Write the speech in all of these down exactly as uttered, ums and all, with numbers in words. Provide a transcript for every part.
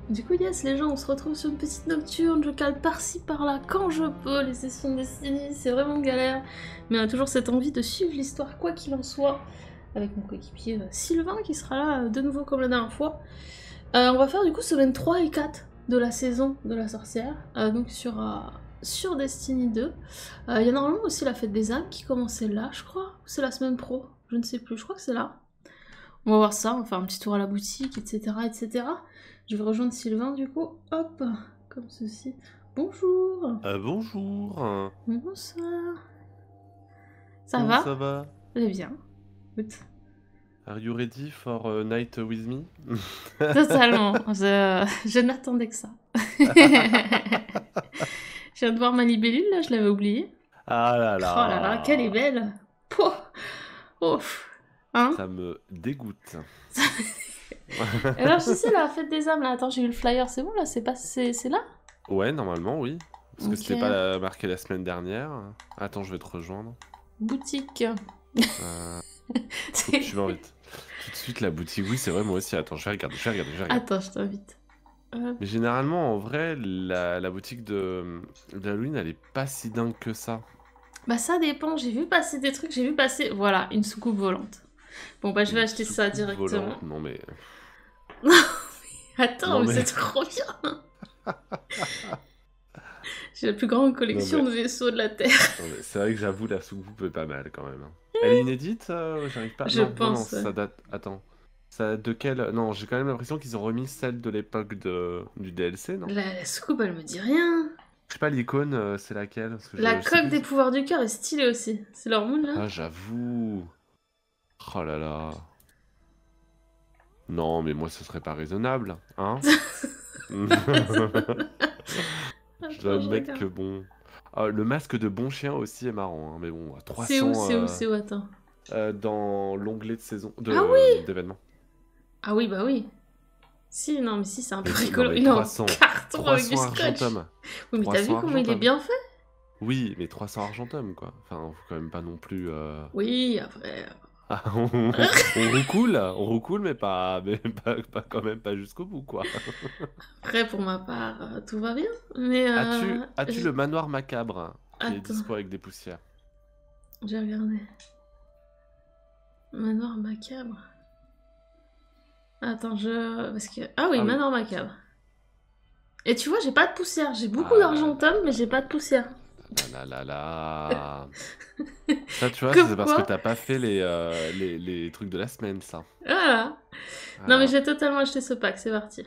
Du coup, yes, les gens, on se retrouve sur une petite nocturne, je cale par-ci, par-là, quand je peux, les sessions Destiny, c'est vraiment galère. Mais on a toujours cette envie de suivre l'histoire, quoi qu'il en soit, avec mon coéquipier euh, Sylvain, qui sera là euh, de nouveau comme la dernière fois. Euh, on va faire du coup semaine trois et quatre de la saison de la sorcière, euh, donc sur, euh, sur Destiny deux. Il euh, y a normalement aussi la fête des âmes qui commençait là, je crois, ou c'est la semaine pro, je ne sais plus, je crois que c'est là. On va voir ça, on va faire un petit tour à la boutique, et cetera, et cetera. Je vais rejoindre Sylvain du coup, hop, comme ceci. Bonjour. Euh, bonjour. Bonsoir. Ça Comment va? ça va? Je vais bien. Écoute. Are you ready for a night with me? Totalement. Je, je n'attendais que ça. Je viens de voir ma libellule là, je l'avais oubliée. Ah là là. Oh là là, qu'elle est belle. Pouh. Ouf. Hein? Ça me dégoûte. Alors je sais la fête des âmes là, attends j'ai eu le flyer, c'est bon là, c'est pas c'est là? Ouais, normalement oui. Parce Ok. que c'était pas la- marqué la semaine dernière. Attends, je vais te rejoindre. Boutique. Euh... faut que tu m'invites. Tout de suite la boutique. Oui, c'est vrai, moi aussi. Attends, je vais regarder, je vais regarder, je vais regarder. Attends, je t'invite. Euh... Mais généralement, en vrai, la, la boutique de d'Halloween, elle est pas si dingue que ça. Bah ça dépend, j'ai vu passer des trucs, j'ai vu passer, voilà, une soucoupe volante. Bon bah je vais Une acheter ça soucoupe directement. volante, non mais... Attends, Non, mais, mais- c'est trop bien. J'ai la plus grande collection Non, mais- de vaisseaux de la Terre. Non, mais c'est vrai que j'avoue, la soucoupe est pas mal quand même. hein. Elle est inédite, euh, j'arrive pas. Je non, pense, non, non, ouais. ça date. Attends. Ça date de quelle. Non, j'ai quand même l'impression qu'ils ont remis celle de l'époque de... du D L C, non? La, la soucoupe, elle me dit rien. Je sais pas, l'icône, euh, c'est laquelle? Parce que je- La je sais coque plus des si- pouvoirs du cœur est stylée aussi. C'est leur moon là. Ah, j'avoue. Oh là là. Non, mais moi, ce serait pas raisonnable, hein? Je dois Attends, je admettre regarde. que bon. Ah, le masque de bon chien aussi est marrant, hein, mais bon, à trois cents. C'est où, c'est où, euh, c'est où, attends. euh, dans l'onglet de saison. De... Ah oui d'événements. Ah oui, bah oui. Si, non, mais si, c'est un peu Mais- non, rigolo. mais Il est en trois cents. carton avec du trois cents scotch. argentum. Oui, mais t'as vu trois cents comment il est argentum. bien fait? Oui, mais trois cents argentum, quoi. Enfin, faut quand même pas non plus... euh, Oui, après... Ah, on, on, on roucoule, on roucoule, mais pas, mais pas, pas quand même pas jusqu'au bout, quoi. Après, pour ma part, euh, tout va bien. Mais... Euh, As-tu as-tu j'ai- le manoir macabre qui est Attends. dispo avec des poussières? J'ai regardé. Manoir macabre. Attends, je... Parce que... Ah oui, Ah oui. manoir macabre. Et tu vois, j'ai pas de poussière. J'ai beaucoup Ah là d'argentum, là mais j'ai pas de poussière. là là là. Ça, tu vois, Comme c'est parce quoi que t'as pas fait les, euh, les, les trucs de la semaine, ça. Voilà. Ah. Non, mais j'ai totalement acheté ce pack, c'est parti.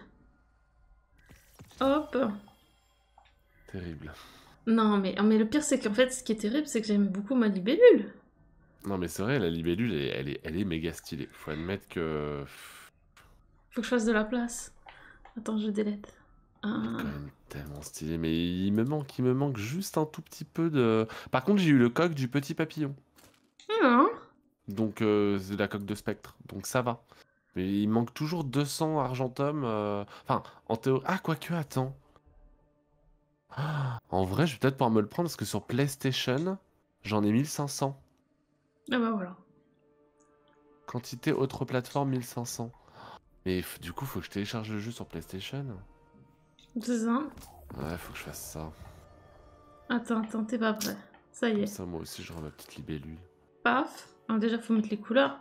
Hop. Terrible. Non, mais, mais le pire, c'est qu'en fait, ce qui est terrible, c'est que j'aime beaucoup ma libellule. Non, mais c'est vrai, la libellule, elle, elle est, elle est méga stylée. Faut admettre que... Faut que je fasse de la place. Attends, je délète. Elle est Ah. quand même tellement stylée, mais il me manque, il me manque juste un tout petit peu de... Par contre, j'ai eu le coq du petit papillon. Non. Donc, euh, c'est la coque de spectre. Donc, ça va. Mais il manque toujours deux cents argentum. euh, Enfin, en théorie... Ah, quoique, attends. Ah, en vrai, je vais peut-être pouvoir me le prendre parce que sur PlayStation, j'en ai mille cinq cents. Ah bah voilà. Quantité autre plateforme, mille cinq cents. Mais f- du coup, faut que je télécharge le jeu sur PlayStation. C'est ça. Ouais, faut que je fasse ça. Attends, attends, t'es pas prêt. Ça y Comme est. ça, moi aussi, j'aurai ma petite libellule. Paf. Alors déjà, faut mettre les couleurs.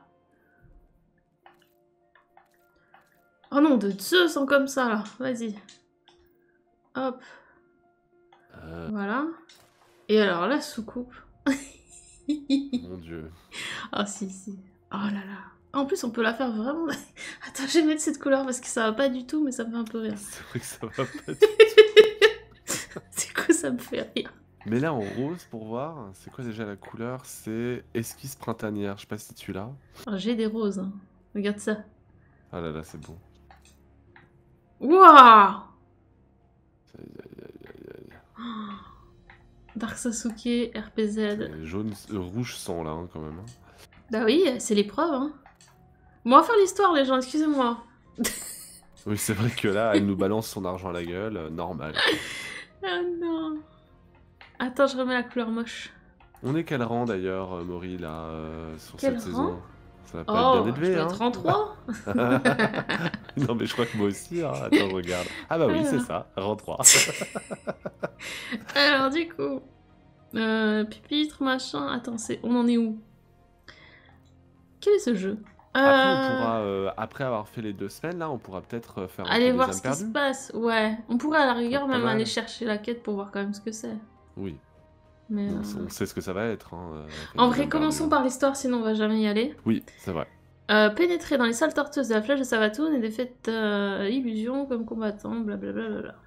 Oh non, de Dieu, sont comme ça, là. Vas-y. Hop. Euh, Voilà. Et alors, la soucoupe. mon dieu. Ah si, si. Oh là là. En plus, on peut la faire vraiment... Attends, je vais mettre cette couleur parce que ça va pas du tout, mais ça me fait un peu rire. C'est vrai que ça va pas. C'est quoi, ça me fait rire. Mais là, en rose, pour voir, c'est quoi déjà la couleur? C'est esquisse printanière. Je sais pas si tu l'as. Oh, j'ai des roses. hein. Regarde ça. Ah là là, c'est bon. Waouh. Aïe, aïe, aïe, aïe, aïe. Dark Sasuke, R P Z. Et jaune, euh, rouge sang là, hein, quand même. hein. Bah oui, c'est l'épreuve. Hein. Bon, on va faire l'histoire, les gens, excusez-moi. Oui, c'est vrai que là, elle nous balance son argent à la gueule, euh, normal. Ah non. Attends, je remets la couleur moche. On est quel rang d'ailleurs, euh, Maury, là, euh, sur Quel cette rang saison? Ça va pas être Oh, bien je élevé, dois hein? être en trois. Non, mais je crois que moi aussi, hein. Attends, je regarde. Ah bah oui, c'est Alors. ça, rang trois. Alors, du coup, euh, pupitre, machin. Attends, c'est... on en est où? Quel est ce jeu? Après, on Euh, pourra, euh, après avoir fait les deux semaines, là, on pourra peut-être euh, faire un Aller peu voir des ce âmes qui se perdues. passe, ouais. On pourrait à la Ça peut rigueur être pas même aller mal. chercher la quête pour voir quand même ce que c'est. Oui, Mais on, euh, on sait ce que ça va être, hein, euh, la quête en des vrai, âmes commençons perdues, hein. par l'histoire, sinon on va jamais y aller. Oui, c'est vrai. Euh, pénétrer dans les salles tortueuses de la flèche de Savatoun et des fêtes euh, illusions comme combattant, blablabla. Bla bla.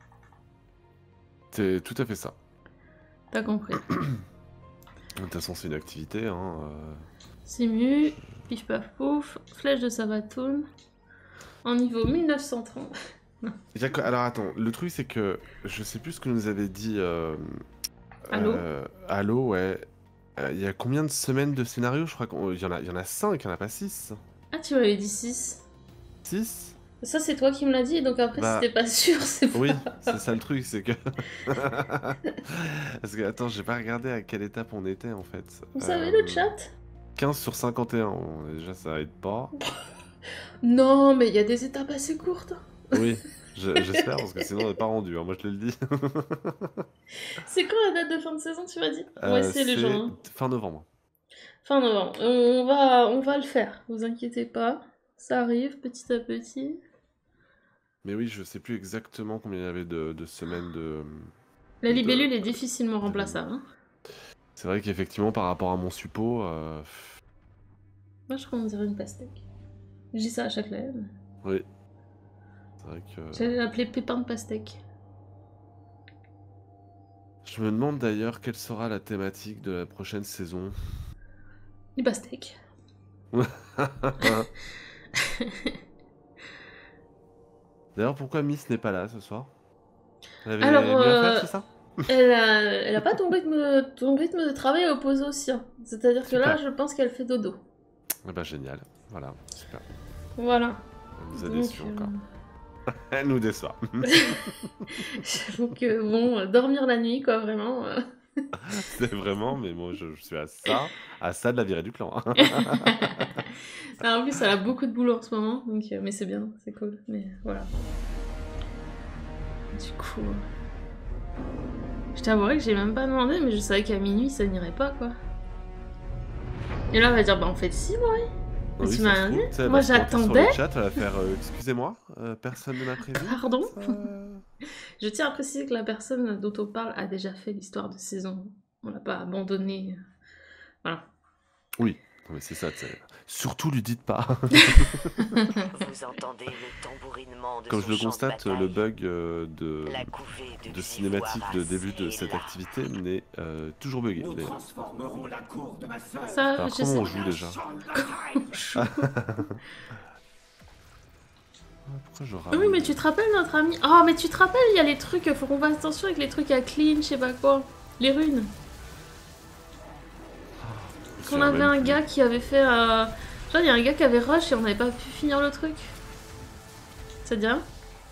C'est tout à fait ça. T'as compris. De toute façon, c'est une activité, hein. euh, Simu, pif paf pouf, flèche de Savatoun, en niveau mille neuf cent trente. D'accord, alors attends, le truc c'est que je sais plus ce que nous avait dit. Euh, Allô euh, Allô, ouais. Euh, Il y a combien de semaines de scénario? Je crois qu'il y en a, il y en a cinq, il n'y en a pas six. Ah, tu m'avais dit six. six? Ça, c'est toi qui me l'as dit, donc après, si Bah, t'es pas sûr, c'est pas... oui, c'est ça le truc, c'est que... Parce que, attends, j'ai pas regardé à quelle étape on était, en fait. Vous savez Euh, le chat? quinze sur cinquante et un, bon, déjà ça aide pas. Non, mais il y a des étapes assez courtes. Oui, je- j'espère, parce que sinon on n'est pas rendu, hein, moi je te le dis. C'est quand la date de fin de saison, tu m'as dit? On va Euh, essayer les c'est gens. Hein. fin novembre. Fin novembre. On va, on va le faire, vous inquiétez pas. Ça arrive petit à petit. Mais oui, je sais plus exactement combien il y avait de, de semaines de... La de- libellule est difficilement de- remplaçable. Hein. C'est vrai qu'effectivement, par rapport à mon suppo... euh, Moi, je crois qu'on dirait une pastèque. Je dis ça à chaque live. Oui. C'est vrai que... J'allais l'appeler pépin de pastèque. Je me demande d'ailleurs quelle sera la thématique de la prochaine saison. Une pastèque. D'ailleurs, pourquoi Miss n'est pas là ce soir? Elle avait Alors, mieux à euh, faire, c'est ça? Elle a, elle a pas ton rythme, ton rythme de travail est opposé au sien. C'est-à-dire que là, Super. je pense qu'elle fait dodo. Eh ben génial, voilà, super. Voilà. Elle nous a Donc, déçus euh, encore. Elle nous déçoit. J'avoue que, bon, euh, dormir la nuit, quoi, vraiment. euh. C'est vraiment, mais moi je, je suis à ça, à ça de la virée du clan. Ah, en plus, elle a beaucoup de boulot en ce moment, donc, euh, mais c'est bien, c'est cool. Mais voilà. Du coup. euh, Je t'avouerai que j'ai même pas demandé, mais je savais qu'à minuit ça n'irait pas, quoi. Et là, elle va dire, bah, on fait si, ouais. Mais Oui, tu ça m'as se rien trouve, dit. tu sais, elle Moi, va se pointer sur j'attendais. le chat, elle va faire euh, excusez-moi, euh, personne ne m'a prévu. Pardon. Ça- Je tiens à préciser que la personne dont on parle a déjà fait l'histoire de saison. On l'a pas abandonné. Voilà. Oui, non, mais c'est ça, tu sais. Surtout lui dites pas. Vous entendez le tambourinement de Comme son je le champ de constate, bataille. le bug euh, de, La couvée de, de ses cinématique voix de début de basses cette est là. activité n'est euh, toujours bugué. Nous d'ailleurs. transformerons la cour de ma sœur Ça, Alors je comment sais. on joue déjà? Chou. Pourquoi je Ah oui, mais tu te rappelles notre ami. Oh, mais tu te rappelles, il y a les trucs. Faut qu'on fasse attention avec les trucs à clean, je sais pas quoi. Les runes. Qu'on avait un gars qui avait fait. Euh... Genre, il y a un gars qui avait rush et on n'avait pas pu finir le truc. Ça te dit rien?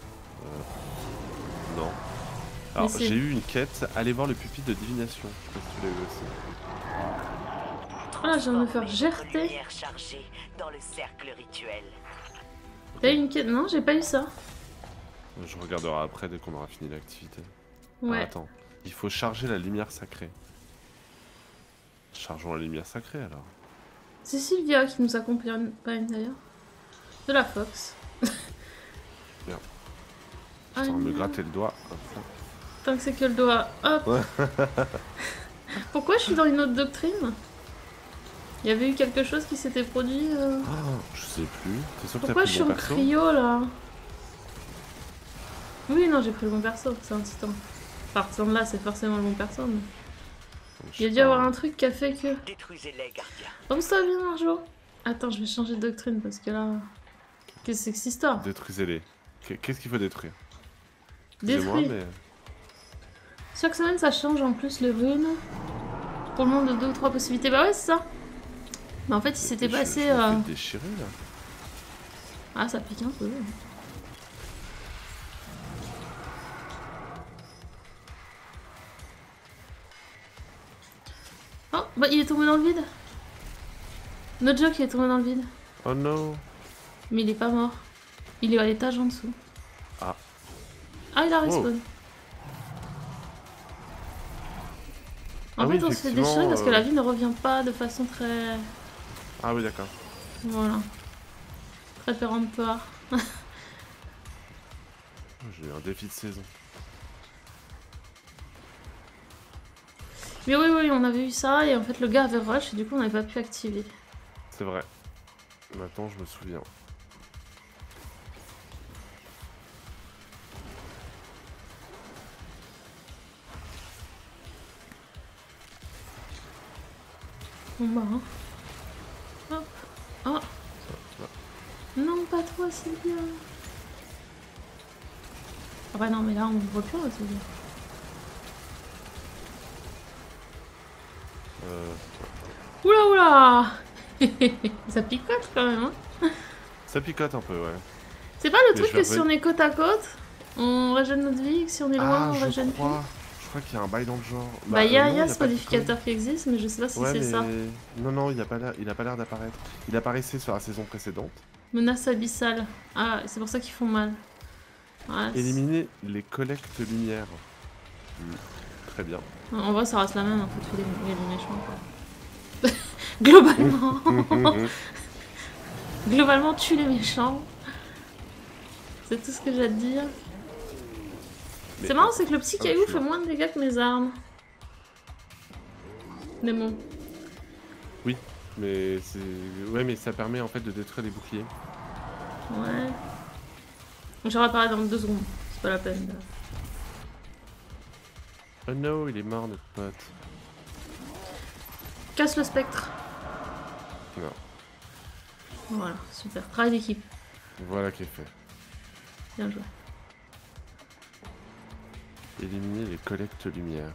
Non. Alors, c'est- j'ai eu une quête, allez voir le pupitre de divination. Je sais pas si tu l'as eu aussi. Ah, je viens de me faire Transformez gerter. votre lumière chargée dans le cercle rituel. T'as eu une quête? Non, j'ai pas eu ça. Je regarderai après dès qu'on aura fini l'activité. Ah, Ouais. attends, il faut charger la lumière sacrée. Chargeons la lumière sacrée alors. C'est Sylvia qui nous accompagne d'ailleurs. De la Fox. Merde. Ah, Je suis en train de me non. gratter le doigt. Hop. Tant que c'est que le doigt. Hop. Pourquoi je suis dans une autre doctrine? Il y avait eu quelque chose qui s'était produit. euh, Oh, je sais plus. T'es sûr que t'as Pourquoi pris je suis le bon en perso? cryo là? Oui, non, j'ai pris le bon perso, c'est un titan. Partant de là, c'est forcément le bon perso. Mais... Je Il y a sais dû pas. avoir un truc qui a fait que. Détruisez-les, gardiens. Comme ça, bien, Marjo. Attends, je vais changer de doctrine parce que là. Qu'est-ce que c'est que cette histoire? Détruisez-les. Qu- Qu'est-ce qu'il faut détruire? Excusez-moi, Détruit. mais... Chaque semaine, ça change en plus les runes. Pour le nombre de deux ou trois possibilités. Bah ouais, c'est ça. Mais en fait, il s'était Je- passé. je me euh, fais déchirer là. Ah, ça pique un peu. Oh, bah il est tombé dans le vide. Notre joke il est tombé dans le vide. Oh non. Mais il est pas mort. Il est à l'étage en dessous. Ah. Ah, il a Oh. respawn. En Ah fait, oui, on se fait effectivement, déchirer parce que euh, la vie ne revient pas de façon très... Ah oui, d'accord. Voilà. Très péremptoire. Oh, j'ai eu un défi de saison. Mais oui, oui, on avait eu ça et en fait le gars avait rush et du coup on n'avait pas pu activer. C'est vrai. Maintenant, je me souviens. Bon bah... Hein. Hop. Oh. Ça, ça. Non, pas toi, Sylvia. Ah bah non, mais là on voit plus, là, Sylvia. Euh, Oula oula. Ça picote quand même, hein. ça picote un peu, ouais. C'est pas le Mais truc je vais que si re- on est côte à côte, on régène notre vie, et que si on est loin, Ah, on je régène crois. Je crois qu'il y a un bail dans le genre. Bah, il y a, euh, non, y a il ce pas de modificateur qui existe, mais je sais pas si Ouais, c'est mais... ça. Non, non, il a pas l'air, il a pas l'air d'apparaître. Il apparaissait sur la saison précédente. Menace abyssale. Ah, c'est pour ça qu'ils font mal. Ouais, c'est- Éliminer les collectes lumière. Hmm, Très bien. en vrai, ça reste la même, en fait, tous les, les méchants, quoi. Globalement. Globalement, tue les méchants. C'est tout ce que j'ai à te dire. Mais- C'est marrant, c'est que le petit Ah, caillou je suis fait mort. moins de dégâts que mes armes. Mais bon. Oui, mais c'est. Ouais, mais ça permet en fait de détruire les boucliers. Ouais. Je réapparais dans deux secondes. C'est pas la peine. de- Oh no, il est mort notre pote. Casse le spectre. Non. Voilà, super. Travail d'équipe. Voilà qui est fait. Bien joué. Éliminer les collectes lumière.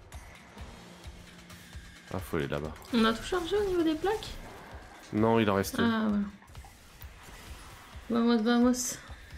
Ah, faut aller là-bas. On a tout chargé au niveau des plaques? Non, il en reste une. Ah, voilà. Vamos, vamos.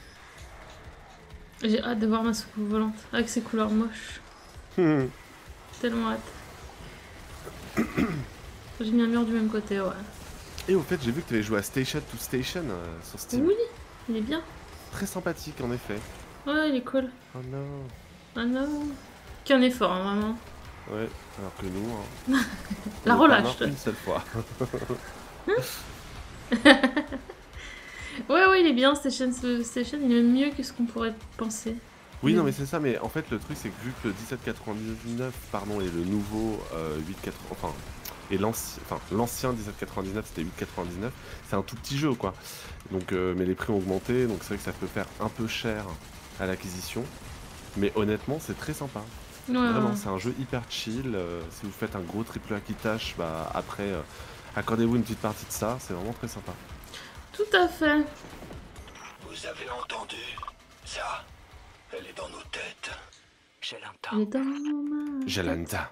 J'ai hâte de voir ma soucoupe volante avec ses couleurs moches. Hmm. Tellement hâte. J'ai mis un mur du même côté, ouais. Et au fait, j'ai vu que tu avais joué à Station to Station euh, sur Steam. Oui, il est bien. Très sympathique en effet. Ouais, il est cool. Oh non. Ah non. Qu'un effort, hein, vraiment. Ouais, alors que nous. Hein, La on est pas relâche. mort une seule fois. Ouais, ouais, il est bien, Station, Station, il est même mieux que ce qu'on pourrait penser. Oui, Mm. non, mais c'est ça, mais en fait, le truc, c'est que vu que le dix-sept quatre-vingt-dix-neuf, pardon, et le nouveau euh, huit quatre... Enfin, et l'ancien enfin, l'ancien dix-sept quatre-vingt-dix-neuf, c'était huit quatre-vingt-dix-neuf, c'est un tout petit jeu, quoi. Donc, euh, mais les prix ont augmenté, donc c'est vrai que ça peut faire un peu cher à l'acquisition. Mais honnêtement, c'est très sympa. Ouais, Vraiment, ouais. c'est un jeu hyper chill. euh, si vous faites un gros triple A qui tâche, bah après, euh, accordez-vous une petite partie de ça, c'est vraiment très sympa. Tout à fait. Vous avez entendu ça? Elle est dans nos têtes. Je Il l'entends. est dans ma... Jalanta.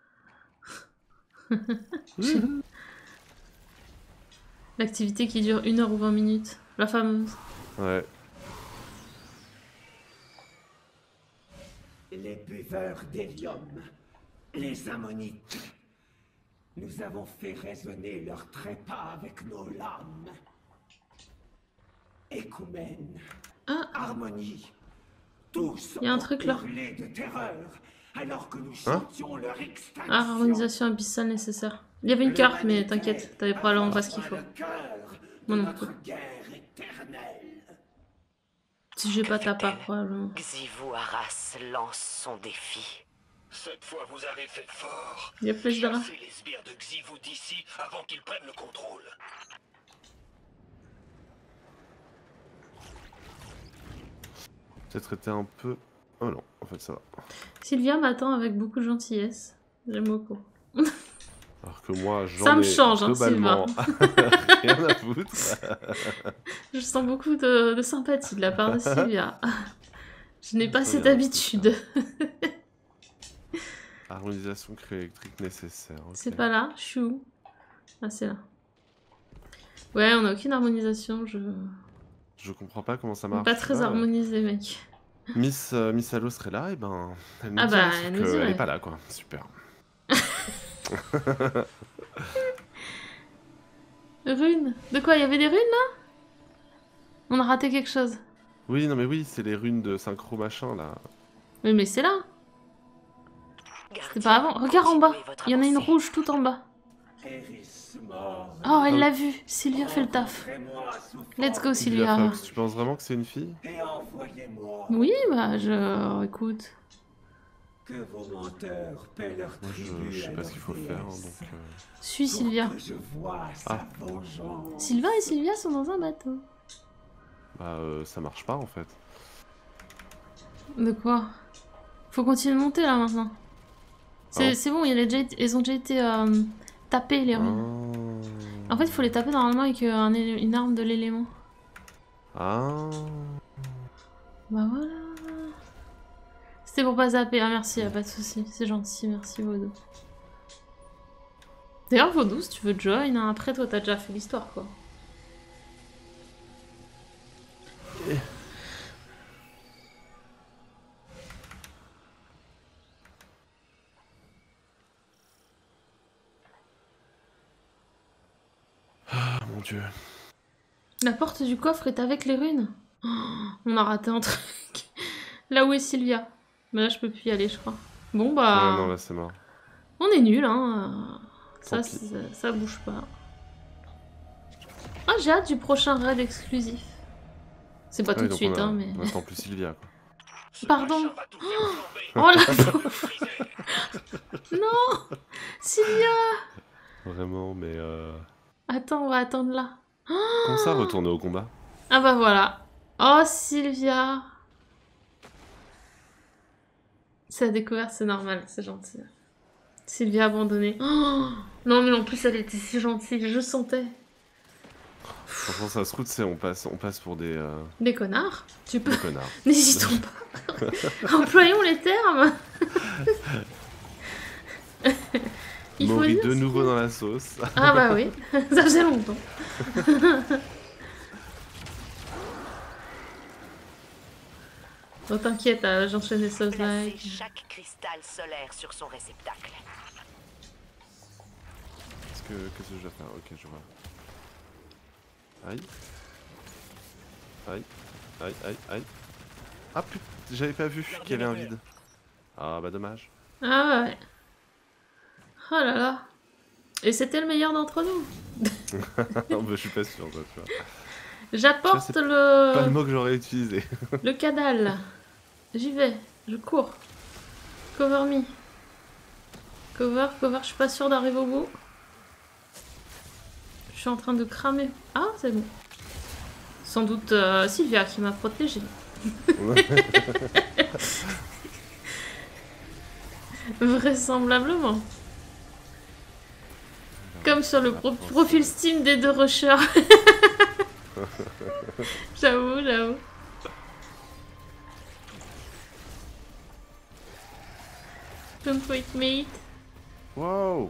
L'activité qui dure une heure ou vingt minutes. La fameuse. Ouais. Les buveurs d'hélium, les ammonites. Nous avons fait résonner leur trépas avec nos lames. Écoumène, Ah, harmonie, tous Y a un ont truc, là. hurlé de terreur alors que nous chantions leur extinction. ah, harmonisation abyssale nécessaire. Il y avait une carte, mais t'inquiète, t'avais probablement pas ce qu'il faut. Le cœur Moi de non notre plus. guerre éternelle. Si j'ai pas ta Que part, fait-elle probablement. Xivu Arras lance son défi. Cette fois, vous avez fait fort. Il y a plus de Chassez les sbires de Xivu d'ici avant qu'ils prennent le contrôle. Peut-être été un peu. Oh non, en fait, ça va. Sylvia m'attend avec beaucoup de gentillesse. J'aime beaucoup. Alors que moi, j'en Ça me ai change, hein, globalement rien à foutre. Je sens beaucoup de, de sympathie de la part de Sylvia. Je n'ai pas Très cette bien, habitude. Harmonisation crée électrique nécessaire. ok. C'est pas là, je suis où? Ah, c'est là. Ouais, on a aucune harmonisation, je... Je comprends pas comment ça On est marche. pas très Ah, harmonisé, mec. Miss, euh, Miss Allo serait là, et ben. Elle nous Ah dirait, bah, sauf elle nous que dirait. Elle est pas là, quoi. Super. Runes? De quoi? Il y avait des runes, là? On a raté quelque chose. Oui, non mais oui, c'est les runes de synchro machin là. Oui, mais c'est là. Gardien, C'est pas avant. Regarde en bas. continuez votre Il y en a une avancée. rouge tout en bas. Eris mort. Oh, elle l'a vu. Sylvia fait le taf. Montrez-moi souffrance Let's go, Sylvia Sylvia. Fox, tu penses vraiment que c'est une fille? Et envoyez-moi Oui, bah, je... Écoute. que vos menteurs paient leur Moi je, tribut je sais à pas ce qu'il faut leur faire, hein, déesse, donc... euh, Suis pour Sylvia. que je vois sa Ah. vengeance. Sylvain et Sylvia sont dans un bateau. Bah euh, ça marche pas en fait. De quoi? Faut continuer de monter là maintenant. C'est Ah. c'est bon, il y a déjà été- ils ont déjà été euh, tapés les runes. Ah. En fait, il faut les taper normalement avec euh, un élé- une arme de l'élément. Ah. Bah voilà. C'était pour pas zapper. Ah merci, y'a pas de souci. C'est gentil, merci Vaudou. D'ailleurs, Vaudou, si tu veux join, hein, après toi t'as déjà fait l'histoire quoi. Ah mon dieu. La porte du coffre est avec les runes. Oh, on a raté un truc. Là où est Sylvia? Mais là je peux plus y aller je crois. Bon bah... Ouais, non là c'est mort. On est nul hein. Ça, Tant pis. ça, ça bouge pas. Ah j'ai hâte du prochain raid exclusif. C'est pas Ah tout oui, de donc suite on, a- hein mais... on attend plus Sylvia quoi. Pardon. Oh la pauvre. Non Sylvia. Vraiment, mais euh... Attends, on va attendre là. comment ça retourner au combat? Ah bah voilà. Oh Sylvia. C'est la découverte, c'est normal, c'est gentil. Sylvia abandonnée. Oh non mais en plus elle était si gentille, je sentais. Franchement ça se trouve, tu sais, on passe, on passe pour des, euh, Des connards. Tu peux. des connards. N'hésitons pas. Employons les termes. Il faut Maury dire de ce nouveau qu'il y a. dans la sauce. Ah bah oui, ça faisait longtemps. Bon t'inquiète, euh, j'enchaîne les sauces Placez like. chaque cristal solaire sur son réceptacle. Qu'est-ce que, qu'est-ce que je dois faire? Ok, je vois. Aïe. Aïe. Aïe, aïe, aïe. Ah putain, j'avais pas vu qu'il y avait un vide. Ah bah dommage. Ah ouais. Oh là là. Et c'était le meilleur d'entre nous. Non, bah, je suis pas sûr, ça, tu vois. J'apporte Je sais le... Pas le mot que j'aurais utilisé. le cadal. J'y vais, je cours. Cover me. Cover, cover, je suis pas sûre d'arriver au bout. Je suis en train de cramer. Ah, c'est bon. Sans doute euh, Sylvia qui m'a protégée. Vraisemblablement. Comme sur le pro- profil Steam des deux rushers. J'avoue, j'avoue. Don't wait, mate. Wow.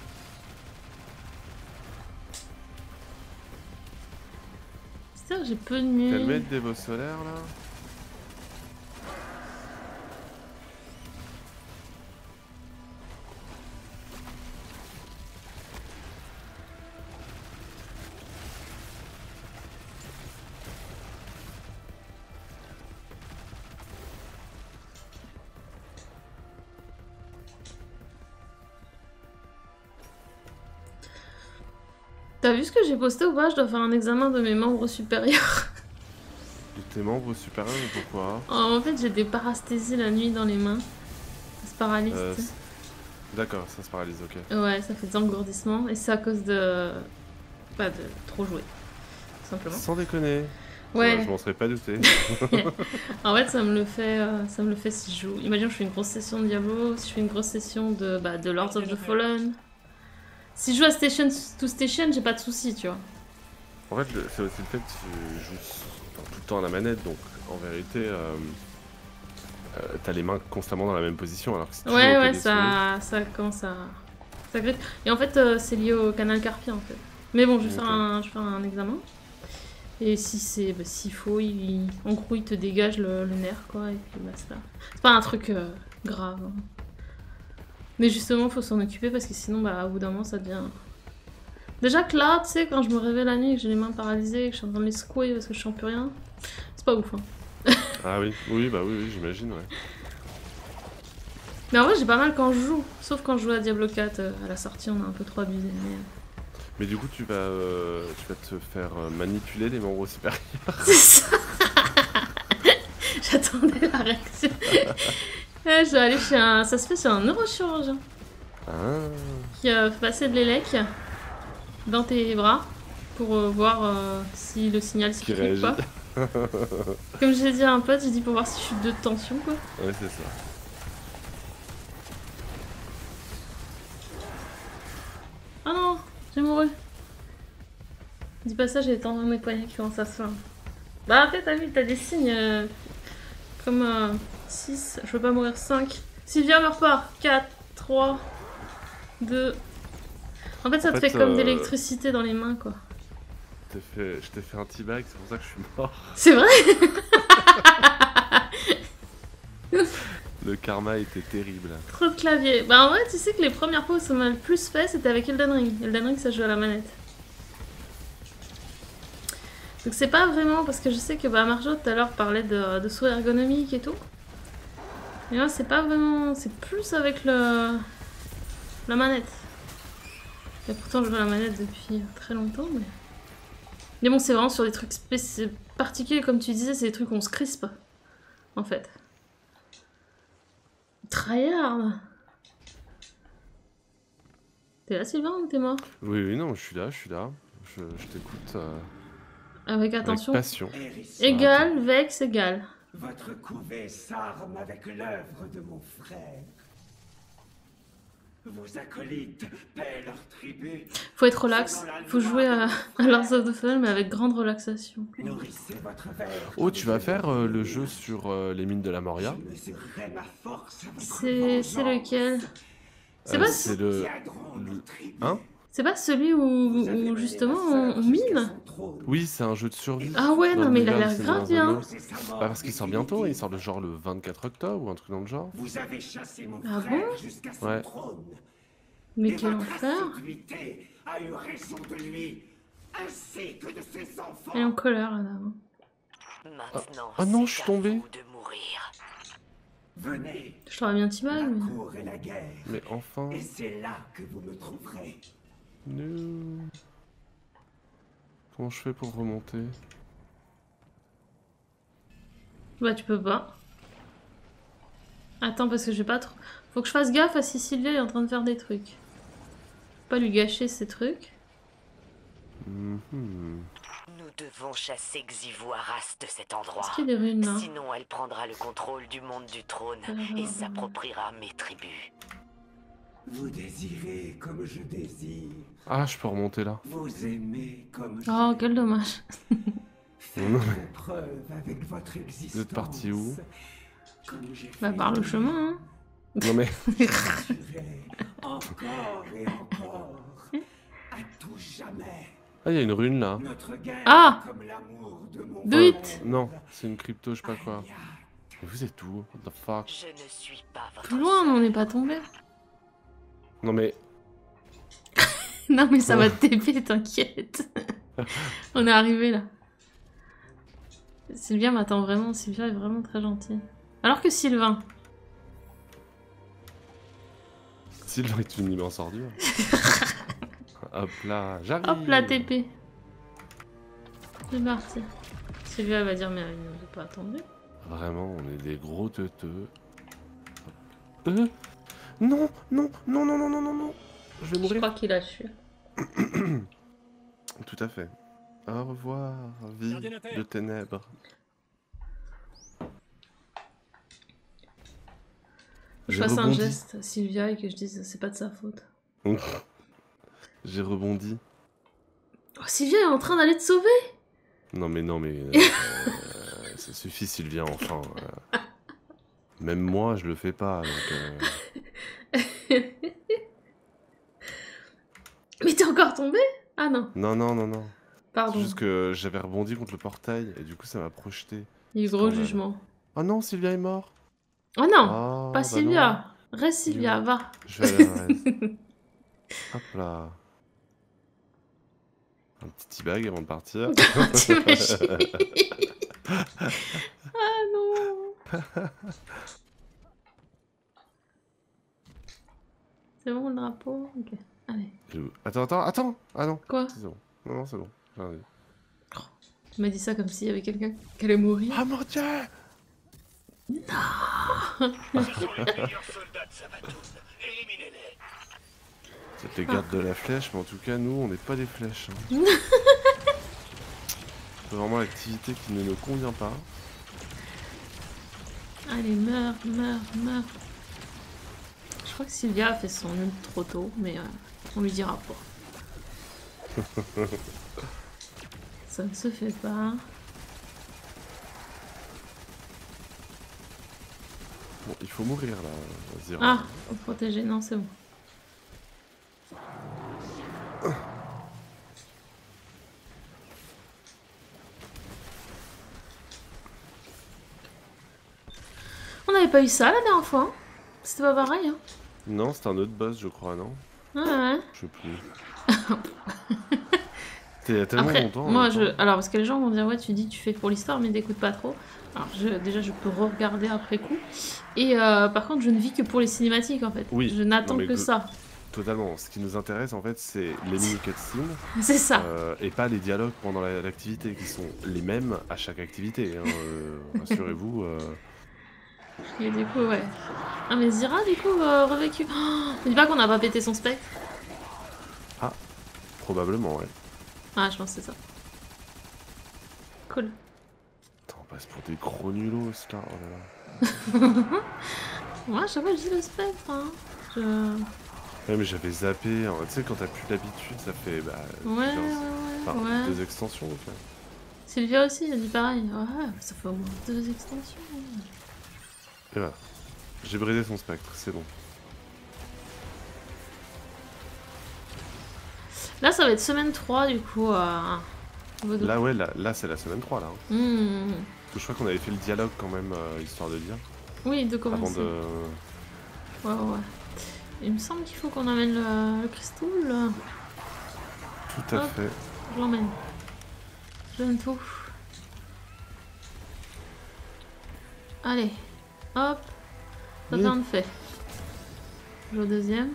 Putain, j'ai peu de T'as le mieux. maître des beaux solaires là? T'as vu ce que j'ai posté ou pas? Je dois faire un examen de mes membres supérieurs. De tes membres supérieurs, mais pourquoi? En fait, j'ai des parasthésies la nuit dans les mains. Ça se paralyse. Euh, tu sais. D'accord, ça se paralyse, ok. Ouais, ça fait des engourdissements. Et c'est à cause de... Pas de trop jouer. Tout simplement. Sans déconner. Ouais. Je m'en serais pas douté. En fait, ça me le fait, euh, ça me le fait si je joue. Imagine, je fais une grosse session de Diablo, si je fais une grosse session de, bah, de Lords of the Fallen. Si je joue à Station to Station, j'ai pas de soucis, tu vois. En fait, le- c'est aussi le fait que tu joues enfin, tout le temps à la manette, donc en vérité, euh, euh, t'as les mains constamment dans la même position, alors que si tu joues Ouais, au ouais, téléphone- ça, ça commence à... Ça grille. Et en fait, euh, c'est lié au canal carpien, en fait. Mais bon, je vais, faire, Ok. un, je vais faire un examen. Et si c'est, bah, s'il faut, il, en gros, il te dégage le, le nerf, quoi, et puis basta. C'est pas un truc euh, grave. hein. Mais justement, faut s'en occuper parce que sinon, bah, au bout d'un moment, ça devient... Déjà que là, tu sais, quand je me réveille la nuit et que j'ai les mains paralysées et que je suis en train de les secouer parce que je sens plus rien, c'est pas ouf. Hein. Ah oui, oui, bah oui, oui j'imagine, ouais. Mais en vrai, j'ai pas mal quand je joue. Sauf quand je joue à Diablo quatre, euh, à la sortie, on a un peu trop abusé. Mais, mais du coup, tu vas, euh, tu vas te faire euh, manipuler les membres supérieurs. c'est ça. J'attendais la réaction. Ouais, je dois aller chez un... Ça se fait chez un neurochirurgien. Ah. Qui euh, fait passer de l'élec dans tes bras pour euh, voir euh, si le signal se Qui crie ou pas. Comme j'ai dit à un pote, j'ai dit pour voir si je suis de tension quoi. Ouais, c'est ça. Ah non, j'ai mouru. Dis pas ça, j'ai les tendons de mes poignets qui commencent à se faire. Bah en fait, t'as vu, t'as des signes euh, comme euh, six, je veux pas mourir, cinq. Sylvia meurt pas. quatre, trois, deux. En fait, ça En te fait, fait comme euh, de l'électricité dans les mains quoi. Je t'ai fait, je t'ai fait un teabag, c'est pour ça que je suis mort. C'est vrai. Le karma était terrible. Trop de clavier. Bah en vrai, tu sais que les premières fois où ça m'a le plus fait, c'était avec Elden Ring. Elden Ring, ça joue à la manette. Donc c'est pas vraiment, parce que je sais que bah, Marjo tout à l'heure parlait de, de souris ergonomiques et tout. Mais moi, c'est pas vraiment... C'est plus avec le... la manette. Et pourtant, je joue à la manette depuis très longtemps, mais... Mais bon, c'est vraiment sur des trucs spécifiques, particuliers, comme tu disais, c'est des trucs où on se crispe, en fait. Tryhard. T'es là, Sylvain, ou t'es mort? Oui, oui, non, je suis là, je suis là. Je, je t'écoute euh, Avec attention. avec passion. Hérisson, Égal, Vex, égal. votre couvée s'arme avec l'œuvre de mon frère. Vos acolytes paient leur tribut. Faut être relax. Faut jouer à, à Lords of the Fallen, mais avec grande relaxation. Nourrissez votre verre. Oh, tu vas faire euh, le jeu sur euh, les mines de la Moria? Je mesurerai ma force à votre C'est c'est vengeance. lequel? C'est Euh, pas, c'est le... Tiendront le- nos tribus. Hein? c'est pas celui où, Vous avez où mené justement ma sœur on, on jusqu'à mine? son trône. Oui, c'est un jeu de survie. Ah ouais, dans non mais il a l'univers l'air du grave Seigneur des bien. Anneaux. C'est sa mort Bah parce qu'il sort bientôt, il définitive. sort le genre le vingt-quatre octobre ou un truc dans le genre. Vous avez chassé mon Ah frère bon? jusqu'à son Ouais. trône. Mais Et quel votre enfer! assiduité a eu raison de lui, ainsi que de ses enfants. Elle est en colère là. Maintenant, Ah non, c'est je suis à tombé. vous de mourir. Venez, Je t'aurais bien la teabag, mais... cour et la guerre. Mais enfin... Et c'est là que vous me trouverez. No. Comment je fais pour remonter? Bah tu peux pas. Attends, parce que je vais pas trop... Faut que je fasse gaffe à si Sylvia est en train de faire des trucs. Faut pas lui gâcher ses trucs. Mhm. Nous devons chasser Xivoaras de cet endroit. Est-ce qu'il y a des runes là? Sinon, elle prendra le contrôle du monde du trône Euh, et s'appropriera mes tribus. Vous désirez comme je désire. Ah, je peux remonter là. Vous aimez comme je Oh, quel dommage. Faites Non, vos preuves avec votre existence. Vous êtes parti où? Comme j'ai Bah fait par le de chemin, hein. Non mais... J'assurerai encore et encore, à tout jamais. Ah, il y a une rune là. Notre guerre Ah comme l'amour de mon Do frère. it. Non, c'est une crypto, je sais pas quoi. Arya, Mais vous êtes où? What the fuck? Je ne suis pas votre Plus loin, sœur. on n'est pas tombé. Non mais... Non mais ça va te T P, t'inquiète. On est arrivé là. Sylvia m'attend vraiment, Sylvia est vraiment très gentille. Alors que Sylvain. Sylvain est une immense ordure. Hop là, j'arrive. Hop la T P. C'est parti. Sylvia va dire mais elle ne nous a pas attendu. Vraiment, on est des gros teuteux. Euh Non, non, non, non, non, non, non, non. Je vais Je mourir. crois qu'il a su. Tout à fait. Au revoir, vie de ténèbres. Je J'ai fasse un rebondi. geste à Sylvia et que je dise c'est pas de sa faute. J'ai rebondi. Oh, Sylvia est en train d'aller te sauver. Non mais non mais... euh, euh, ça suffit Sylvia, enfin. euh. Même moi, je le fais pas, donc... euh, Mais t'es encore tombé? Ah non, Non, non, non, non. C'est pardon. juste que j'avais rebondi contre le portail, et du coup ça m'a projeté. Il y a eu c'est gros scandale. jugement. Oh non, Sylvia est mort. Oh non, Oh, pas bah Sylvia. Reste Sylvia, Non. va. Je vais aller à la reste. Hop là. Un petit teabag avant de partir. T'imagines? Ah non. C'est bon le drapeau? Ok. Allez. Attends, attends, attends. Ah non. Quoi? C'est bon. Non, non, c'est bon. Allez. Tu m'as dit ça comme s'il y avait quelqu'un qui allait mourir. Ah mon dieu! Non. C'est les gardes de la flèche, mais en tout cas, nous, on n'est pas des flèches. Hein. C'est vraiment l'activité qui ne nous convient pas. Allez, meurs, meurs, meurs. Je crois que Sylvia a fait son ult trop tôt, mais euh, on lui dira pas. Ça ne se fait pas. Bon, il faut mourir là, Zira. Ah, faut protéger, non, c'est bon. On n'avait pas eu ça la dernière fois. Hein. C'était pas pareil. Hein. Non, c'est un autre boss, je crois, non? Ah ouais. Je sais plus. C'était il y a tellement Après, longtemps. moi, longtemps. je... Alors, parce que les gens vont dire, ouais, tu dis tu fais pour l'histoire, mais t'écoutes pas trop. Alors, je... déjà, je peux re-regarder après coup. Et euh, par contre, je ne vis que pour les cinématiques, en fait. Oui. Je n'attends Non, mais que que- ça. Totalement. Ce qui nous intéresse, en fait, c'est les mini-cutscenes. C'est ça. Euh, et pas les dialogues pendant la- l'activité, qui sont les mêmes à chaque activité. Hein, euh, rassurez-vous. euh. Et du coup, ouais. Ah, mais Zira, du coup, euh, revécu. Oh, ne dis pas qu'on n'a pas pété son spectre. Probablement, ouais. Ah, je pense que c'est ça. Cool. Attends, on passe pour des gros nulos, là. Oh là là. Moi, à chaque fois, je dis le spectre. Hein. Je... Ouais, mais j'avais zappé. hein. Tu sais, quand t'as plus l'habitude, ça fait. Bah, Ouais, ouais, plusieurs- ouais. enfin, ouais. deux extensions, en fait. Sylvia aussi, elle dit pareil. Ouais, ça fait au moins deux extensions. Et voilà. J'ai brisé son spectre, c'est bon. Là, ça va être semaine trois, du coup. Euh... Vaudou. Là, ouais, là, là c'est la semaine trois, là. hein. Mmh. Parce que je crois qu'on avait fait le dialogue quand même, euh, histoire de dire. Oui, de Avant commencer. de. Ouais, ouais, ouais. Il me semble qu'il faut qu'on amène le, le cristal. Là. Tout à Hop. fait. Je l'emmène. Je donne tout. Allez. Hop. Ça Oui. t'en de fait. Le deuxième.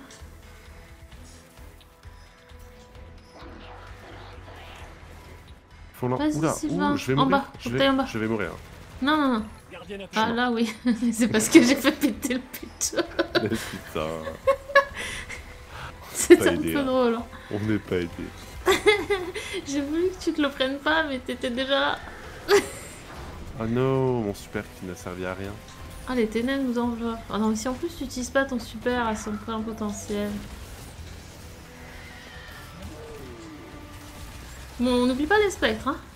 Faut l'en- Vas-y, Oula, Sylvain. ouh, je vais En mourir. bas, Je faut que vais... t'ailles en bas. je vais mourir. Non, non, non. Gardienne Ah là, oui. C'est parce que j'ai fait péter le putain. Mais putain, C'est Pas un aidé, peu hein. drôle. hein. on n'est pas aidé. J'ai voulu que tu te le prennes pas, mais t'étais déjà... Ah non, mon super qui n'a servi à rien. Ah, les ténèbres nous enveloppent. Ah non, mais si en plus tu n'utilises pas ton super à son plein potentiel. Bon, on n'oublie pas les spectres, hein.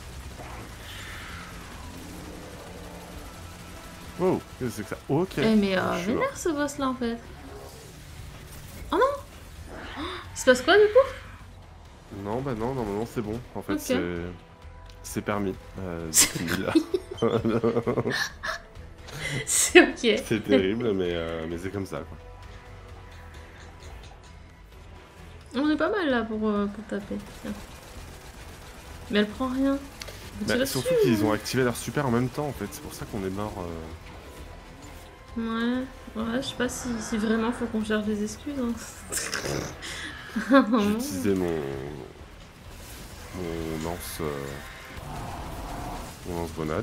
Oh, qu'est-ce que c'est que ça? Ok. Eh, mais euh, Je suis vénère ce boss là en fait. Oh non oh, il se passe quoi du coup? Non, bah non, normalement c'est bon. En fait, Ok. c'est. C'est permis. Euh, C'est fini, là. C'est ok. C'est terrible, mais, euh, mais c'est comme ça, quoi. On est pas mal là pour, euh, pour taper. Tiens. Mais elle prend rien. Faut Bah, tirer surtout dessus. qu'ils ont activé leur super en même temps, en fait. C'est pour ça qu'on est mort. euh. Ouais, ouais, je sais pas si, si vraiment faut qu'on cherche des excuses. Hein. J'ai utilisé mon. Mon lance. euh, Mon lance-grenade.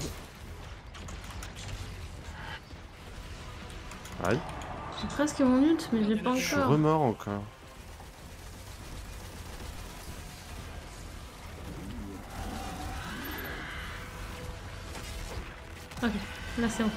Aïe. J'ai presque mon ult, mais je l'ai pas Je suis encore. remort encore. Ok, là c'est bon.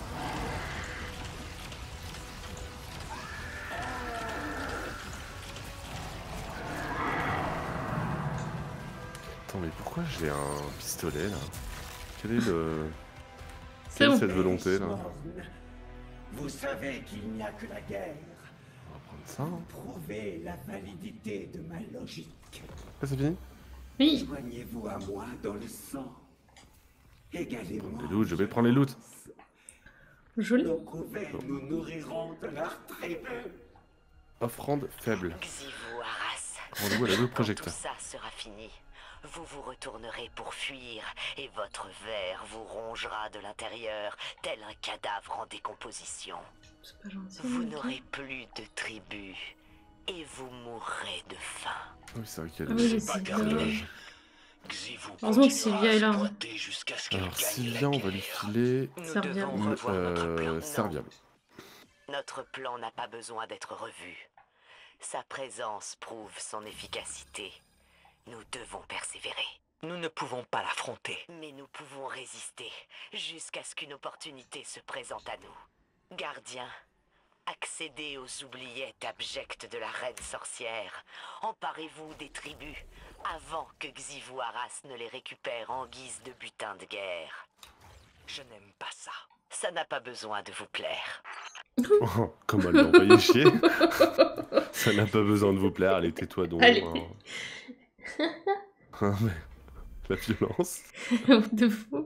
Attends, mais pourquoi j'ai un pistolet là? Quel est le. C'est Quelle est bon. cette volonté là? Sworn, vous savez qu'il n'y a que la guerre. On va prendre ça. hein. Prouvez la validité de ma logique. Ah, c'est fini? Oui, Joignez-vous à moi dans le sang. Égalez-moi. Les loots, je vais prendre les loots. joli. Nos couverts nous nourriront de leur tribu. Offrande faible. Xivu Arras Rendez-vous à la le Quand tout projecteur. ça sera fini, vous vous retournerez pour fuir et votre verre vous rongera de l'intérieur, tel un cadavre en décomposition. C'est pas gentil. Vous mais ok. n'aurez plus de tribu et vous mourrez de faim. Oui, c'est vrai qu'il y Ah a oui, des... mais pas c'est grave. bien. Xivu Heureusement que continuera Sylvia à est se là, hein. pointer jusqu'à ce qu'il Alors, gagne Sylvia, la on va lui guerre. filer Nous Serviable. devons revoir notre euh, plan. Non, serviable. notre plan n'a pas besoin d'être revu. Sa présence prouve son efficacité. Nous devons persévérer. Nous ne pouvons pas l'affronter. Mais nous pouvons résister jusqu'à ce qu'une opportunité se présente à nous. Gardiens, accédez aux oubliettes abjectes de la reine sorcière. Emparez-vous des tribus avant que Xivu Arras ne les récupère en guise de butin de guerre. Je n'aime pas ça. Ça n'a pas besoin de vous plaire. Oh, comment elle l'a envoyé chier. Ça n'a pas besoin de vous plaire, allez, tais-toi donc. Allez. hein. Hein, mais... La violence. De fou.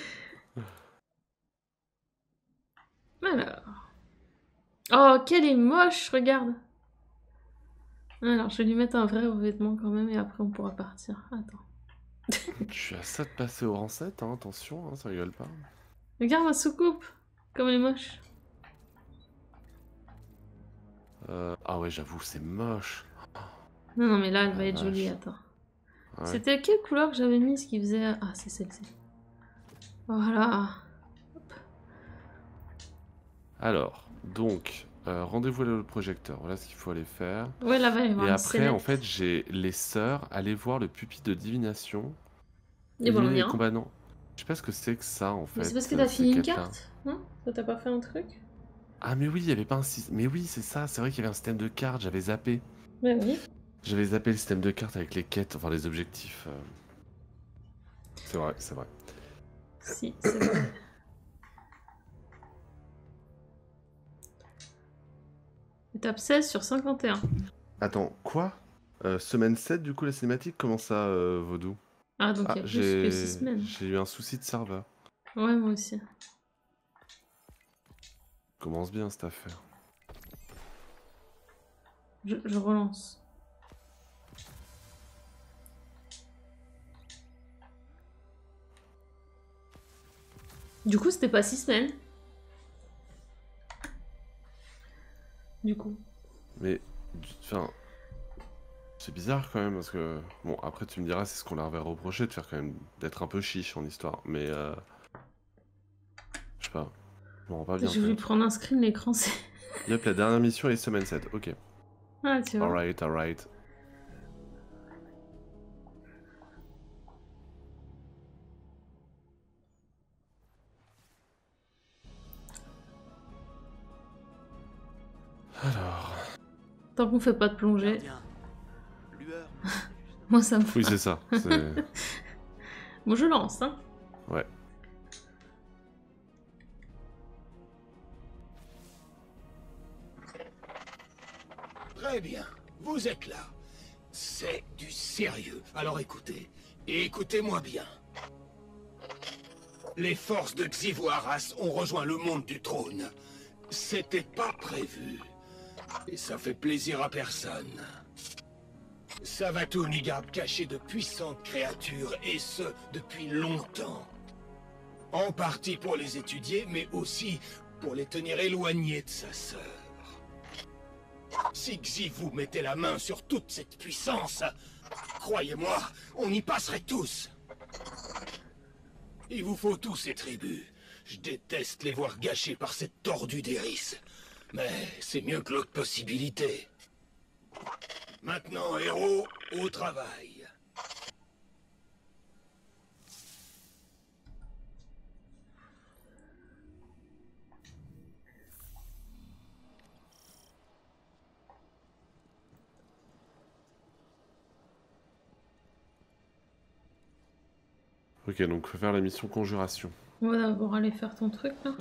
Alors. Oh, qu'elle est moche, regarde. Alors, je vais lui mettre un vrai revêtement quand même et après on pourra partir. Attends. Je suis à ça de passer au rang sept, hein, attention, hein, ça rigole pas. Regarde ma soucoupe. Comme elle est moche. Euh, Ah ouais, j'avoue, c'est moche. Non, non, mais là, elle va Ah, être jolie, vache. attends. Ouais. C'était quelle couleur que j'avais mise qui faisait... Ah, c'est celle-ci. Voilà. Alors, donc, euh, rendez-vous à le projecteur, voilà ce qu'il faut aller faire. Ouais, là, va y avoir Et une après, sellette. en fait, j'ai les sœurs, aller voir le pupitre de divination. Et bon, on éliminer les ira. combattants. Je sais pas ce que c'est que ça, en fait. Mais c'est parce que euh, t'as ces fini une quêtes-là. carte, non? Ça t'a pas fait un truc? Ah mais oui, il y avait pas un système. Mais oui, c'est ça, c'est vrai qu'il y avait un système de cartes, j'avais zappé. Ouais, oui. J'avais zappé le système de cartes avec les quêtes, enfin les objectifs. euh. C'est vrai, c'est vrai. Si, c'est vrai. Étape seize sur cinquante et un. Attends, quoi Euh, Semaine sept, du coup, la cinématique, comment ça, euh, Vaudou? Ah, donc il Ah, y a plus j'ai que six semaines. j'ai eu un souci de serveur. Ouais, moi aussi. Commence bien cette affaire. Je, je relance. Du coup, c'était pas six semaines. Du coup. Mais, du- enfin, c'est bizarre quand même parce que, bon, après tu me diras, c'est ce qu'on leur avait reproché de faire quand même, d'être un peu chiche en histoire, mais euh, je sais pas, je me rends pas bien Je vais lui compte. prendre un screen l'écran, c'est... Yep, la dernière mission est semaine sept, ok. Ah, tu vois. Alright, alright. Alors, Tant qu'on fait pas de plongée, Gardien, lueur. moi ça me oui c'est ça, c'est... Bon, je lance, hein. Ouais. Très bien, vous êtes là. C'est du sérieux. Alors écoutez, et écoutez-moi bien. Les forces de Xivu Arras ont rejoint le monde du trône. C'était pas prévu. Et ça fait plaisir à personne. Savathûn y garde caché de puissantes créatures, et ce, depuis longtemps. En partie pour les étudier, mais aussi pour les tenir éloignés de sa sœur. Si Xivu mettait la main sur toute cette puissance, croyez-moi, on y passerait tous. Il vous faut tous ces tribus. Je déteste les voir gâchées par cette tordue d'Eris. Mais c'est mieux que l'autre possibilité. Maintenant, héros, au travail. Ok, donc faut faire la mission conjuration. On va d'abord aller faire ton truc, là.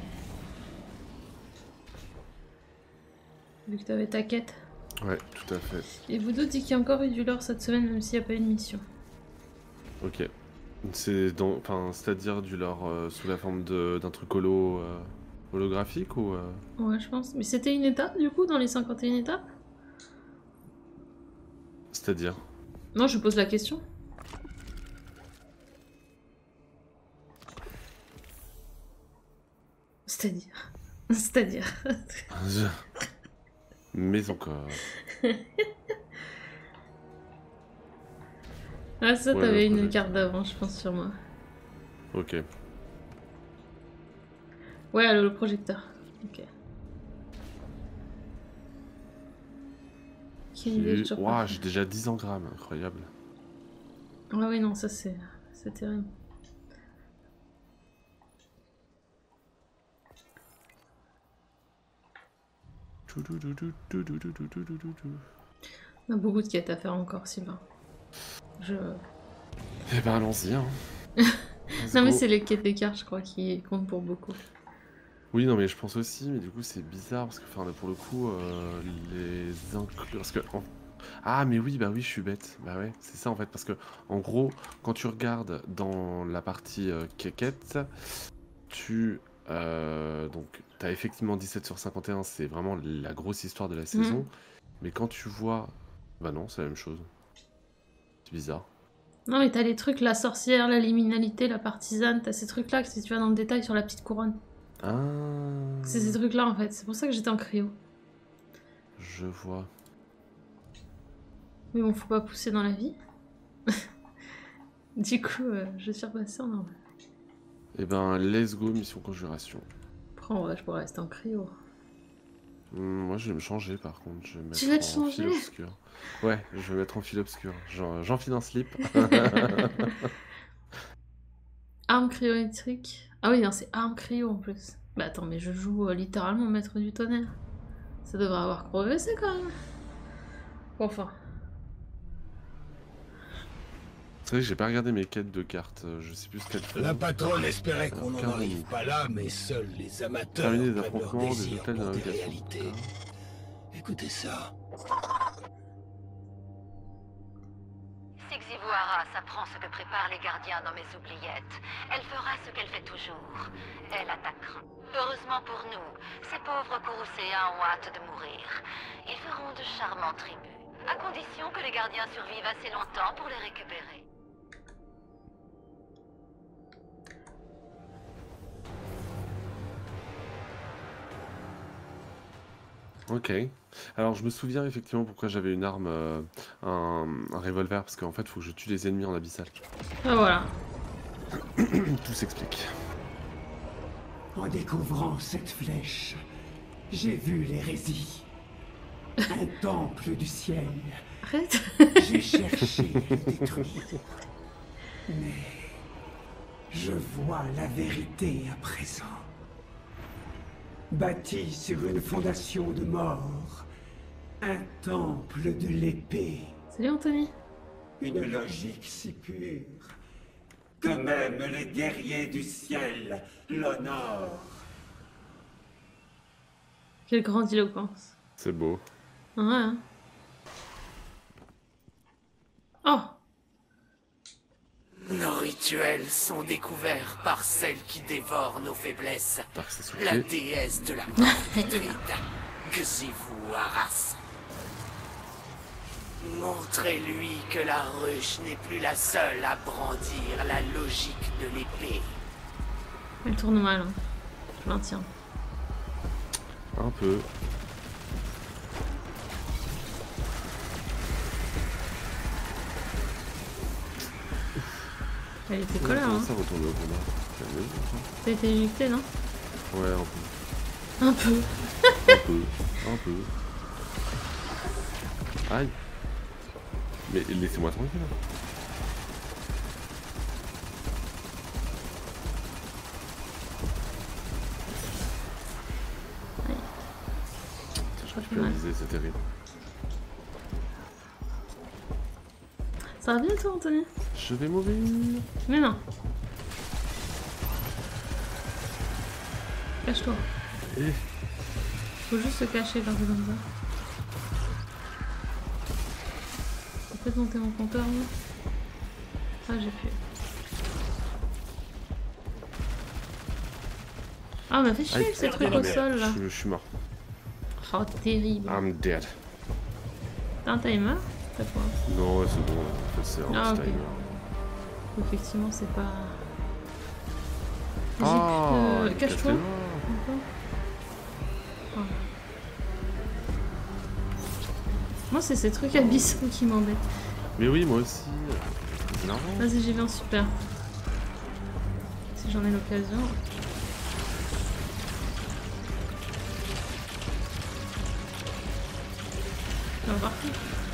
Vu que t'avais ta quête. Ouais, tout à fait. Et vous dit qu'il y a encore eu du lore cette semaine, même s'il n'y a pas eu de mission. Ok. C'est dans... Enfin, c'est-à-dire du lore euh, sous la forme de- d'un truc holo... euh, holographique ou... euh, Ouais, je pense. Mais c'était une étape, du coup, dans les cinquante et une étapes? C'est-à-dire? Non, je pose la question. C'est-à-dire. C'est-à-dire. Je- Mais encore. Ah, ça, Ouais, t'avais le une projecteur. carte d'avance, je pense, sur moi. Ok. Ouais, allô, le projecteur. Ok. Quelle idée, J'ai- je toujours Ouah, pas j'ai fait. déjà dix engrammes, incroyable. Ah oui, non, ça, c'est c'est terrible. On a beaucoup de quêtes à faire encore, Sylvain. Je... Eh ben allons-y. Hein. Let's Non, mais go. c'est les quêtes des cartes, je crois, qui comptent pour beaucoup. Oui, non, mais je pense aussi, mais du coup c'est bizarre parce que, enfin, là, pour le coup, euh, les inclure. Parce que, en- ah, mais oui, bah oui, je suis bête. Bah ouais, c'est ça en fait, parce que, en gros, quand tu regardes dans la partie euh, quéquette, tu. euh, donc, t'as effectivement dix-sept sur cinquante et un, c'est vraiment la grosse histoire de la saison. Mais quand tu vois. Bah non, c'est la même chose. C'est bizarre. Non, mais t'as les trucs, la sorcière, la liminalité, la partisane, t'as ces trucs-là que si tu vas dans le détail sur la petite couronne. Ah. C'est ces trucs-là, en fait. C'est pour ça que j'étais en cryo. Je vois. Mais bon, faut pas pousser dans la vie. Du coup, euh, je suis repassée en normal. Eh ben, let's go, mission conjuration. Après, en vrai, je pourrais rester en cryo. Hmm, moi, je vais me changer par contre. Je vais me Tu mettre vas te en changer? fil obscur. Ouais, je vais mettre en fil obscur. J'en- J'enfile un slip. Arme cryo électrique. Ah oui, non, c'est arme cryo en plus. Bah attends, mais je joue euh, littéralement maître du tonnerre. Ça devrait avoir progressé quand même. Bon, enfin. C'est vrai que j'ai pas regardé mes quêtes de cartes. euh, Je sais plus ce qu'elles font. La patronne espérait qu'on Alors, n'en arrive carrément. pas là, mais seuls les amateurs Terminer les prennent leur affrontements, des désir hôtels de pour des navigation. réalités. Écoutez ça. Si Xivu Arras apprend ce que préparent les gardiens dans mes oubliettes, elle fera ce qu'elle fait toujours. Elle attaquera. Heureusement pour nous, ces pauvres Courroucéens ont hâte de mourir. Ils feront de charmants tribus, à condition que les gardiens survivent assez longtemps pour les récupérer. Ok. Alors, je me souviens effectivement pourquoi j'avais une arme, euh, un, un revolver, parce qu'en fait, il faut que je tue les ennemis en abyssal. Ah voilà. Tout s'explique. En découvrant cette flèche, j'ai vu l'hérésie. Un temple du ciel. Arrête. J'ai cherché à le détruire. Mais je vois la vérité à présent. Bâti sur une fondation de mort, un temple de l'épée. Salut Anthony. Une logique si pure que même les guerriers du ciel l'honorent. Quelle grandiloquence. C'est beau. Ouais. Hein. Oh. Nos rituels sont découverts par celle qui dévore nos faiblesses, Dark, c'est la soufflé. déesse de la mort détruite, Xivu Arras. Montrez-lui que la ruche n'est plus la seule à brandir la logique de l'épée. Elle tourne mal. Hein. Je maintiens. Un peu. Elle était colère, Comment hein. ça retourne au combat? Calmez-vous, ça. T'as été éjecté, non? Ouais, un peu. Un peu. Un peu. Un peu. Aïe. Mais laissez-moi tranquille. hein. Ça fait Je peux mal. viser, c'est terrible. Ça va bien toi, Anthony? Je vais mourir. Mais non. Cache-toi. Eh. Faut juste se cacher quand t'es comme ça. J'ai peut-être monter mon compteur, moi. Ah, j'ai pu. Ah, on a fait chier Aïe. avec ces trucs au sol, là. Je, je suis mort. Oh, terrible. I'm dead. T'as un timer? Ça quoi. Non, ouais, c'est bon, en fait, c'est un Ah, petit ok. timer. Effectivement, c'est pas. J'ai Ah, plus de. le Cache-toi. Castelnois. Encore. Ah. Moi, c'est ces trucs abyssaux qui m'embêtent. Mais oui, moi aussi. C'est énervant. Vas-y, j'y vais, super. Si j'en ai l'occasion. Ah, parfait.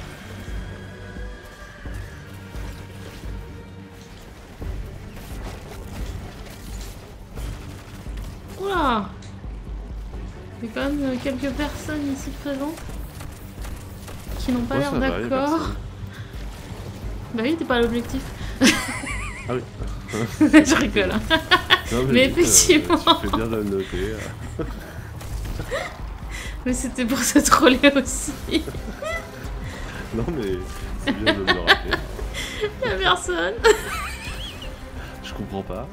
Oula! Il y a quand même euh, quelques personnes ici présentes qui n'ont pas Ouais, l'air ça va, y a d'accord. personne. Bah oui, t'es pas l'objectif. Ah oui. Je rigole. Hein. Non, Mais vite, euh, effectivement. tu fais bien de le noter. euh. Mais c'était pour se troller aussi. Non, mais c'est bien de me le rappeler. Y'a personne. Je comprends pas.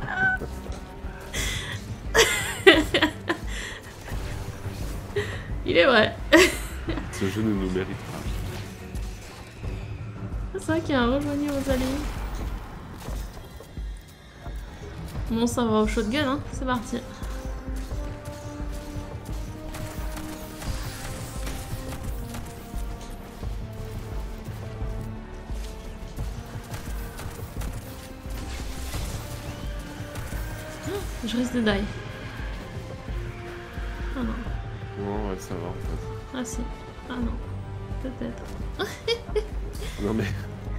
Il est vrai. Ce jeu ne nous mérite pas. C'est vrai qu'il y a un rejoignez aux alliés. Bon, ça va au shotgun, hein. C'est parti. Je risque de die. Ah non. Non, ouais, ça va en fait. Ah si. Ah non. Peut-être. Non, mais.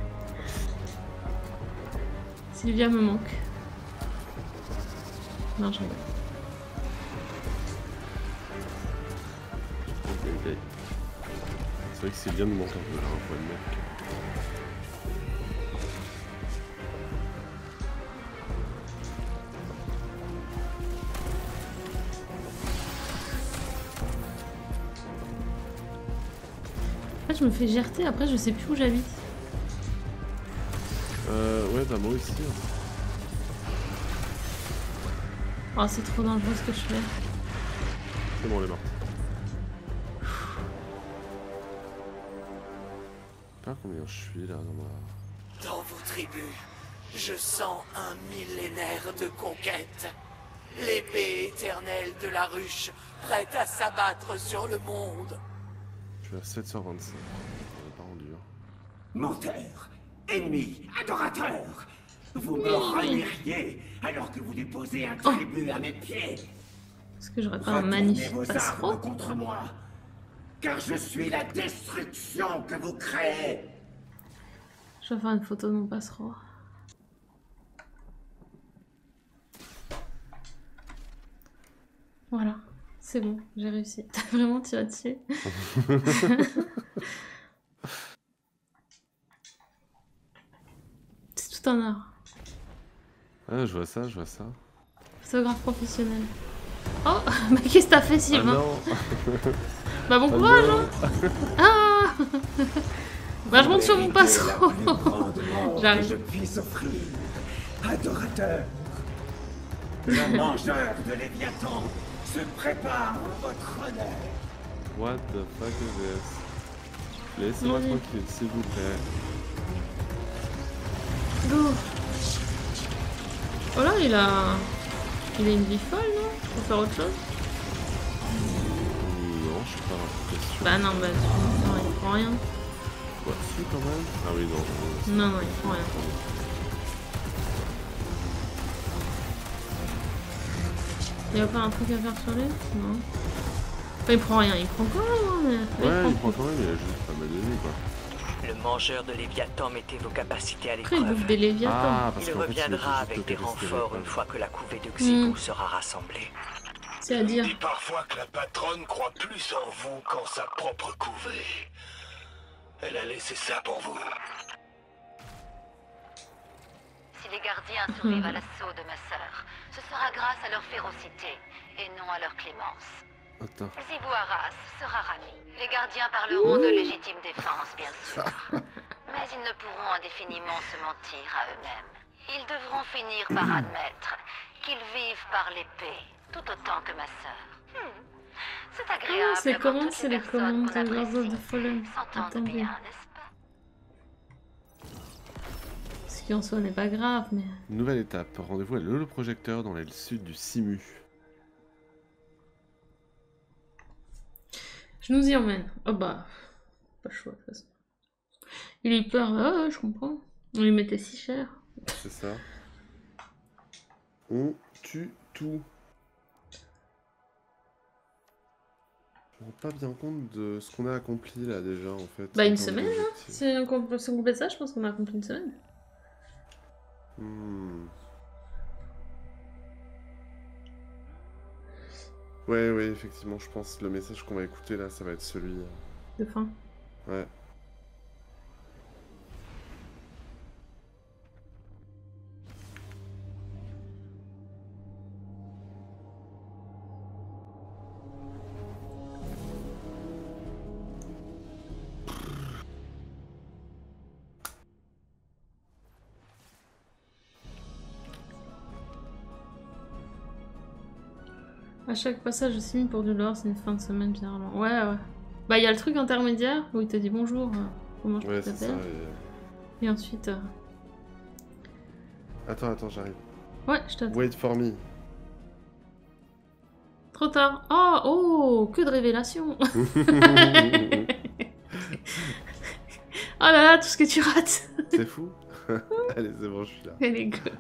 Sylvia me manque. Non, je rigole. Ok, ok. C'est vrai que c'est bien de manquer un peu là, un point de mec. En fait, je me fais gerter, après je sais plus où j'habite. Euh, ouais, bah moi aussi. Hein. Oh, c'est trop dangereux ce que je fais. C'est bon, elle est morte. Je sais pas combien je suis là dans ma... Dans vos tribus, je sens un millénaire de conquête. L'épée éternelle de la ruche, prête à s'abattre sur le monde. Je suis à sept cent vingt-cinq. On est pas rendu. Hein. Menteur, ennemi, adorateur, vous me remerciez alors que vous déposez un tribut à mes pieds. Est-ce que j'aurais pas un Retournez magnifique vos passereau? armes contre moi, car je suis la destruction que vous créez. Je vais faire une photo de mon passereau. Voilà, c'est bon, j'ai réussi. T'as vraiment tiré dessus. C'est tout un art. Ah, je vois ça, je vois ça. Photographe professionnel. Oh, mais qu'est-ce que t'as fait, Ah Sylvain? non. Bah bon Ah courage, non. hein. Ah. Bah je monte sur mon passereau. J'arrive. Je puisse offrir, adorateur. Le mangeur de Léviathan se prépare à votre honneur. What the fuck is this? Laissez-moi Oui. tranquille, s'il vous plaît. Go. Oh là, il a... Il a une vie folle, non? Faut faire autre chose? Non, je suis pas l'impression. Bah non, bah tu... non, il prend rien. Quoi, si quand même? Ah oui, non. je- Non, non, il prend rien. Il y a pas un truc à faire sur lui? Non. Enfin, il prend rien, il prend quand même, hein, mais... Ouais, il il prend prend quand même, il a juste pas mal de vie, quoi. Le mangeur de Léviathan mettait vos capacités à Après, il bouffe l'épreuve. des léviathans. Ah, parce Il qu'en fait, il reviendra est avec juste des resté renforts là. une fois que la couvée de Xibou Hmm. sera rassemblée. C'est-à-dire... dit parfois que la patronne croit plus en vous qu'en sa propre couvée. Elle a laissé ça pour vous. Si les gardiens survivent à l'assaut de ma sœur, ce sera grâce à leur férocité et non à leur clémence. Attends. Xibou Arras sera rami. Les gardiens parleront de légitime défense, bien sûr. Mais ils ne pourront indéfiniment se mentir à eux-mêmes. Ils devront finir par admettre qu'ils vivent par l'épée, tout autant que ma sœur. Hmm. C'est agréable. Ah, c'est d'avoir comment toutes c'est les les personnes commandes qu'on de Lord of apprécie the Fallen? s'entendent Attendez. bien, n'est-ce pas? qui en soi n'est pas grave, mais... Nouvelle étape, rendez-vous à l'holoprojecteur dans l'aile sud du Simu. Je nous y emmène. Oh bah, pas le choix de toute façon. Il a eu peur, ah, ouais, je comprends. On lui mettait si cher. C'est ça. On tue tout. Je me rends pas bien compte de ce qu'on a accompli là déjà en fait. Bah une en termes semaine, hein. d'objectifs. Si on compl- si on complète ça, je pense qu'on a accompli une semaine. Hmm. Ouais, ouais, effectivement, je pense que le message qu'on va écouter là, ça va être celui. euh, De fin. Ouais. À chaque passage de Simu pour du lore, c'est une fin de semaine généralement. Ouais, ouais. Bah il y a le truc intermédiaire où il te dit bonjour, euh, comment je peux Ouais, c'est ça. t'appeler. et- Et ensuite... euh, Attends, attends, j'arrive. Ouais, je t'attends. Wait for me. Trop tard. Oh, oh, que de révélations. Oh là là, tout ce que tu rates. C'est fou. Allez, c'est bon, je suis là. Elle est go.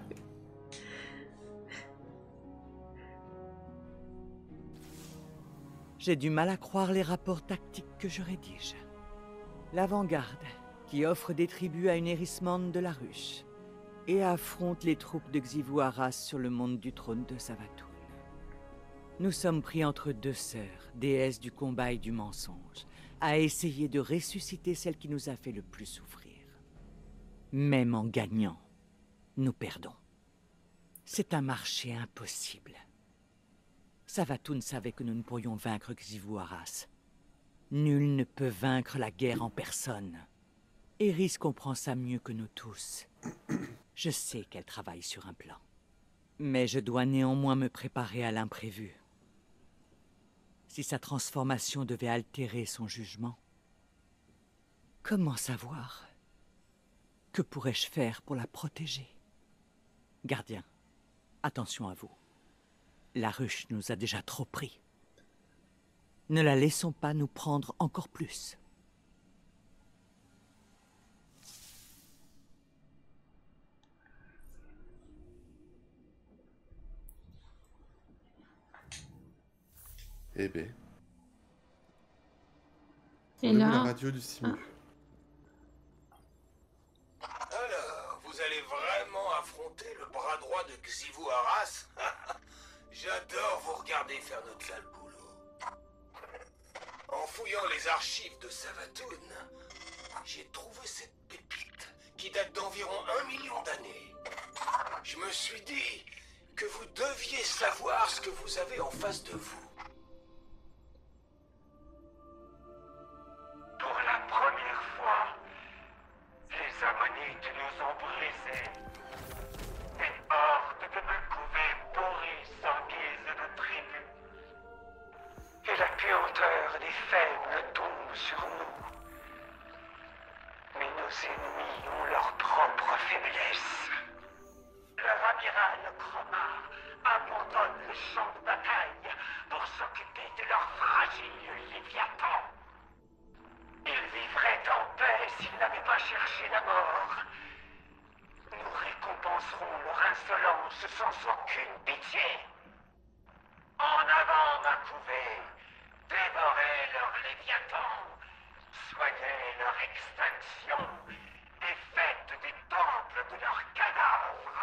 J'ai du mal à croire les rapports tactiques que je rédige. L'avant-garde, qui offre des tribus à une hérissement de la ruche, et affronte les troupes de Xivu Arras sur le monde du trône de Savathûn. Nous sommes pris entre deux sœurs, déesses du combat et du mensonge, à essayer de ressusciter celle qui nous a fait le plus souffrir. Même en gagnant, nous perdons. C'est un marché impossible. Savathûn savait que nous ne pourrions vaincre Xivu Arras. Nul ne peut vaincre la guerre en personne. Eris comprend ça mieux que nous tous. Je sais qu'elle travaille sur un plan. Mais je dois néanmoins me préparer à l'imprévu. Si sa transformation devait altérer son jugement, comment savoir? Que pourrais-je faire pour la protéger? Gardien, attention à vous. La ruche nous a déjà trop pris. Ne la laissons pas nous prendre encore plus. Eh ben. Et Rendez-vous là... la radio du Simu. Alors, vous allez vraiment affronter le bras droit de Xivu Arras? J'adore vous regarder faire notre sale boulot. En fouillant les archives de Savathûn, j'ai trouvé cette pépite qui date d'environ un million d'années. Je me suis dit que vous deviez savoir ce que vous avez en face de vous. Pour la première fois, les Ammonites nous ont brisés. Des hordes de Makouvé pourris en guise de tribu. Et la puanteur des faibles tombe sur nous. Mais nos ennemis ont leur propre faiblesse. Leur amiral Chroma abandonne le champ de bataille pour s'occuper de leur fragile Léviathan. Ils vivraient en paix s'ils n'avaient pas cherché la mort. Nous récompenserons leur insolence sans aucune pitié. En avant, Makouvé, dévorez leur Léviathan, soignez leur extinction et faites des temples de leurs cadavres.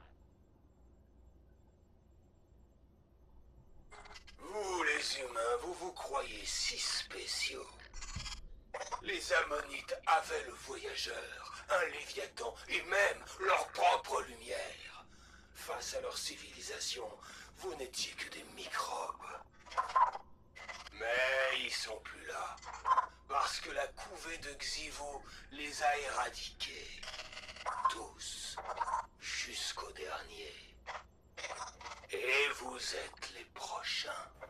Vous, les humains, vous vous croyez si spéciaux. Les Ammonites avaient le voyageur, un Léviathan et même leur propre lumière. Face à leur civilisation, vous n'étiez que des microbes. Mais ils sont plus là, parce que la couvée de Xivu les a éradiqués. Tous, jusqu'au dernier. Et vous êtes les prochains.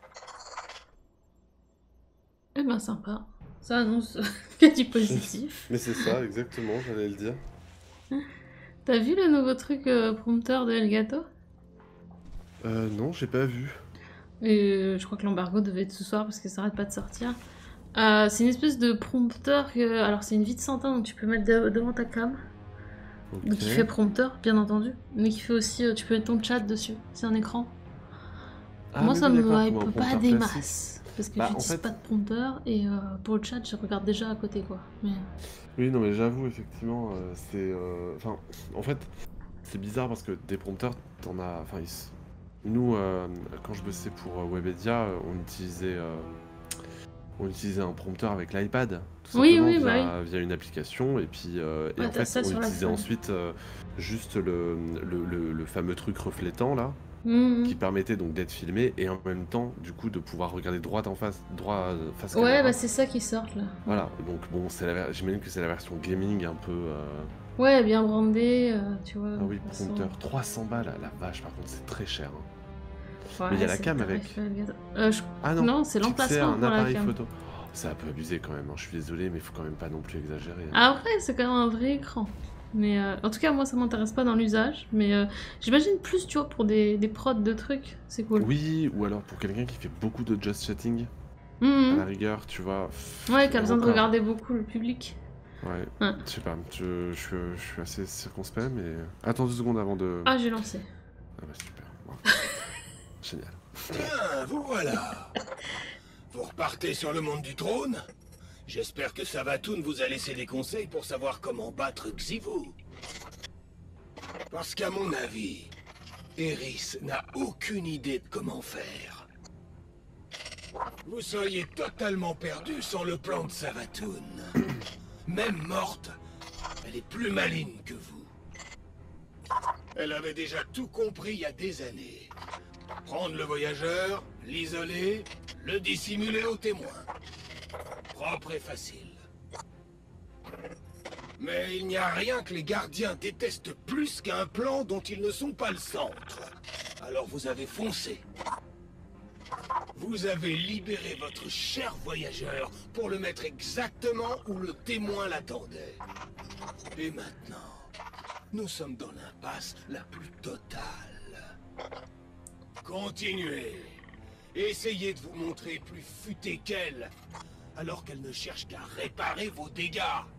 Eh ben sympa. Ça annonce que du positif. Mais c'est ça, exactement, j'allais le dire. T'as vu le nouveau truc euh, prompteur de Elgato? Euh, non, j'ai pas vu. Et euh, je crois que l'embargo devait être ce soir parce que ça arrête pas de sortir. Euh, c'est une espèce de prompteur que... Alors c'est une vie de Santin, donc tu peux mettre de- devant ta cam. Ok. Donc il fait prompteur, bien entendu. Mais qui fait aussi... euh, tu peux mettre ton chat dessus. C'est un écran. Ah, Moi oui, ça oui, me d'accord, hype comme un pas prompteur des classique. masses. Parce que Bah, en j'utilise fait- pas de prompteur. Et euh, pour le chat, je regarde déjà à côté quoi. Mais... Oui, non, mais j'avoue, effectivement, euh, c'est... euh, Enfin, en fait, c'est bizarre parce que des prompteurs, t'en as... Enfin, ils s- nous, euh, quand je bossais pour euh, Webedia, euh, on utilisait... euh, On utilisait un prompteur avec l'iPad, tout Oui, simplement, oui, via, bah via une application, et puis euh, et Ouais, en t'as fait, ça on sur utilisait l'iPhone. ensuite euh, juste le, le, le- le fameux truc reflétant là, Mhm. qui permettait donc d'être filmé et en même temps, du coup, de pouvoir regarder droit en face, droit euh, face Ouais, caméra. bah c'est ça qui sort là. Voilà, donc bon, c'est la ver- j'imagine que c'est la version gaming un peu. euh, Ouais, bien brandé, euh, tu vois. Ah oui, de toute façon. prompteur, trois cents balles, la vache, par contre, c'est très cher. hein. Ouais, Mais il y a la c'est cam le avec. tarif Elgato. Euh, je- Ah non, Non, c'est fixé à l'emplacement un pour la appareil cam. photo. Oh, c'est un peu abusé quand même, hein, je suis désolé, mais il faut quand même pas non plus exagérer. hein. Après, c'est quand même un vrai écran. Mais euh, en tout cas, moi, ça m'intéresse pas dans l'usage. Mais euh, j'imagine plus, tu vois, pour des, des prods de trucs, c'est cool. Oui, ou alors pour quelqu'un qui fait beaucoup de just chatting, à Mhm. la rigueur, tu vois. pff, Ouais, qui a besoin de encore. regarder beaucoup le public. Ouais, Ouais. je sais pas, je, je, suis- je suis assez circonspect, mais. Attends deux secondes avant de. Ah, j'ai lancé. Ah bah super. Bravo. Génial. Bien, vous voilà. Vous repartez sur le monde du trône? J'espère que Savatoun vous a laissé des conseils pour savoir comment battre Xivu. Parce qu'à mon avis, Eris n'a aucune idée de comment faire. Vous seriez totalement perdu sans le plan de Savatoun. Même morte, elle est plus maligne que vous. Elle avait déjà tout compris il y a des années. Prendre le voyageur, l'isoler, le dissimuler aux témoins. Propre et facile. Mais il n'y a rien que les gardiens détestent plus qu'un plan dont ils ne sont pas le centre. Alors vous avez foncé. Vous avez libéré votre cher voyageur pour le mettre exactement où le témoin l'attendait. Et maintenant, nous sommes dans l'impasse la plus totale. Continuez. Essayez de vous montrer plus futé qu'elle, alors qu'elle ne cherche qu'à réparer vos dégâts.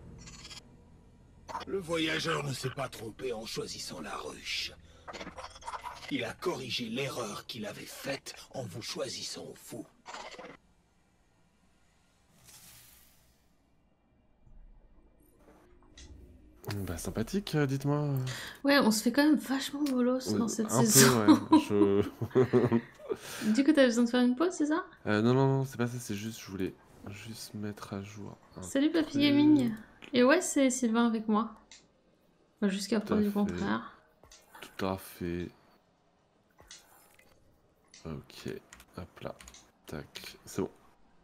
Le voyageur ne s'est pas trompé en choisissant la ruche. Il a corrigé l'erreur qu'il avait faite en vous choisissant vous. Bah sympathique, euh, dites-moi. Ouais, on se fait quand même vachement bolos dans cette Un saison. peu, ouais. Je... Du coup, t'as besoin de faire une pause, c'est ça? Euh, non, non, non, c'est pas ça, c'est juste, je voulais juste mettre à jour. un Salut Papy truc. Gaming. Et ouais, c'est Sylvain avec moi. Enfin, jusqu'à Tout à preuve du fait. contraire. Tout à fait. Ok, hop là, tac, c'est bon.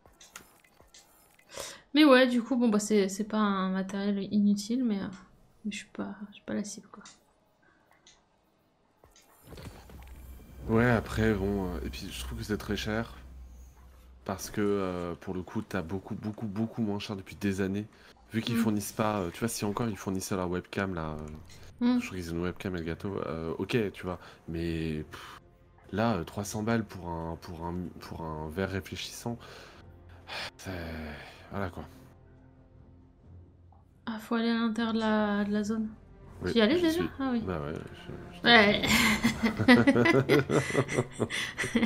Mais ouais, du coup, bon bah c'est c'est pas un matériel inutile, mais, euh, mais je suis pas, je suis pas la cible quoi. Ouais, après, bon, euh, et puis je trouve que c'est très cher. Parce que euh, pour le coup, t'as beaucoup, beaucoup, beaucoup moins cher depuis des années. Vu qu'ils Mm. fournissent pas, euh, tu vois, si encore ils fournissaient leur webcam là, euh, Mm. je crois qu'ils ont une webcam Elgato, euh, ok, tu vois, mais pff, là, euh, trois cents balles pour un, pour un, pour un verre réfléchissant, c'est. Voilà quoi. Ah, faut aller à l'intérieur de la, de la zone. Oui, Tu y allais j'y déjà? suis. Ah oui. Bah ouais, je- je- Ouais.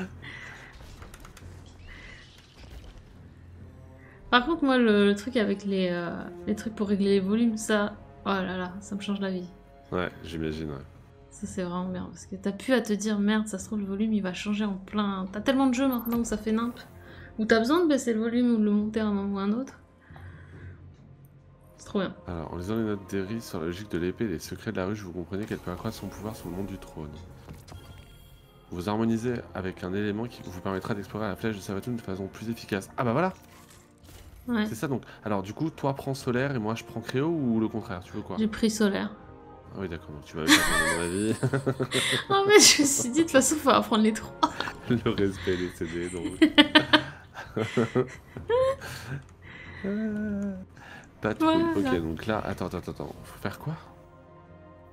Par contre, moi, le, le truc avec les, euh, les trucs pour régler les volumes, ça, oh là là, ça me change la vie. Ouais, j'imagine, ouais. Ça, c'est vraiment bien. Parce que t'as pu à te dire, merde, ça se trouve, le volume, il va changer en plein. T'as tellement de jeux maintenant où ça fait nimp. Où t'as besoin de baisser le volume ou de le monter à un moment ou à un autre. C'est trop bien. Alors, en lisant les notes d'Eris sur la logique de l'épée et les secrets de la ruche, vous comprenez qu'elle peut accroître son pouvoir sur le monde du trône. Vous harmonisez avec un élément qui vous permettra d'explorer la flèche de Savatoun de façon plus efficace. Ah bah voilà, Ouais. c'est ça donc. Alors du coup, toi prends solaire et moi je prends créo ou le contraire, tu veux quoi? J'ai pris solaire. Ah oui d'accord, donc tu vas faire mon avis. En fait, je me suis dit, de toute façon, faut apprendre les trois. Le respect des C D donc. Euh, Patrouille, Voilà. ok donc là, attends, attends, attends, faut faire quoi?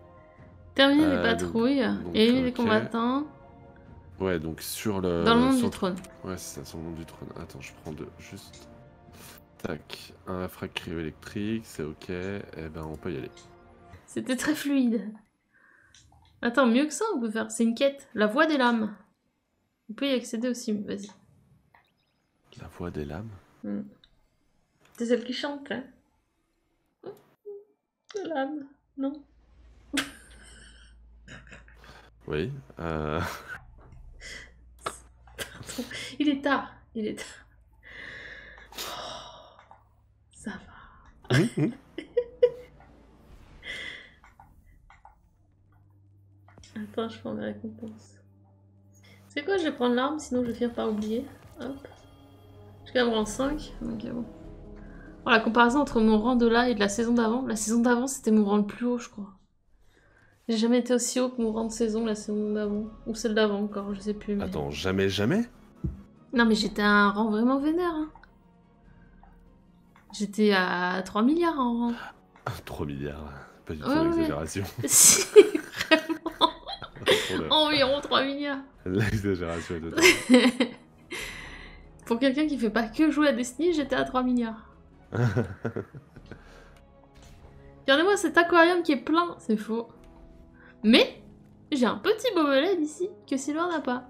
Terminer les Euh, patrouilles donc- et éliminer donc, les ok. combattants Ouais, donc sur le. dans le monde sur- du trône. Ouais, c'est ça, sur le monde du trône. Attends, je prends deux. Juste. Tac. Un frag cryo-électrique, c'est ok. Eh ben, on peut y aller. C'était très fluide. Attends, mieux que ça, on peut faire. C'est une quête. La voix des lames. On peut y accéder aussi, mais vas-y. La voix des lames. Hmm. C'est celle qui chante, hein. Les lames, non. Oui. Euh... Il est tard. Il est tard. Oh, ça va. Attends, je prends mes récompenses. C'est quoi, je vais prendre l'arme, sinon je vais finir par oublier. Hop. J'ai quand même rang cinq, donc bon. Oh, la comparaison entre mon rang de là et de la saison d'avant. La saison d'avant, c'était mon rang le plus haut, je crois. J'ai jamais été aussi haut que mon rang de saison, la saison d'avant. Ou celle d'avant encore, je sais plus. Mais... Attends, jamais, jamais Non, mais j'étais à un rang vraiment vénère. Hein. J'étais à trois milliards en rang. trois milliards. Pas du tout Ouais, ouais. l'exagération. Si, vraiment. Environ trois milliards. L'exagération est totale. Pour quelqu'un qui fait pas que jouer à Destiny, j'étais à trois milliards. Regardez-moi cet aquarium qui est plein, c'est faux. Mais j'ai un petit bobelette ici que Sylvain n'a pas.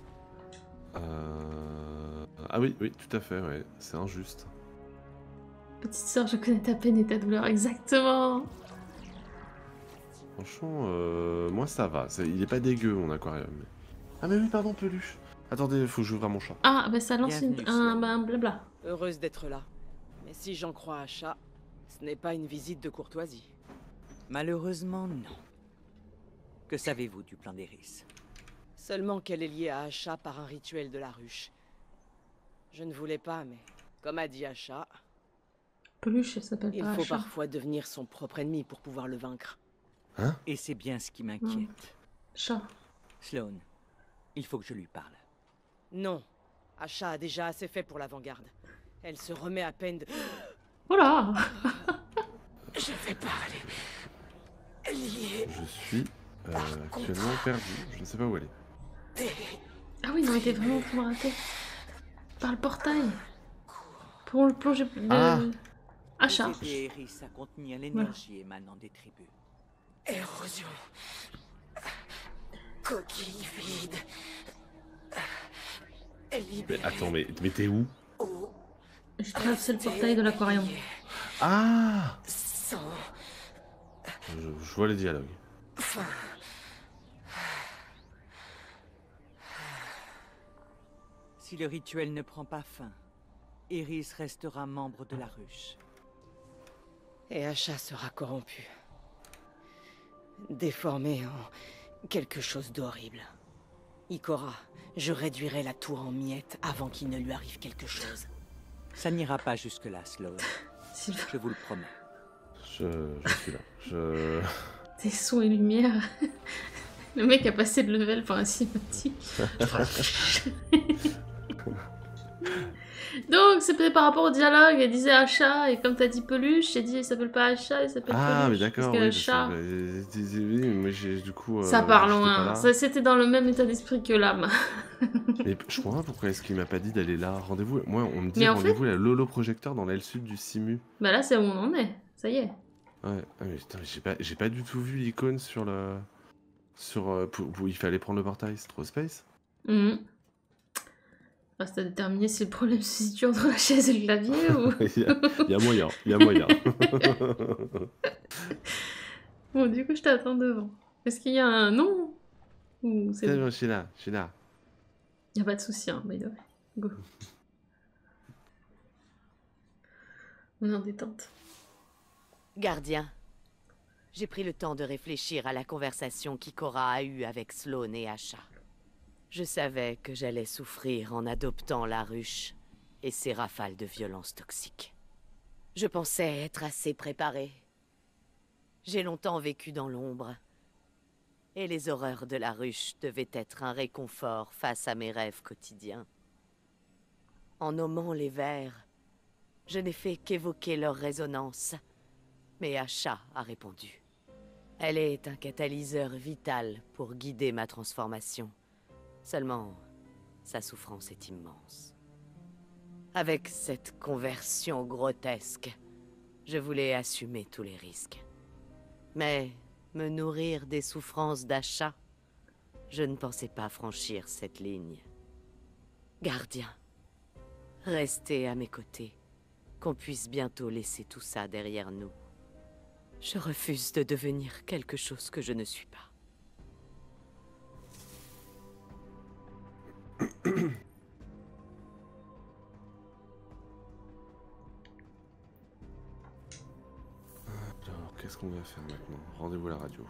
Euh... Ah oui, oui, tout à fait, ouais. C'est injuste. Petite sœur, je connais ta peine et ta douleur, exactement. Franchement, euh, moi ça va. C'est- Il est pas dégueu mon aquarium. mais- Ah mais oui, pardon, peluche. Attendez, faut que j'ouvre à mon chat. Ah, bah ça lance une, Bienvenue, un, Sylvain. bah, un blabla. Heureuse d'être là. Mais si j'en crois Asha, ce n'est pas une visite de courtoisie. Malheureusement, non. Que savez-vous du plan d'Eris? Seulement qu'elle est liée à Asha par un rituel de la ruche. Je ne voulais pas, mais comme a dit Asha, Peluche, elle s'appelle il pas faut Asha. parfois devenir son propre ennemi pour pouvoir le vaincre. Et c'est bien ce qui m'inquiète. Chat. Sloane, il faut que je lui parle. Non, Asha a déjà assez fait pour l'avant-garde. Elle se remet à peine de... Voilà. Je vais parler. Liée Je suis euh, actuellement perdu. Je ne sais pas où elle est. Ah oui, non, mais t'es vraiment pour me rater. Par le portail. Pour le plonger de... Ah. Achat. Vous aidez Eris à contenir l'énergie émanant des tribus. érosion. Coquille vide. Mais attends, mais, mais t'es où? Je traversé le portail de l'aquarium. Ah Sans je, je vois les dialogues. fin. Si le rituel ne prend pas fin, Eris restera membre de la ruche. Et Asha sera corrompu. Déformé en quelque chose d'horrible. Ikora, je réduirai la tour en miettes avant qu'il ne lui arrive quelque chose. Ça n'ira pas jusque-là, Sloane. Sylvain, Je vous le promets. Je, je suis là. Je... tes sons et lumières. Le mec a passé de level pour un cinématique. Donc, c'était par rapport au dialogue. Elle disait Achat, et comme t'as dit Peluche, j'ai dit il s'appelle pas Achat, il s'appelle Ah, mais Peluche. d'accord, Parce que oui. chat, parce que, euh, oui, mais j'ai du coup. euh, ça part j'étais pas loin. là. Ça, c'était dans le même état d'esprit que l'âme. Mais je comprends pas pourquoi est-ce qu'il m'a pas dit d'aller là. Rendez-vous. Moi, on me dit Mais en rendez-vous à la Lolo Projecteur dans l'aile sud du Simu. Bah là, c'est où on en est. Ça y est. Ouais, ah, mais putain, mais j'ai pas, j'ai pas du tout vu l'icône sur le. Sur. euh, pour- pour- il fallait prendre le portail, c'est trop space. Mhm. Reste à déterminer si le problème se situe entre la chaise et le clavier ou... Il y, a- il y a moyen, il y a moyen. Bon, du coup, je t'attends devant. Est-ce qu'il y a un nom ou c'est C'est bon? bon, je suis là, je suis là. Y a pas de souci, hein, by the way. Go. On est en détente. Gardien, j'ai pris le temps de réfléchir à la conversation qu'Ikora a eue avec Sloane et Asha. Je savais que j'allais souffrir en adoptant la ruche et ses rafales de violence toxique. Je pensais être assez préparée. J'ai longtemps vécu dans l'ombre, et les horreurs de la ruche devaient être un réconfort face à mes rêves quotidiens. En nommant les vers, je n'ai fait qu'évoquer leur résonance, mais Asha a répondu. Elle est un catalyseur vital pour guider ma transformation. Seulement, sa souffrance est immense. Avec cette conversion grotesque, je voulais assumer tous les risques. Mais me nourrir des souffrances d'achat, je ne pensais pas franchir cette ligne. Gardien, restez à mes côtés, qu'on puisse bientôt laisser tout ça derrière nous. Je refuse de devenir quelque chose que je ne suis pas. Alors, qu'est-ce qu'on va faire maintenant? Rendez-vous à la radio.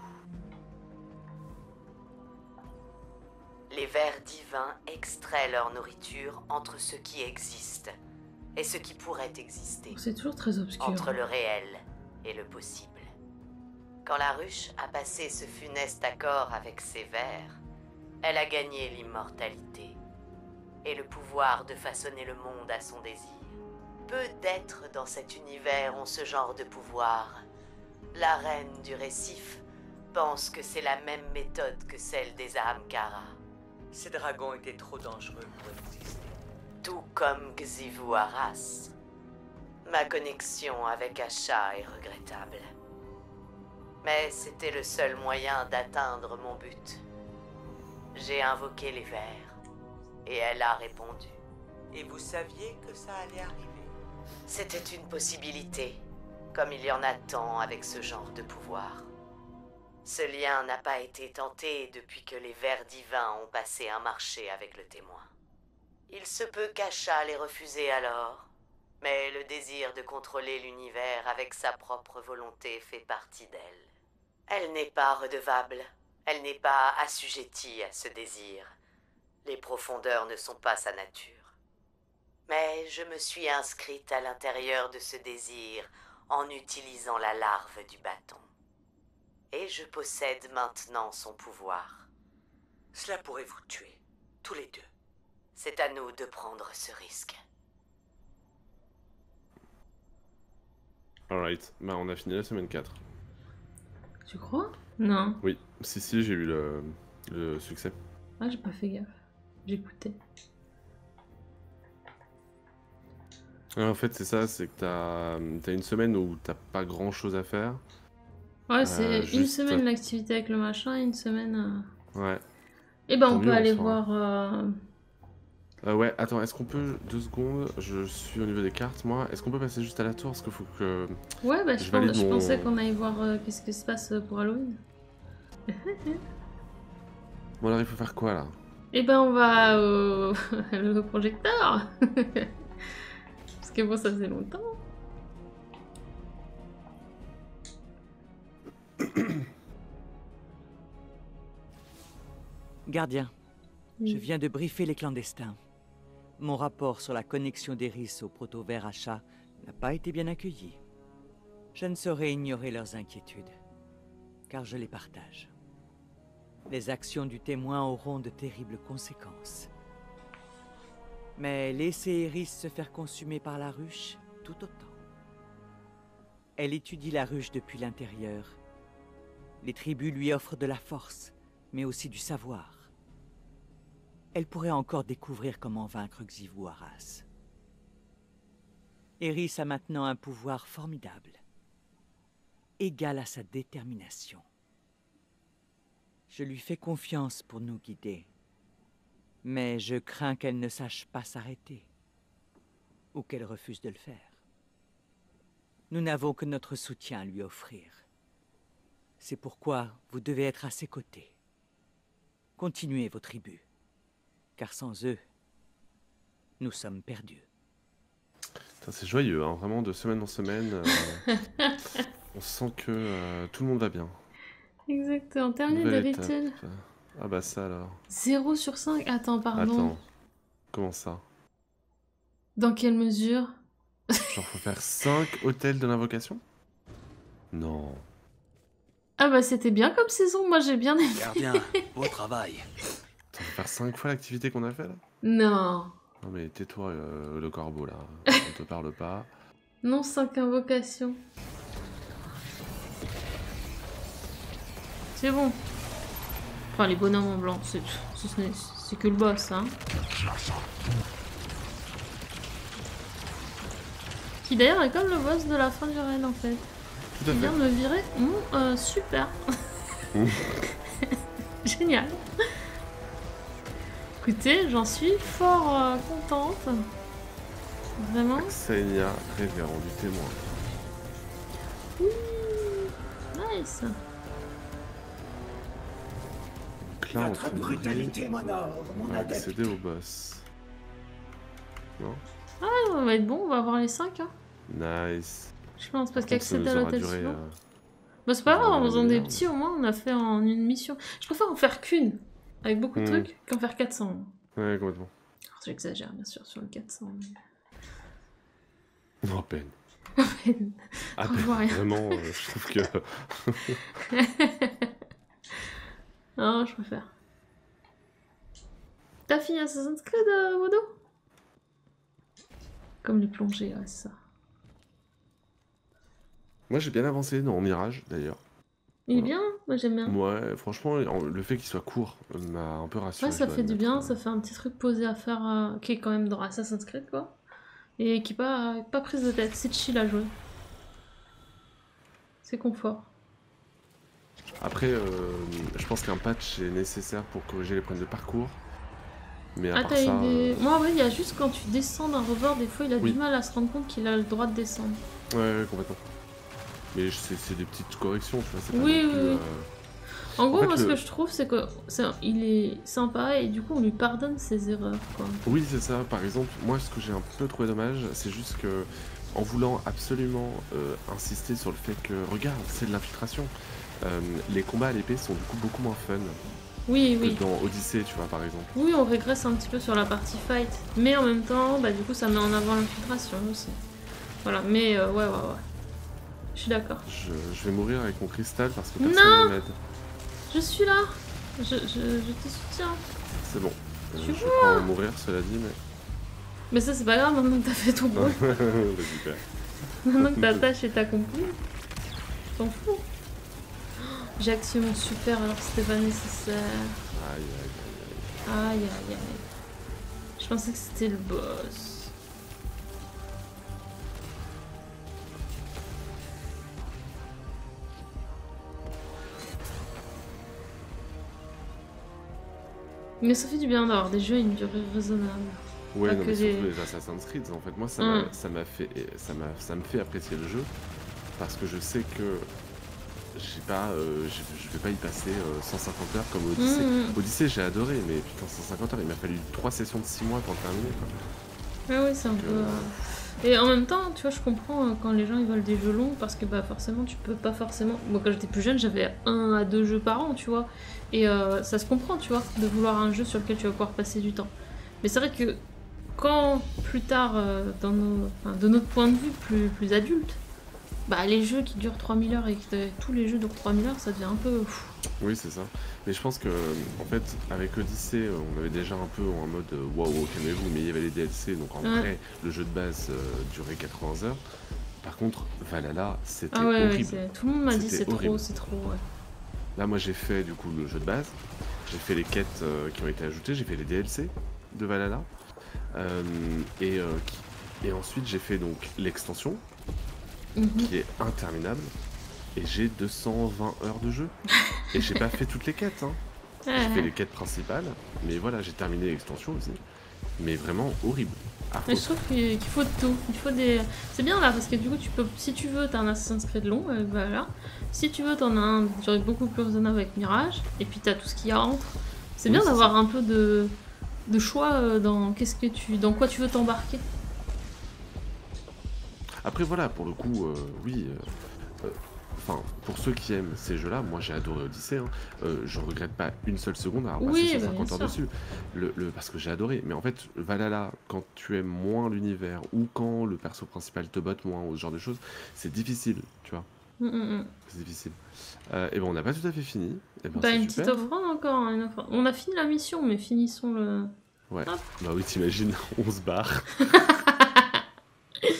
Les vers divins extraient leur nourriture entre ce qui existe et ce qui pourrait exister. C'est toujours très obscur. Entre le réel et le possible. Quand la ruche a passé ce funeste accord avec ses vers, elle a gagné l'immortalité et le pouvoir de façonner le monde à son désir. Peu d'êtres dans cet univers ont ce genre de pouvoir. La reine du récif pense que c'est la même méthode que celle des Ahamkara. Ces dragons étaient trop dangereux pour exister. Tout comme Xivu Arras. Ma connexion avec Asha est regrettable. Mais c'était le seul moyen d'atteindre mon but. J'ai invoqué les vers, et elle a répondu. Et vous saviez que ça allait arriver? C'était une possibilité, comme il y en a tant avec ce genre de pouvoir. Ce lien n'a pas été tenté depuis que les vers divins ont passé un marché avec le témoin. Il se peut qu'Asha l'ait refusé alors, mais le désir de contrôler l'univers avec sa propre volonté fait partie d'elle. Elle n'est pas redevable, elle n'est pas assujettie à ce désir. Les profondeurs ne sont pas sa nature. Mais je me suis inscrite à l'intérieur de ce désir en utilisant la larve du bâton. Et je possède maintenant son pouvoir. Cela pourrait vous tuer, tous les deux. C'est à nous de prendre ce risque. Alright, bah on a fini la semaine quatre. Tu crois? Non. Oui, si si, j'ai eu le, le succès. Ah, j'ai pas fait gaffe. J'écoutais. Ouais, en fait, c'est ça, c'est que t'as as une semaine où t'as pas grand chose à faire. Ouais, c'est Euh, une juste- semaine l'activité avec le machin et une semaine... euh, Ouais. Eh ben, Tant on mieux, peut on aller saura. voir... euh, Euh, ouais, attends, est-ce qu'on peut. Deux secondes, je suis au niveau des cartes, moi. Est-ce qu'on peut passer juste à la tour? Parce qu'il faut que. Ouais, bah, Je je, valide pense- je mon- pensais qu'on allait voir euh, qu'est-ce qui se passe pour Halloween. Bon, alors il faut faire quoi là? Eh ben, on va au le projecteur. Parce que bon, ça faisait longtemps. Gardien, je Oui. viens de briefer les clandestins. Mon rapport sur la connexion d'Eris au proto-ver Asha n'a pas été bien accueilli. Je ne saurais ignorer leurs inquiétudes, car je les partage. Les actions du témoin auront de terribles conséquences. Mais laisser Eris se faire consumer par la ruche, tout autant. Elle étudie la ruche depuis l'intérieur. Les tribus lui offrent de la force, mais aussi du savoir. Elle pourrait encore découvrir comment vaincre Xivu Arras. Eris a maintenant un pouvoir formidable, égal à sa détermination. Je lui fais confiance pour nous guider, mais je crains qu'elle ne sache pas s'arrêter, ou qu'elle refuse de le faire. Nous n'avons que notre soutien à lui offrir. C'est pourquoi vous devez être à ses côtés. Continuez vos tribus, car sans eux, nous sommes perdus. Putain, c'est joyeux, hein, vraiment, de semaine en semaine. euh, on sent que euh, tout le monde va bien. Exactement, terminé Nouvelle étape. d'habitude. Ah bah ça alors. zéro sur cinq. Attends, pardon. Attends. Comment ça? Dans quelle mesure? Genre faut faire cinq hôtels de l'invocation? Non. Ah bah c'était bien comme saison, moi j'ai bien aimé. Gardien, beau travail. Attends, faut faire cinq fois l'activité qu'on a fait là? Non. Non mais tais-toi euh, le corbeau là. On te parle pas. Non, cinq invocations. C'est bon. Enfin, les bonhommes en blanc, c'est c'est que le boss, hein. Qui d'ailleurs est comme le boss de la fin du raid en fait. Tout à Il vient fait. de me virer. Mmh, euh, super. Génial. Écoutez, j'en suis fort euh, contente. Vraiment. Xenia, révérend du témoin. Mmh, nice. Donc là, on Votre peut brutalité m'honore, mon adepte. accéder au boss. Non? Ah, on va être bon, on va avoir les cinq. Hein. Nice. Je pense parce Par contre, ça qu'accéder nous à aura l'hôtel duré, suivant. euh, Bah, c'est pas ça nous grave, aura en faisant duré des une heure, petits, au moins on a fait en une mission. Je préfère en faire qu'une, avec beaucoup de Hmm. trucs, qu'en faire quatre cents. Ouais, complètement. Alors, j'exagère bien sûr sur le quatre cents. En peine. Mais... À Oh, je peine. vois rien. Vraiment, euh, je trouve que. Non, je préfère. T'as fini Assassin's Creed, euh, Wodo? Comme les plongées, ouais, c'est ça. Moi, j'ai bien avancé dans Mirage, d'ailleurs. Il est Voilà. bien, moi j'aime bien. Ouais, franchement, en- le fait qu'il soit court m'a un peu rassuré. Ouais, ça je dois fait du admettre. bien, ça fait un petit truc posé à faire, euh, qui est quand même dans Assassin's Creed, quoi. Et qui est pas, pas prise de tête, c'est chill à jouer. C'est confort. Après, euh, je pense qu'un patch est nécessaire pour corriger les problèmes de parcours. Mais à Ah, part t'as ça, eu des... euh, Moi, en vrai, il y a juste quand tu descends d'un rover, des fois, il a Oui. du mal à se rendre compte qu'il a le droit de descendre. ouais, ouais, complètement. Mais c'est c'est des petites corrections, tu vois. C'est pas Oui, non oui, plus, oui. euh, En gros, fait, moi, ce le- que je trouve, c'est que c'est un- il est sympa et du coup, on lui pardonne ses erreurs, quoi. Oui, c'est ça. Par exemple, moi, ce que j'ai un peu trouvé dommage, c'est juste que, en voulant absolument euh, insister sur le fait que, regarde, c'est de l'infiltration, euh, les combats à l'épée sont du coup beaucoup moins fun Oui, que oui. dans Odyssey, tu vois, par exemple. Oui, on régresse un petit peu sur la partie fight. Mais en même temps, bah, du coup, ça met en avant l'infiltration aussi. Voilà, mais euh, ouais, ouais, ouais. Je suis d'accord. Je, je vais mourir avec mon cristal parce que Non. personne ne m'aide. Je suis là. Je, je, je te soutiens. C'est bon. Euh, Tu je vais pas en mourir, cela dit, mais. Mais ça, c'est pas grave, maintenant que t'as fait ton rôle. Bah, super. Maintenant que ta tâche est accomplie. T'en fous. J'ai actionné mon super alors que c'était pas nécessaire. Aïe, aïe, aïe, aïe. Aïe, aïe, aïe. Je pensais que c'était le boss. Mais ça fait du bien d'avoir des jeux à une durée raisonnable. Ouais, Pas non, que mais surtout des- les Assassin's Creed, en fait, moi, ça Hum. m'a ça m'a fait, ça m'a, ça me fait apprécier le jeu parce que je sais que, je sais pas, euh, je, je vais pas y passer euh, cent cinquante heures comme Odyssey. Hum, hum. Odyssey, j'ai adoré, mais putain, cent cinquante heures, il m'a fallu trois sessions de six mois pour le terminer, quoi. Ouais, ouais, c'est un peu. Euh. euh, Et en même temps, tu vois, je comprends euh, quand les gens ils veulent des jeux longs parce que bah forcément tu peux pas forcément. Moi quand j'étais plus jeune, j'avais un à deux jeux par an, tu vois. Et euh, ça se comprend, tu vois, de vouloir un jeu sur lequel tu vas pouvoir passer du temps. Mais c'est vrai que quand plus tard, euh, dans nos... enfin, de notre point de vue plus, plus adulte, bah les jeux qui durent trois mille heures et que tous les jeux durent trois mille heures, ça devient un peu. pff. Oui, c'est ça. Mais je pense que, en fait, avec Odyssey, euh, on avait déjà un peu en mode euh, waouh, calmez-vous, mais il y avait les D L C, donc en Ouais. vrai, le jeu de base euh, durait quatre-vingts heures. Par contre, Valhalla, c'était Ah ouais, ouais, horrible. c'est- tout le monde m'a dit C'était c'est trop, horrible. c'est trop, ouais. Là, moi, j'ai fait du coup le jeu de base, j'ai fait les quêtes euh, qui ont été ajoutées, j'ai fait les D L C de Valhalla, euh, et, euh, qui- et ensuite j'ai fait donc l'extension, Mhm. qui est interminable, et j'ai deux cent vingt heures de jeu. Et j'ai pas fait toutes les quêtes, hein. J'ai fait les quêtes principales, mais voilà, j'ai terminé l'extension aussi. Mais vraiment horrible. Mais je Affreux. trouve qu'il qu'il faut de tout. Il faut des. C'est bien là parce que du coup tu peux, si tu veux, t'as un Assassin's Creed long, euh, voilà. Si tu veux, t'en as un qui est beaucoup plus raisonnable avec Mirage. Et puis t'as tout ce qu'il y a entre. C'est Oui, bien c'est d'avoir ça. un peu de, de choix euh, dans qu'est-ce que tu, dans quoi tu veux t'embarquer. Après voilà, pour le coup, euh, oui. euh, euh, Enfin, pour ceux qui aiment ces jeux-là, moi j'ai adoré Odyssey, hein, euh, je regrette pas une seule seconde à avoir Oui, passé bah, cent cinquante bien heures sûr. dessus. Le, le- parce que j'ai adoré. Mais en fait, Valhalla, quand tu aimes moins l'univers ou quand le perso principal te botte moins ou ce genre de choses, c'est difficile, tu vois. Mm, mm, mm. C'est difficile. Euh, et ben on n'a pas tout à fait fini. Et ben, Bah c'est une super. petite offrande encore. hein, une offrande. On a fini la mission, mais finissons le. Ouais. Hop. Bah oui, t'imagines, on se barre.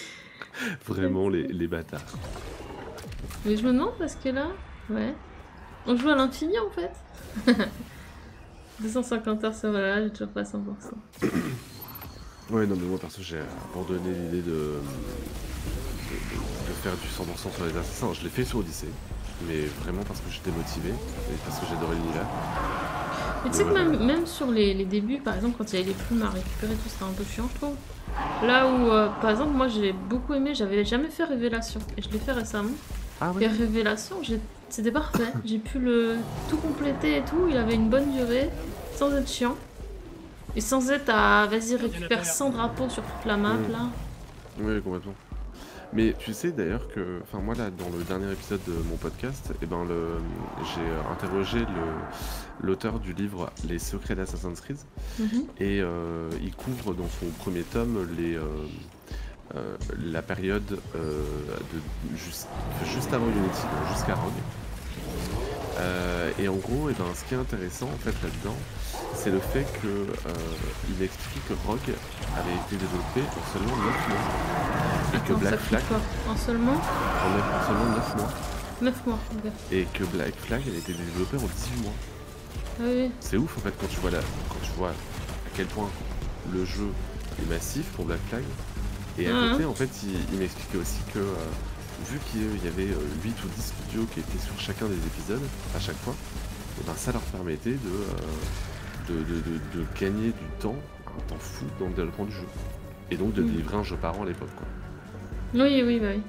Vraiment les, les bâtards. Mais je me demande parce que là, ouais. On joue à l'infini en fait. deux cent cinquante heures sur voilà, j'ai toujours pas cent pour cent. Ouais, non, mais moi perso, j'ai abandonné l'idée de, de, de- de faire du cent pour cent sur les assassins. Je l'ai fait sur Odyssey, mais vraiment parce que j'étais motivé et parce que j'adorais l'univers. Mais tu sais que Voilà. même, même sur les, les débuts, par exemple, quand il y avait les plumes à récupérer, tout c'était un peu chiant, je trouve. Là où, euh, par exemple, moi j'ai beaucoup aimé, j'avais jamais fait Révélation, et je l'ai fait récemment. Ah Et oui. Révélation, j'ai- c'était parfait. J'ai pu le tout compléter et tout, il avait une bonne durée, sans être chiant. Et sans être à, vas-y, récupère cent drapeaux sur toute la map, Mm. là. Oui, complètement. Mais tu sais d'ailleurs que, enfin moi là, dans le dernier épisode de mon podcast, eh ben le, j'ai euh, interrogé le, l'auteur du livre Les Secrets d'Assassin's Creed, Mhm. et euh, il couvre dans son premier tome les, euh, euh, la période euh, de juste, juste avant Unity, donc jusqu'à Rogue. Euh, et en gros, eh ben, ce qui est intéressant en fait là-dedans, c'est le fait que euh, il explique que Rogue avait été développé en seulement neuf mois. Et que Attends, ça Black coûte Flag quoi En seulement en neuf- en seulement neuf mois. neuf mois, ok. Et que Black Flag elle a été développée en dix-huit mois. Ah oui, C'est ouf en fait quand tu vois la, quand tu vois à quel point le jeu est massif pour Black Flag. Et à Mhm. côté en fait il, il m'expliquait aussi que euh, vu qu'il y avait euh, huit ou dix studios qui étaient sur chacun des épisodes à chaque fois, et ben ça leur permettait de, euh, de, de, de- de gagner du temps, un temps fou dans le développement du jeu. Et donc de Mhm. délivrer un jeu par an à l'époque quoi. oui, oui, bah oui.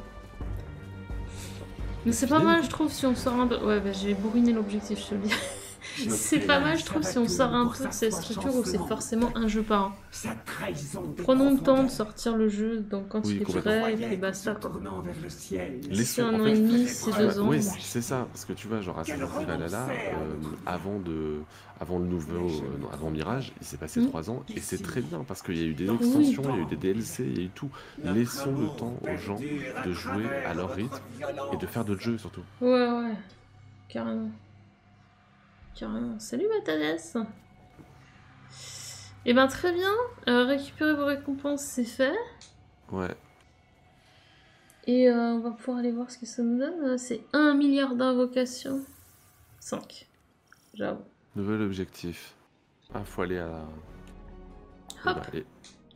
Mais c'est pas Fidèle, mal, je trouve, si on sort un peu... Ouais, bah j'ai bourriné l'objectif, je te le dis. C'est pas mal, je trouve, si on sort un peu de cette structure où c'est forcément un jeu par an. Prenons le temps de sortir le jeu, donc quand Oui, il est complètement. prêt, et puis basta quoi. Les C'est sons, un en an fait, et demi, c'est ouais, deux ans. ouais, c'est c'est ça, parce que tu vois, genre Assassin's Creed Valhalla, euh, avant, de, avant le nouveau, euh, non, avant Mirage, il s'est passé Mm. trois ans, et c'est très bien, parce qu'il y a eu des extensions, il y a eu des D L C, il y a eu tout. Laissons le temps aux gens de jouer à leur rythme, et de faire d'autres jeux surtout. Ouais, ouais, carrément. Carrément. Salut Matadès. Eh ben très bien, euh, récupérer vos récompenses, c'est fait. Ouais, Et euh, on va pouvoir aller voir ce que ça nous donne. C'est un milliard d'invocations. cinq. J'avoue. nouvel objectif. Ah, faut aller à la... Hop. Bah, allez.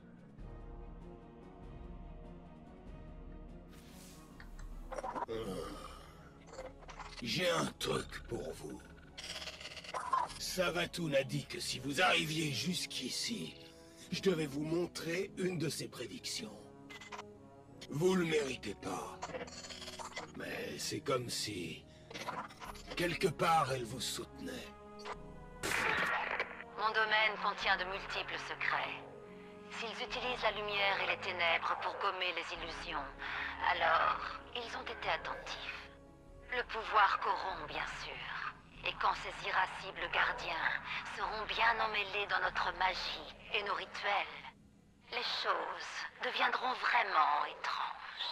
J'ai un truc pour vous. Savatoun a dit que si vous arriviez jusqu'ici, je devais vous montrer une de ses prédictions. Vous le méritez pas. Mais c'est comme si, quelque part, elle vous soutenait. Mon domaine contient de multiples secrets. S'ils utilisent la lumière et les ténèbres pour gommer les illusions, alors ils ont été attentifs. Le pouvoir corrompt, bien sûr. Et quand ces irascibles gardiens seront bien emmêlés dans notre magie et nos rituels, les choses deviendront vraiment étranges.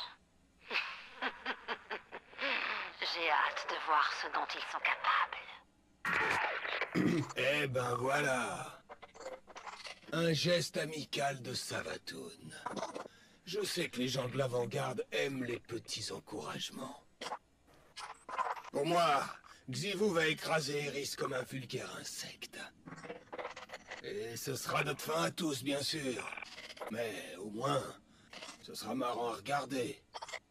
J'ai hâte de voir ce dont ils sont capables. Eh ben voilà. Un geste amical de Savatoun. Je sais que les gens de l'avant-garde aiment les petits encouragements. Pour moi, Xivu va écraser Eris comme un vulgaire insecte. Et ce sera notre fin à tous, bien sûr. Mais au moins, ce sera marrant à regarder.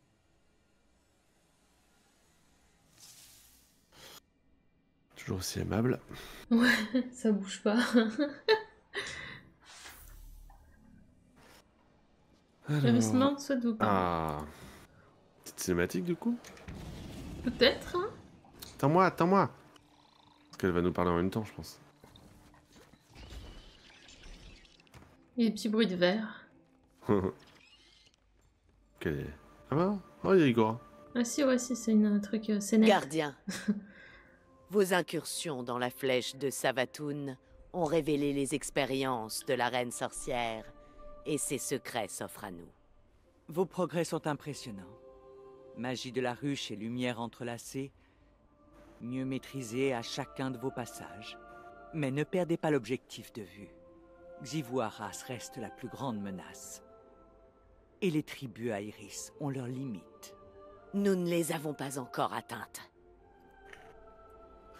Toujours aussi aimable. Ouais, ça bouge pas. Javissement, souhaite vous parler. Ah. Petite cinématique du coup. Peut-être, hein. Attends-moi, attends-moi. Parce qu'elle va nous parler en même temps, je pense. Il y a des petits bruits de verre. Quel est... Ah bah, oh, il y a Igor. Ah si, ouais, si, c'est une- un truc, euh, c'est net. Gardien, vos incursions dans la flèche de Savatoun ont révélé les expériences de la reine sorcière, et ses secrets s'offrent à nous. Vos progrès sont impressionnants. Magie de la ruche et lumière entrelacées, mieux maîtrisée à chacun de vos passages. Mais ne perdez pas l'objectif de vue. Xivu Arras reste la plus grande menace. Et les tribus à Iris ont leurs limites. Nous ne les avons pas encore atteintes.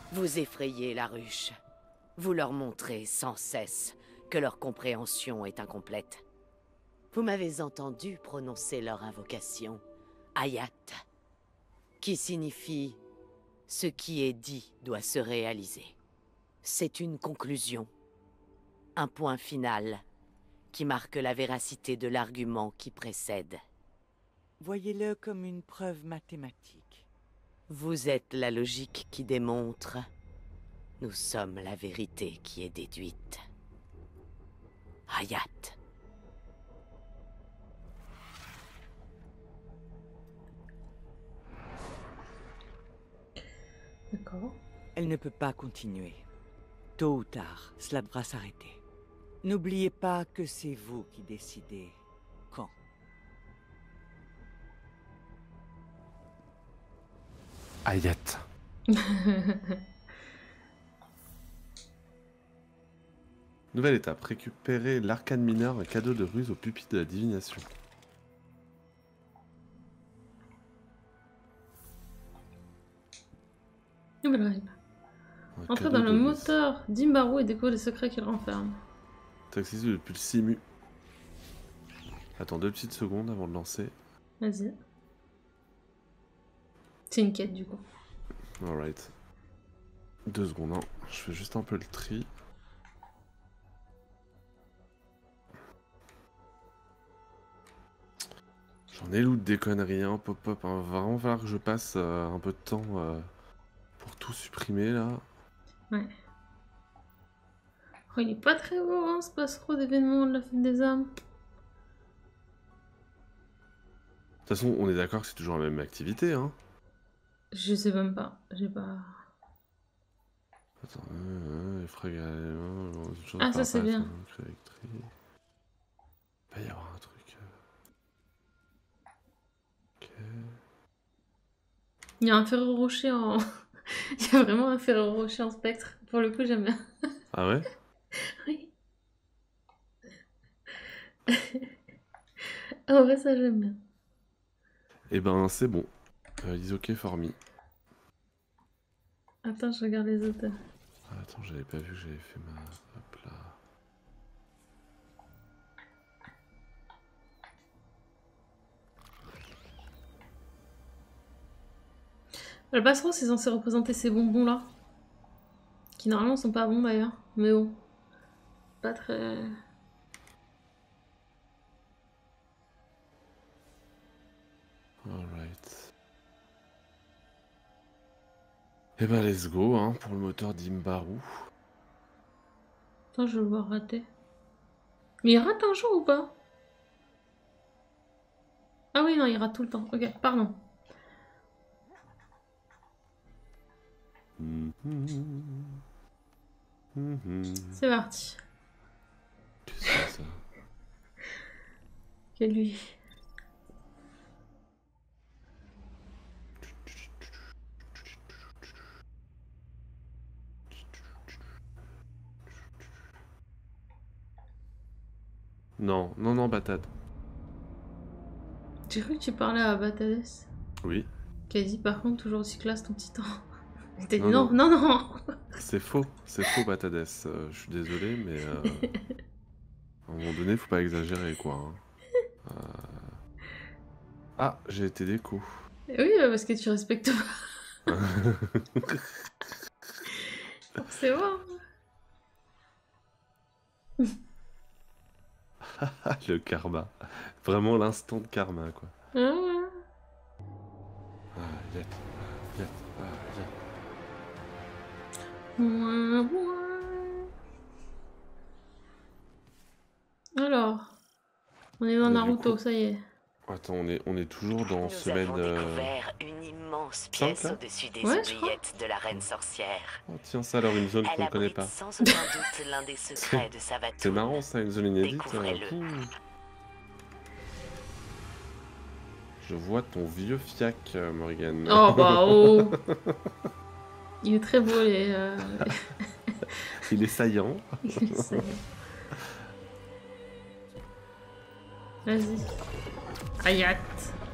Vous effrayez la ruche. Vous leur montrez sans cesse que leur compréhension est incomplète. Vous m'avez entendu prononcer leur invocation, Hayat, qui signifie « ce qui est dit doit se réaliser ». C'est une conclusion, un point final qui marque la véracité de l'argument qui précède. Voyez-le comme une preuve mathématique. Vous êtes la logique qui démontre. Nous sommes la vérité qui est déduite. Hayat. D'accord. Elle ne peut pas continuer. Tôt ou tard, cela devra s'arrêter. N'oubliez pas que c'est vous qui décidez quand. Hayat. Nouvelle étape, récupérer l'arcane mineur, un cadeau de ruse au pupitre de la divination. Nouvelle règle. Un Entrez cadeau dans le de ruse. moteur d'Imbaru et découvre les secrets qu'il renferme. C'est accessible depuis le Simu. Attends deux petites secondes avant de lancer. Vas-y. C'est une quête du coup. Alright. Deux secondes, hein. Je fais juste un peu le tri. J'en ai loot des conneries, hein, pop-up. Hein. Va vraiment falloir que je passe euh, un peu de temps euh, pour tout supprimer là. Ouais. Oh, il est pas très beau, hein, c'est pas trop d'événements de la fête des âmes. De toute façon, on est d'accord que c'est toujours la même activité, hein. Je sais même pas, j'ai pas... Attends, euh, euh, frag... euh, euh, Ah, ça, c'est bien. Il va y avoir un truc. euh. Ok. Il y a un Ferrero Rocher en... Il y a vraiment un Ferrero Rocher en spectre. Pour le coup, j'aime bien. Ah ouais? Oui. En vrai, ça, j'aime bien. Eh ben, c'est bon. Euh, ils ok for me. Attends, je regarde les auteurs. Ah, attends, j'avais pas vu que j'avais fait ma... Hop là. Le passereau, c'est censé représenter ces bonbons-là. Qui normalement sont pas bons d'ailleurs. Mais bon. Pas très... Alright. Eh ben, let's go, hein, pour le moteur d'Imbaru. Attends, je vais le voir rater. Mais il rate un jour ou pas? Ah oui, non, il rate tout le temps. Ok, pardon. Mhm. Mhm. C'est parti. Qu'est-ce que c'est ça? Que lui. Non, non, non, Batad. J'ai cru que tu parlais à Batades. Oui. Qui a dit par contre toujours aussi classe ton titan. Je t'ai dit Non, non, non, non. C'est faux, c'est faux, Batades. Euh, je suis désolé, mais euh, à un moment donné, faut pas exagérer, quoi. Hein. Euh... Ah, j'ai été déco. Oui, parce que tu respectes pas. C'est bon. Le karma. Vraiment l'instant de karma, quoi. Ah. Ah, Yat, ah, Yat, ah, Yat. Mouin, mouin. Alors, on est dans Mais du Naruto, coup- ça y est. Attends, on est, on est toujours dans Nous semaine... avons euh, découvert une immense cinq, pièce là au-dessus des Ouais, je crois. oubliettes de la reine sorcière. Oh, tiens, ça alors, une zone Elle qu'on ne connaît abrite pas. sans aucun doute l'un des secrets de Savathûn. C'est marrant, ça, une zone inédite. Découvrez-le. euh, pouh. Je vois ton vieux fiac, euh, Morgane. Oh bah oh. Il est très beau les... euh, Il est saillant. les- c'est- Vas-y. Hayat.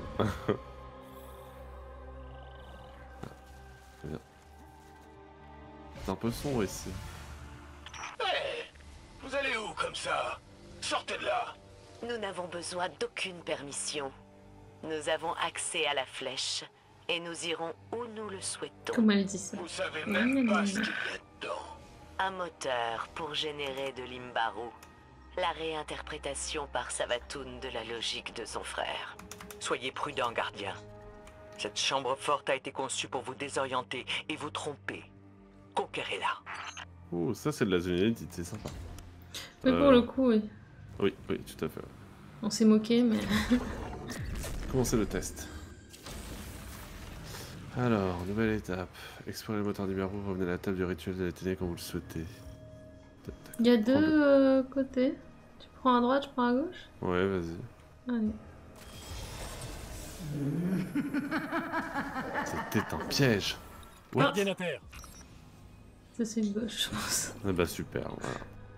Bien. C'est un peu sombre ici. Hé, vous allez où comme ça? Sortez de là. Nous n'avons besoin d'aucune permission. Nous avons accès à la flèche et nous irons où nous le souhaitons. Comment elle dit ça? Vous savez même pas ce qu'il y a dedans. Un moteur pour générer de l'Imbaru. La réinterprétation par Savatoun de la logique de son frère. Soyez prudent, gardien. Cette chambre forte a été conçue pour vous désorienter et vous tromper. Conquérez-la. Oh, ça c'est de la zone inédite, c'est sympa. Mais pour Euh, le coup, oui. Oui, oui, tout à fait. On s'est moqué, mais... Commencez le test. Alors, nouvelle étape. Explorez le moteur d'Imbaru, revenez à la table du rituel de la télé quand vous le souhaitez. Il y a deux euh, côtés. Tu prends à droite, je prends à gauche. Ouais, vas-y. Allez. C'était un piège. Ouais. Ah. à terre. Ça c'est gauche, je pense. Ah bah super, voilà.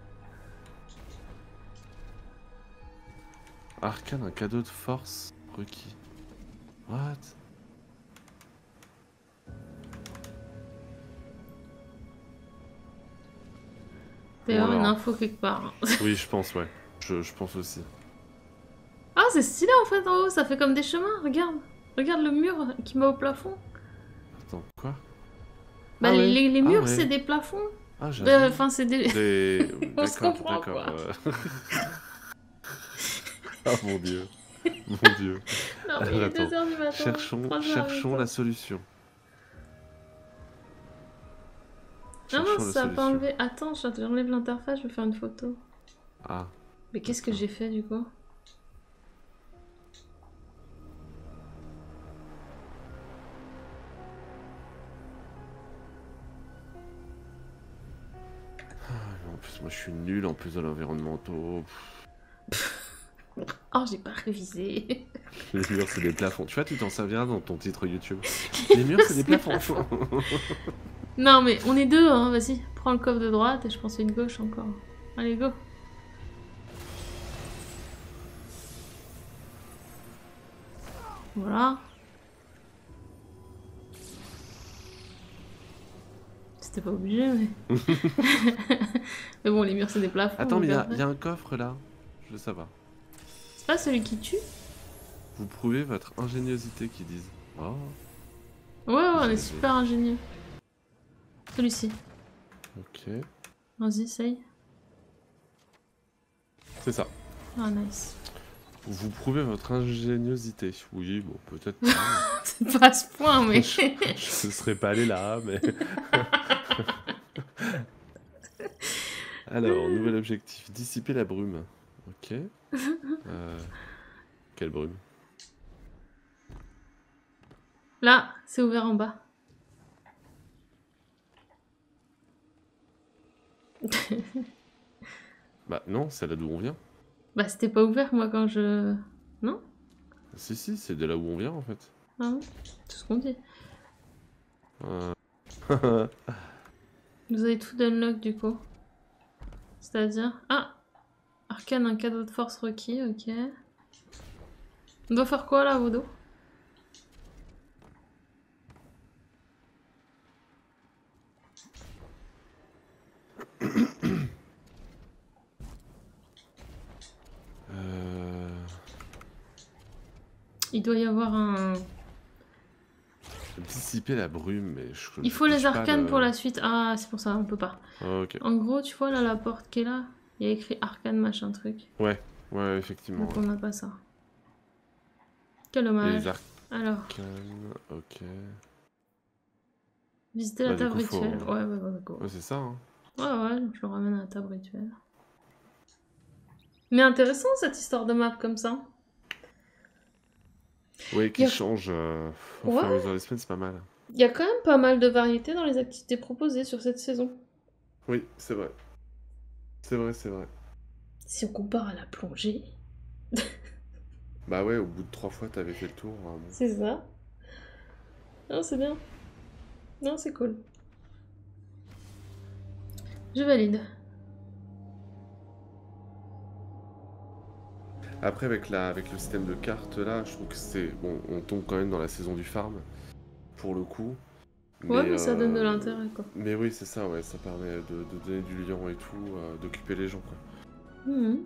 Arcane, un cadeau de force requis. What? D'ailleurs, Bon, une alors. info quelque part. Oui, je pense, ouais. Je, je pense aussi. Ah, c'est stylé en fait en haut, ça fait comme des chemins, regarde. Regarde le mur qui met au plafond. Attends, quoi? Bah, Ah ouais. les, les Ah murs, ouais. c'est des plafonds. Ah, j'ai Euh, Enfin, c'est des. Des... On se D'accord, comprend, d'accord. quoi. euh. Ah mon dieu. Mon dieu. Non, mais Alors, il est attends. deux heures du matin. Cherchons, trois heures du cherchons matin. la solution. Ah non, Cherchons la ça a pas solution. enlevé. Attends, j'enlève l'interface, je vais faire une photo. Ah. Mais qu'est-ce que j'ai fait du coup? En plus, moi je suis nul en plus de l'environnementaux. Oh, j'ai pas révisé. Les murs, c'est des plafonds. Tu vois, tu t'en serviras dans ton titre YouTube. Les murs, c'est des plafonds. Non, mais on est deux, hein, vas-y. Prends le coffre de droite et je pense une gauche encore. Allez, go. Voilà. C'était pas obligé, mais... mais bon, les murs, c'est des plafonds. Attends, mais il y, a- donc y a un coffre là. Je veux savoir. C'est pas celui qui tue? Vous prouvez votre ingéniosité, qu'ils disent. Oh. Ouais, ouais, on est J'ai- super ingénieux. Celui-ci. Ok. Vas-y, essaye. C'est ça. Ah, nice. Vous prouvez votre ingéniosité. Oui, bon, peut-être pas. C'est pas à ce point, mais... je, je serais pas allé là, mais... Alors, nouvel objectif. Dissiper la brume. Ok. Euh, Quelle brume? Là, c'est ouvert en bas. Bah non, c'est là d'où on vient. Bah, c'était pas ouvert, moi, quand je... Non? Si, si, c'est de là où on vient, en fait. Ah ouais, tout ce qu'on dit. Euh... Vous avez tout d'unlock, du coup. C'est-à-dire... Ah! Arcane, un cadeau de force requis, ok. On doit faire quoi, là, Vodo? euh... Il doit y avoir un... Dissiper la brume, mais je... Il je faut les touche pas arcanes le- pour la suite. Ah, c'est pour ça, on peut pas. Ah, ok. En gros, tu vois, là, la porte qui est là, il y a écrit arcane machin truc. Ouais, ouais, effectivement. Donc on n'a pas ça. Quel Et dommage. les arcanes, Alors, ok. visiter la Bah, du table coup, faut- rituelle. Ouais, ouais, ouais, go. Ouais, c'est ça, hein. Ouais, ouais, je le ramène à la table rituelle. Mais intéressant cette histoire de map comme ça. Ouais, qui Y a- change euh, au Ouais. fur et à mesure des semaines, c'est pas mal. Il y a quand même pas mal de variétés dans les activités proposées sur cette saison. Oui, c'est vrai. C'est vrai, c'est vrai. Si on compare à la plongée, Bah ouais, au bout de trois fois, t'avais fait le tour. hein, bon. c'est ça. Non, c'est bien. Non, c'est cool. Je valide. Après, avec, la, avec le système de cartes là, je trouve que c'est. Bon, on tombe quand même dans la saison du farm, pour le coup. Ouais, mais ça donne de euh, l'intérêt, quoi. Mais oui, c'est ça, ouais, ça permet de, de donner du lien et tout, euh, d'occuper les gens, quoi. Mhm.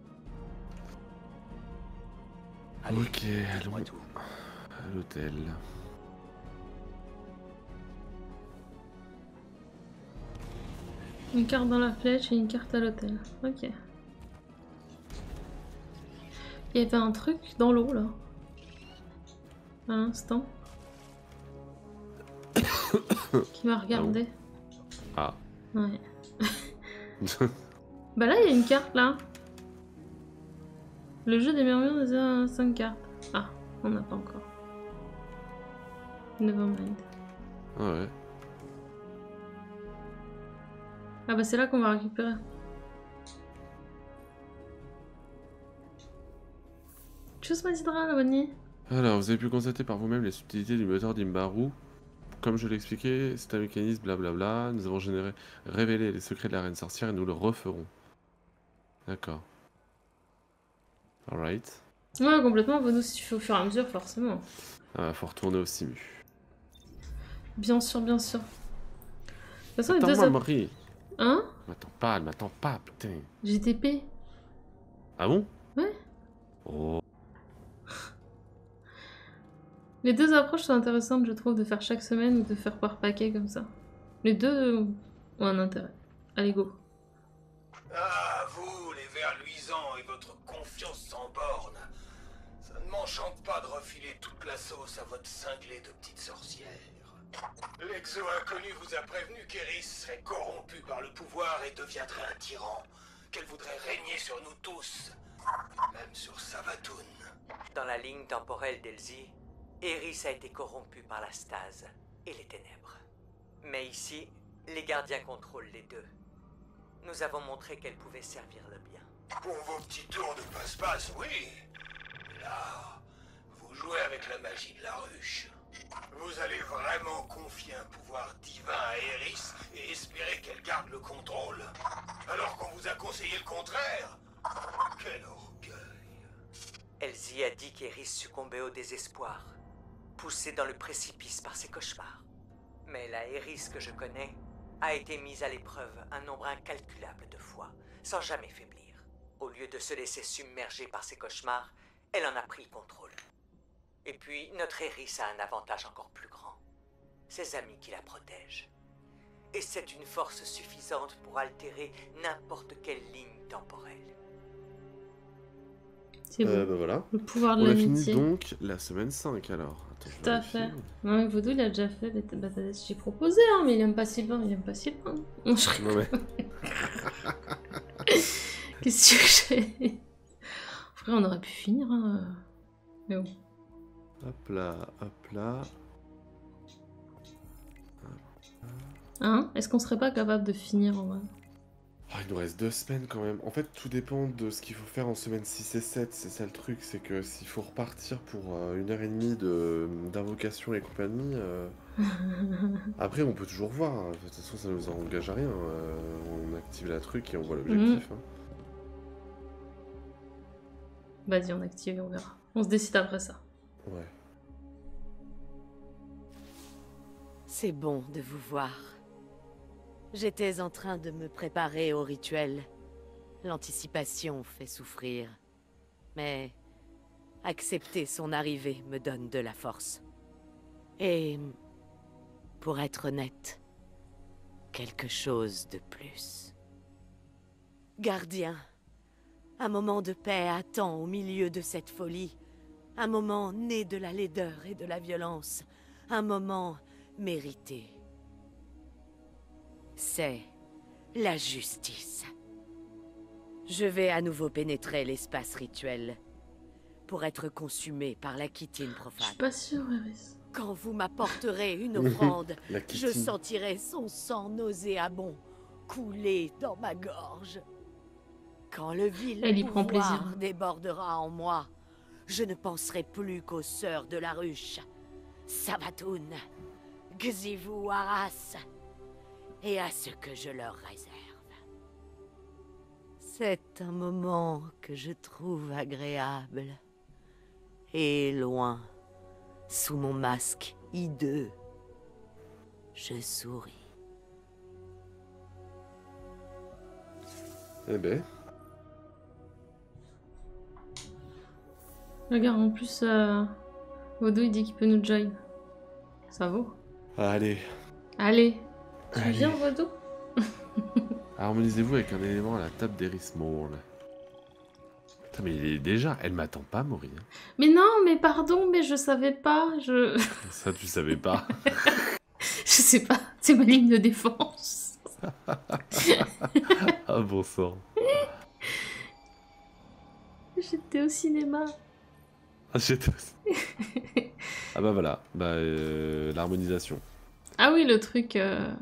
Allez, Ok, dites-moi allons tout. à l'hôtel. Une carte dans la flèche et une carte à l'hôtel. Ok. Il y avait un truc dans l'eau, là. À l'instant. Qui m'a regardé. Ah. Ouais. Bah là, il y a une carte, là. Le jeu des murmures des cinq cartes. Ah, on n'a pas encore. Nevermind. Ouais. Ah bah c'est là qu'on va récupérer. Tchuss Mazidra, la bonne nuit. Alors, vous avez pu constater par vous-même les subtilités du moteur d'Imbaru. Comme je l'ai expliqué, c'est un mécanisme blablabla. Nous avons généré, révélé les secrets de la reine sorcière et nous le referons. D'accord. Alright. Ouais, complètement, bonus si tu fais au fur et à mesure, forcément. Ah, faut retourner au Simu. Bien sûr, bien sûr. De toute façon, les deux... Attends-moi, ap- Marie. Hein? Elle m'attend pas, elle m'attend pas, putain. G T P. Ah bon? Ouais. Oh. Les deux approches sont intéressantes, je trouve, de faire chaque semaine ou de faire par paquet comme ça. Les deux ont un intérêt. Allez, go. Ah, vous, les vers luisants et votre confiance sans borne. Ça ne m'enchante pas de refiler toute la sauce à votre cinglé de petite sorcière. L'exo inconnu vous a prévenu qu'Eris serait corrompue par le pouvoir et deviendrait un tyran. Qu'elle voudrait régner sur nous tous. Même sur Savathûn. Dans la ligne temporelle d'Elsie, Eris a été corrompu par la stase et les ténèbres. Mais ici, les gardiens contrôlent les deux. Nous avons montré qu'elle pouvait servir le bien. Pour vos petits tours de passe-passe, oui. Mais là, vous jouez avec la magie de la ruche. Vous allez vraiment confier un pouvoir divin à Eris et espérer qu'elle garde le contrôle, alors qu'on vous a conseillé le contraire? Quel orgueil. Elsie a dit qu'Eris succombait au désespoir, poussée dans le précipice par ses cauchemars. Mais la Eris que je connais a été mise à l'épreuve un nombre incalculable de fois, sans jamais faiblir. Au lieu de se laisser submerger par ses cauchemars, elle en a pris le contrôle. Et puis, notre Eris a un avantage encore plus grand. Ses amis qui la protègent. Et c'est une force suffisante pour altérer n'importe quelle ligne temporelle. C'est bon. Euh, bah voilà. Le pouvoir de On a fini l'amitié. donc la semaine cinq alors. Attends, je Tout à vérifie. fait. Non, mais Vodou, il a déjà fait. Bah, bah, t'as- j'ai proposé, hein, mais il aime pas Sylvain. Il aime pas Sylvain. Non, je Non mais... Qu'est-ce que j'ai? Frère, on aurait pu finir, hein. Mais bon. Hop là, hop là. Hein? Est-ce qu'on serait pas capable de finir en vrai? Ah, il nous reste deux semaines quand même. En fait, tout dépend de ce qu'il faut faire en semaine six et sept. C'est ça le truc, c'est que s'il faut repartir pour euh, une heure et demie de, d'invocation et compagnie... euh, Après, on peut toujours voir. hein. De toute façon, ça nous engage à rien. euh, On active la truc et on voit l'objectif. hein. Vas-y, on active et on verra. On se décide après ça. Ouais. C'est bon de vous voir. J'étais en train de me préparer au rituel. L'anticipation fait souffrir. Mais accepter son arrivée me donne de la force. Et pour être honnête, quelque chose de plus. Gardien, un moment de paix attend au milieu de cette folie. Un moment né de la laideur et de la violence. Un moment mérité. C'est la justice. Je vais à nouveau pénétrer l'espace rituel pour être consumé par la chitine Je profane. suis pas sûre, Eris. Quand vous m'apporterez une offrande, La je chitine. sentirai son sang nauséabond couler dans ma gorge. Quand le vil Elle y prend pouvoir plaisir. débordera en moi, je ne penserai plus qu'aux sœurs de la ruche, Savathûn, Xivu Arras, et à ce que je leur réserve. C'est un moment que je trouve agréable. Et loin, sous mon masque hideux. Je souris. Eh ben. Regarde, en plus, euh... Vaudou il dit qu'il peut nous join. Ça vaut. Allez. Allez. Tu Allez. viens, Vaudou? Harmonisez-vous avec un élément à la table d'Erismore. Putain, mais il est déjà. Elle m'attend pas, Maury. hein. Mais non, mais pardon, mais je savais pas. Je. Ça, tu savais pas. Je sais pas. C'est ma ligne de défense. Ah, bon sang. J'étais au cinéma. Ah, j'étais aussi. Ah, bah voilà. Bah, euh, l'harmonisation. Ah oui, le truc. Euh...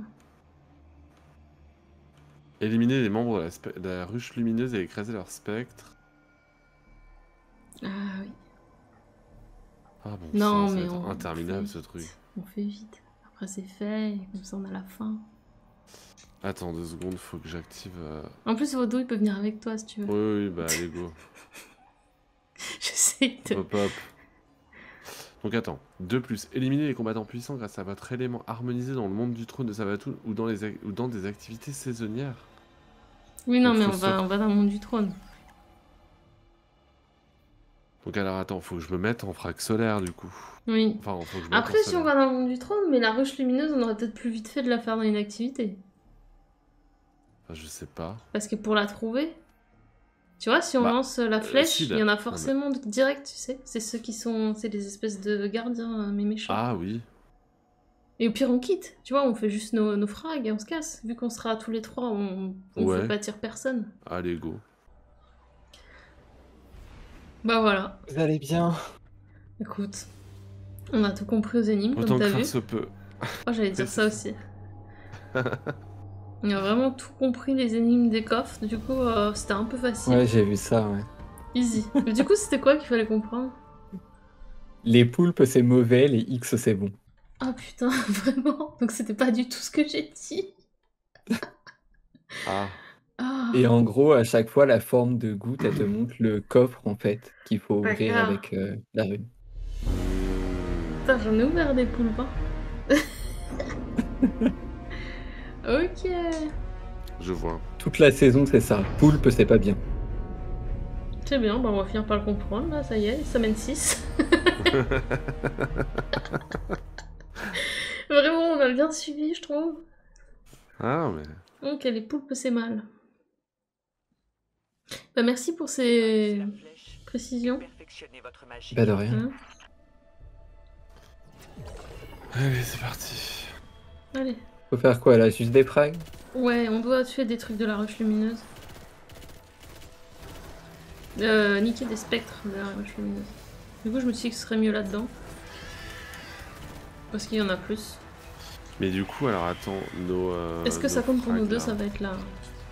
Éliminer les membres de la, spe- de la ruche lumineuse et écraser leur spectre. Ah oui. Ah bon, Non, sang, ça mais va être on- interminable on fait ce vite. truc. On fait vite. Après, c'est fait. Et comme ça, on a la fin. Attends deux secondes, faut que j'active. euh, En plus, Vaudou, il peut venir avec toi si tu veux. Oui, oui, bah allez, go. J'essaie de. Hop, hop. Donc attends, de plus, éliminer les combattants puissants grâce à votre élément harmonisé dans le monde du trône de Savathûn ou dans, les ac- ou dans des activités saisonnières. Oui, non, Donc, mais faut on va, se- on va dans le monde du trône. Donc alors attends, faut que je me mette en frac solaire du coup. Oui. Enfin, faut que je me mette Après, en si on solaire. va dans le monde du trône, mais la ruche lumineuse, on aurait peut-être plus vite fait de la faire dans une activité. Enfin, je sais pas. Parce que pour la trouver, tu vois, si on Bah, lance la euh, flèche, si, il là. y en a Non, mais- forcément de- direct, tu sais. C'est ceux qui sont. C'est des espèces de gardiens, euh, mais méchants. Ah oui. Et au pire, on quitte. Tu vois, on fait juste nos, nos frags et on se casse. Vu qu'on sera tous les trois, on, on Ouais. fait pâtir personne. Allez, go. Bah voilà. Vous allez bien? Écoute, on a tout compris aux énigmes, Autant comme que t'as faire vu. se peut. Oh, j'allais dire ça aussi. On a vraiment tout compris les énigmes des coffres, du coup euh, c'était un peu facile. Ouais, j'ai vu ça, ouais. Easy. Mais du coup c'était quoi qu'il fallait comprendre? Les poulpes, c'est mauvais, les X, c'est bon. Ah putain, vraiment? Donc c'était pas du tout ce que j'ai dit. Ah. Ah. Et en gros, à chaque fois, la forme de goutte, elle te montre le coffre, en fait, qu'il faut ouvrir D'accord. avec euh, la rune. Putain, j'en ai ouvert des poulpes. hein. Ok. Je vois. Toute la saison, c'est ça. Poulpe, c'est pas bien. C'est bien, bah on va finir par le comprendre là, ça y est, semaine six. Vraiment, on a bien suivi, je trouve. Ah, mais. Ok, les poulpes, c'est mal. Bah merci pour ces précisions. Bah de rien. Hein Allez, c'est parti. Allez. Faut faire quoi là? Juste des frags? Ouais, on doit tuer des trucs de la ruche lumineuse. Euh, niquer des spectres de la ruche lumineuse. Du coup, je me suis dit que ce serait mieux là-dedans. Parce qu'il y en a plus. Mais du coup, alors attends, nos. euh, Est-ce que nos ça compte pour nous frags, deux? là. Ça va être là.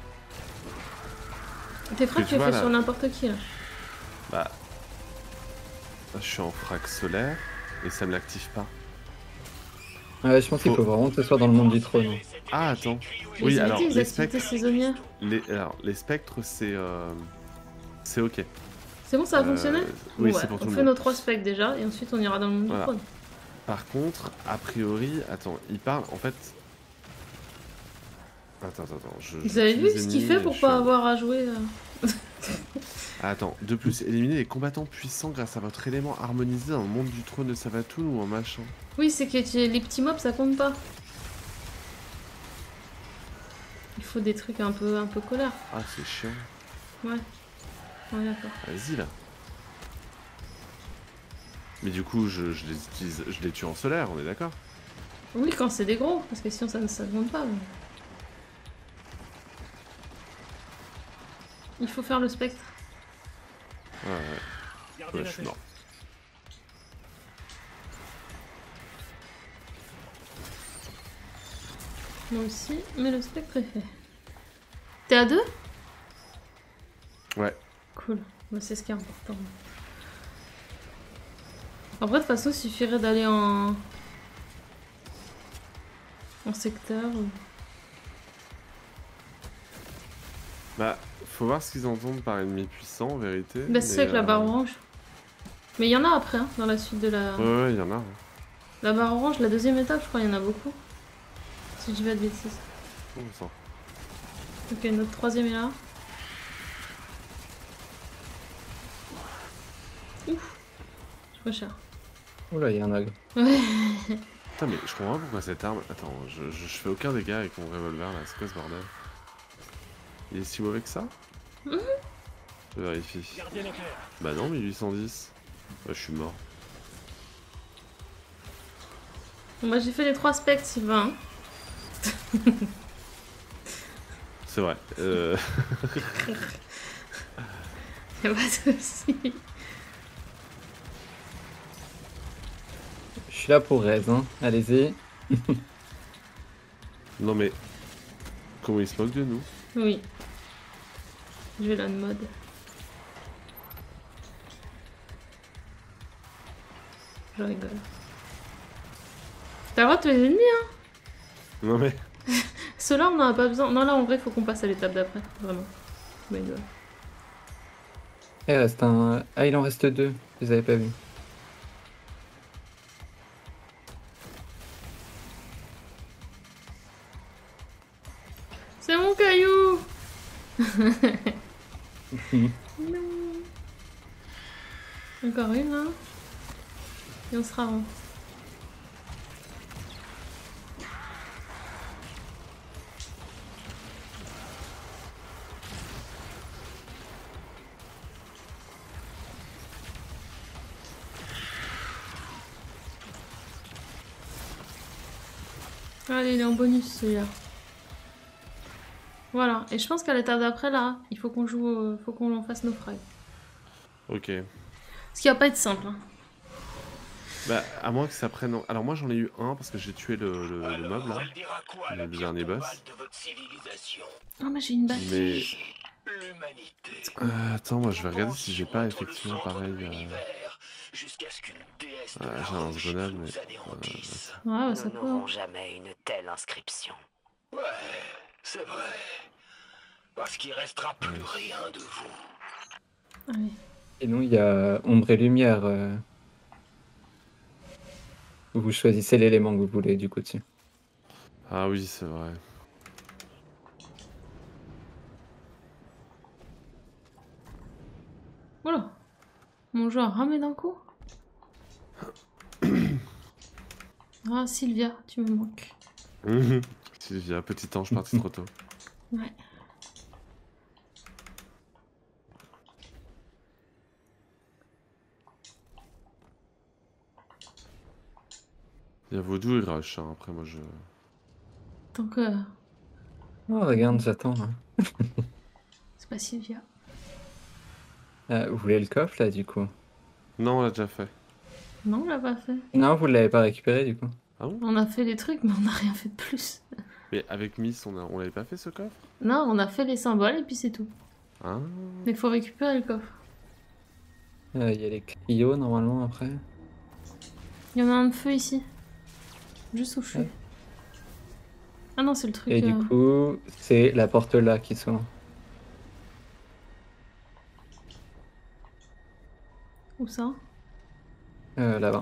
Tes frags, tu tu les vois, fais là- sur n'importe qui là. Bah. Là, je suis en frac solaire et ça me l'active pas. Ouais, je pense qu'il faut vraiment que ce soit dans le monde du trône. Ah, attends. Mais Oui, ils ont alors, dit les les activités spectres. saisonnières. Les, alors, les spectres, c'est. euh, C'est ok. C'est bon, ça a Euh, fonctionné? oui, Ouais, c'est pour on tout le fait monde. nos trois specs déjà, et ensuite on ira dans le monde Voilà. du trône. Par contre, a priori, attends, il parle en fait. Attends, attends, attends. Je, Vous avez vu j'utilise ce qu'il Ennemi, fait pour je pas suis en- avoir à jouer euh, Ah, attends, de plus, éliminer les combattants puissants grâce à votre élément harmonisé dans le monde du trône de Savathûn ou un machin. Oui, c'est que tu- les petits mobs ça compte pas. Il faut des trucs un peu, un peu colères. Ah, c'est chiant. Ouais. Ouais, d'accord. Vas-y là. Mais du coup, je, je les utilise, je les tue en solaire, on est d'accord? Oui, quand c'est des gros, parce que sinon ça ne ça ne compte pas. mais- Il faut faire le spectre. Ouais, ouais. Ouais, je suis mort. Moi aussi, mais le spectre est fait. T'es à deux? Ouais. Cool. Bah, c'est ce qui est important. En vrai, de toute façon, il suffirait d'aller en... en secteur. ou- Bah, faut voir ce qu'ils entendent par ennemi puissant en vérité. Bah, c'est mais, ça avec la euh, barre orange. Mais il y en a après, hein, dans la suite de la... Ouais, ouais, il y en a. hein. La barre orange, la deuxième étape, je crois, il y en a beaucoup. Si je dis pas de bêtises. Oh, ça. Ok, notre troisième est là. Ouf. Je suis cher. Oula, il y a un ogre. Ouais. Putain, mais je comprends pas pourquoi cette arme. Attends, je, je, je fais aucun dégât avec mon revolver là, c'est quoi ce bordel? Il est si mauvais que ça? Mmh. Je vérifie. Bah non, mille huit cent dix. Ouais, je suis mort. Bon, bah j'ai fait les trois specs, Sylvain. C'est vrai. Euh... Y'a pas de soucis. Je suis là pour raise, hein. Allez-y. Non mais... Comment il se moque de nous? Oui. Je vais là de mode. Je rigole. T'as le droit de tuer les ennemis, hein? Non mais... Ceux-là, on n'en a pas besoin. Non, là, en vrai, faut qu'on passe à l'étape d'après. Vraiment. Mais euh... Il reste un... Ah, il en reste deux. Je les avais pas vus. C'est mon caillou. Non. Encore une, là. Et on sera en... Allez, il est en bonus celui-là. Voilà, et je pense qu'à l'étape d'après, là, il faut qu'on joue, euh, faut qu'on en fasse nos frags. Ok. Ce qui va pas être simple. Hein. Bah, à moins que ça prenne... Alors moi j'en ai eu un parce que j'ai tué le, le, le mob là. Le dernier boss. Ah, mais j'ai une batte. Mais... Euh, attends, moi je vais regarder si j'ai pas effectivement pareil... Euh... Ah, j'ai un sgonal, mais... Euh... Ouais, ouais, ça Nous peut. n'aurons jamais une telle inscription. Ouais, c'est vrai. Parce qu'il restera plus rien de vous. Allez. Et nous, il y a ombre et lumière. Euh... Vous choisissez l'élément que vous voulez du coup dessus. Ah oui, c'est vrai. Voilà. Mon joueur ramé d'un coup. Ah, Sylvia, tu me manques. Mmh. Sylvia, petit ange parti trop tôt. Ouais. Il y a Vaudou et Rush, hein. Après moi je... Donc, euh... Oh, regarde, j'attends. Hein. c'est pas Sylvia. Ah, vous voulez le coffre là du coup? Non, on l'a déjà fait. Non, on l'a pas fait. Non, vous l'avez pas récupéré du coup? Ah bon? On a fait les trucs, mais on n'a rien fait de plus. Mais avec Miss, on, a... on l'avait pas fait ce coffre? Non, on a fait les symboles et puis c'est tout. Ah. Mais il faut récupérer le coffre. Il euh, y a les Clio normalement après. Il y en a un de feu ici. Juste où je suis. Ouais. Ah non, c'est le truc... Et euh... du coup, c'est la porte là qui s'ouvre. Où ça? Euh, là-bas.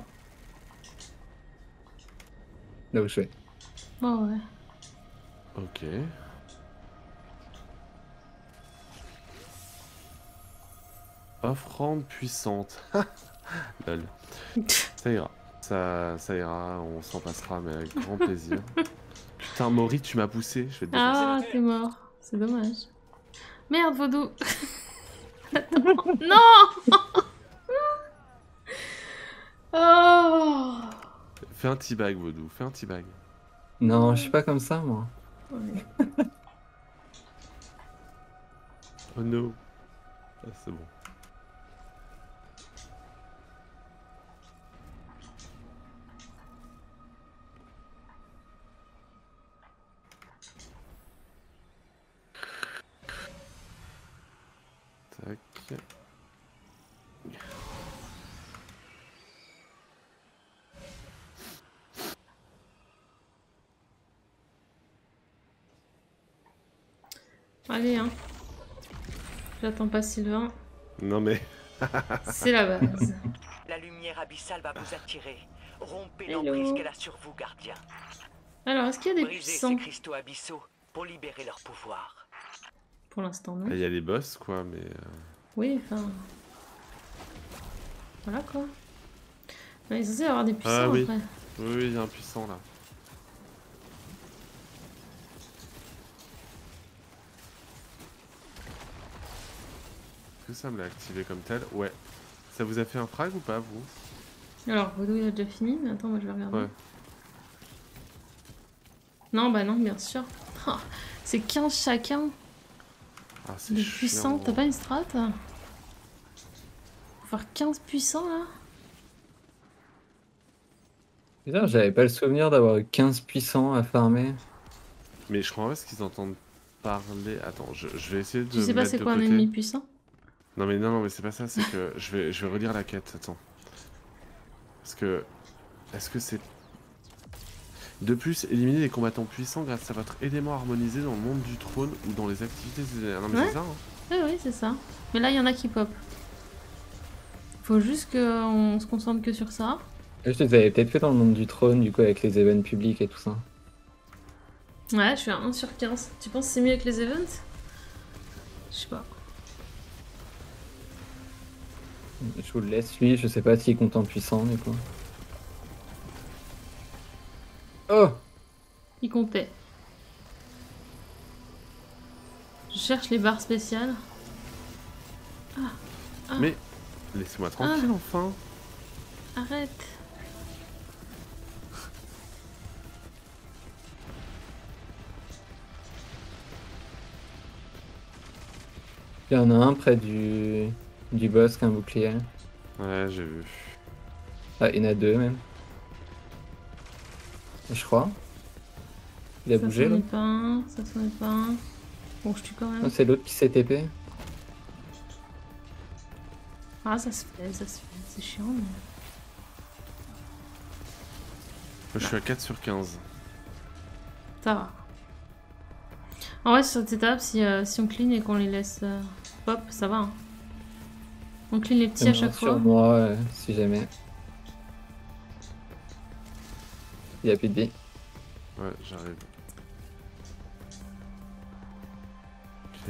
Là où je suis. Oh ouais. Ok. Offrande puissante. Lol. Ça ira. Ça, ça ira, on s'en passera, mais avec grand plaisir. Putain, Maury, tu m'as poussé. Je vais te Ah, t'es mort. C'est dommage. Merde, Vaudou. Attends. Non. Oh. Fais un teabag, Vaudou. Fais un teabag. Non, je suis pas comme ça moi. Ouais. Oh no. Ah, c'est bon. Tac. Allez, hein. J'attends pas Sylvain. Non mais... C'est la base. La lumière abyssale va vous attirer. Rompez Hello. l'emprise qu'elle a sur vous, gardien. Alors, est-ce qu'il y a des Brisez puissants? ces cristaux abyssaux pour libérer leur pouvoir. Pour l'instant, non. Il y a les boss, quoi, mais... euh, Oui, enfin... Voilà, quoi. Mais il est censé y avoir des puissants, Ah oui, après. oui, oui, il y a un puissant, là. Est-ce que ça me l'a activé comme tel? Ouais. Ça vous a fait un frag ou pas, vous? Alors, Vodou, il a déjà fini, mais attends, moi, je vais regarder. Ouais. Non, bah non, bien sûr. Ah, c'est quinze chacun. Ah, c'est Des chiant. puissants, t'as pas une strat? Faut faire quinze puissants, là? Bizarre, j'avais pas le souvenir d'avoir eu quinze puissants à farmer. Mais je crois pas ce qu'ils entendent parler... Attends, je, je vais essayer de Tu sais me pas mettre c'est de quoi un côté. ennemi puissant? Non mais non, non mais c'est pas ça, c'est que je vais, je vais relire la quête, attends. Parce que... Est-ce que c'est... De plus, éliminez les combattants puissants grâce à votre élément harmonisé dans le monde du trône ou dans les activités... des- Non mais Ouais. c'est ça, hein. Oui, oui, c'est ça. Mais là, il y en a qui pop. Faut juste qu'on se concentre que sur ça. Je les avais peut-être fait dans le monde du trône, du coup, avec les events publics et tout ça. Ouais, je suis à un sur quinze. Tu penses que c'est mieux avec les events? Je sais pas. Je vous le laisse, lui, je sais pas s'il compte en puissant, du coup. Oh! Il comptait. Je cherche les barres spéciales. Ah, ah, Mais... Laissez-moi tranquille, Ah. enfin. arrête. Il y en a un près du, du boss qui a un bouclier. Ouais, j'ai vu. Ah, il y en a deux même. Je crois. Il a Ça bougé s'en là. est pas un, ça s'en est pas un. Bon, je tue quand même. Ah, c'est l'autre qui s'est T P. Ah, ça se fait, ça se fait. C'est chiant, mais... Je suis à quatre sur quinze. Ça va. En vrai, sur cette étape, si, euh, si on clean et qu'on les laisse euh, pop, ça va. Hein. On clean les petits à chaque Sur fois. moi, euh, si jamais. Il y a plus de vie. Ouais, j'arrive. Ok.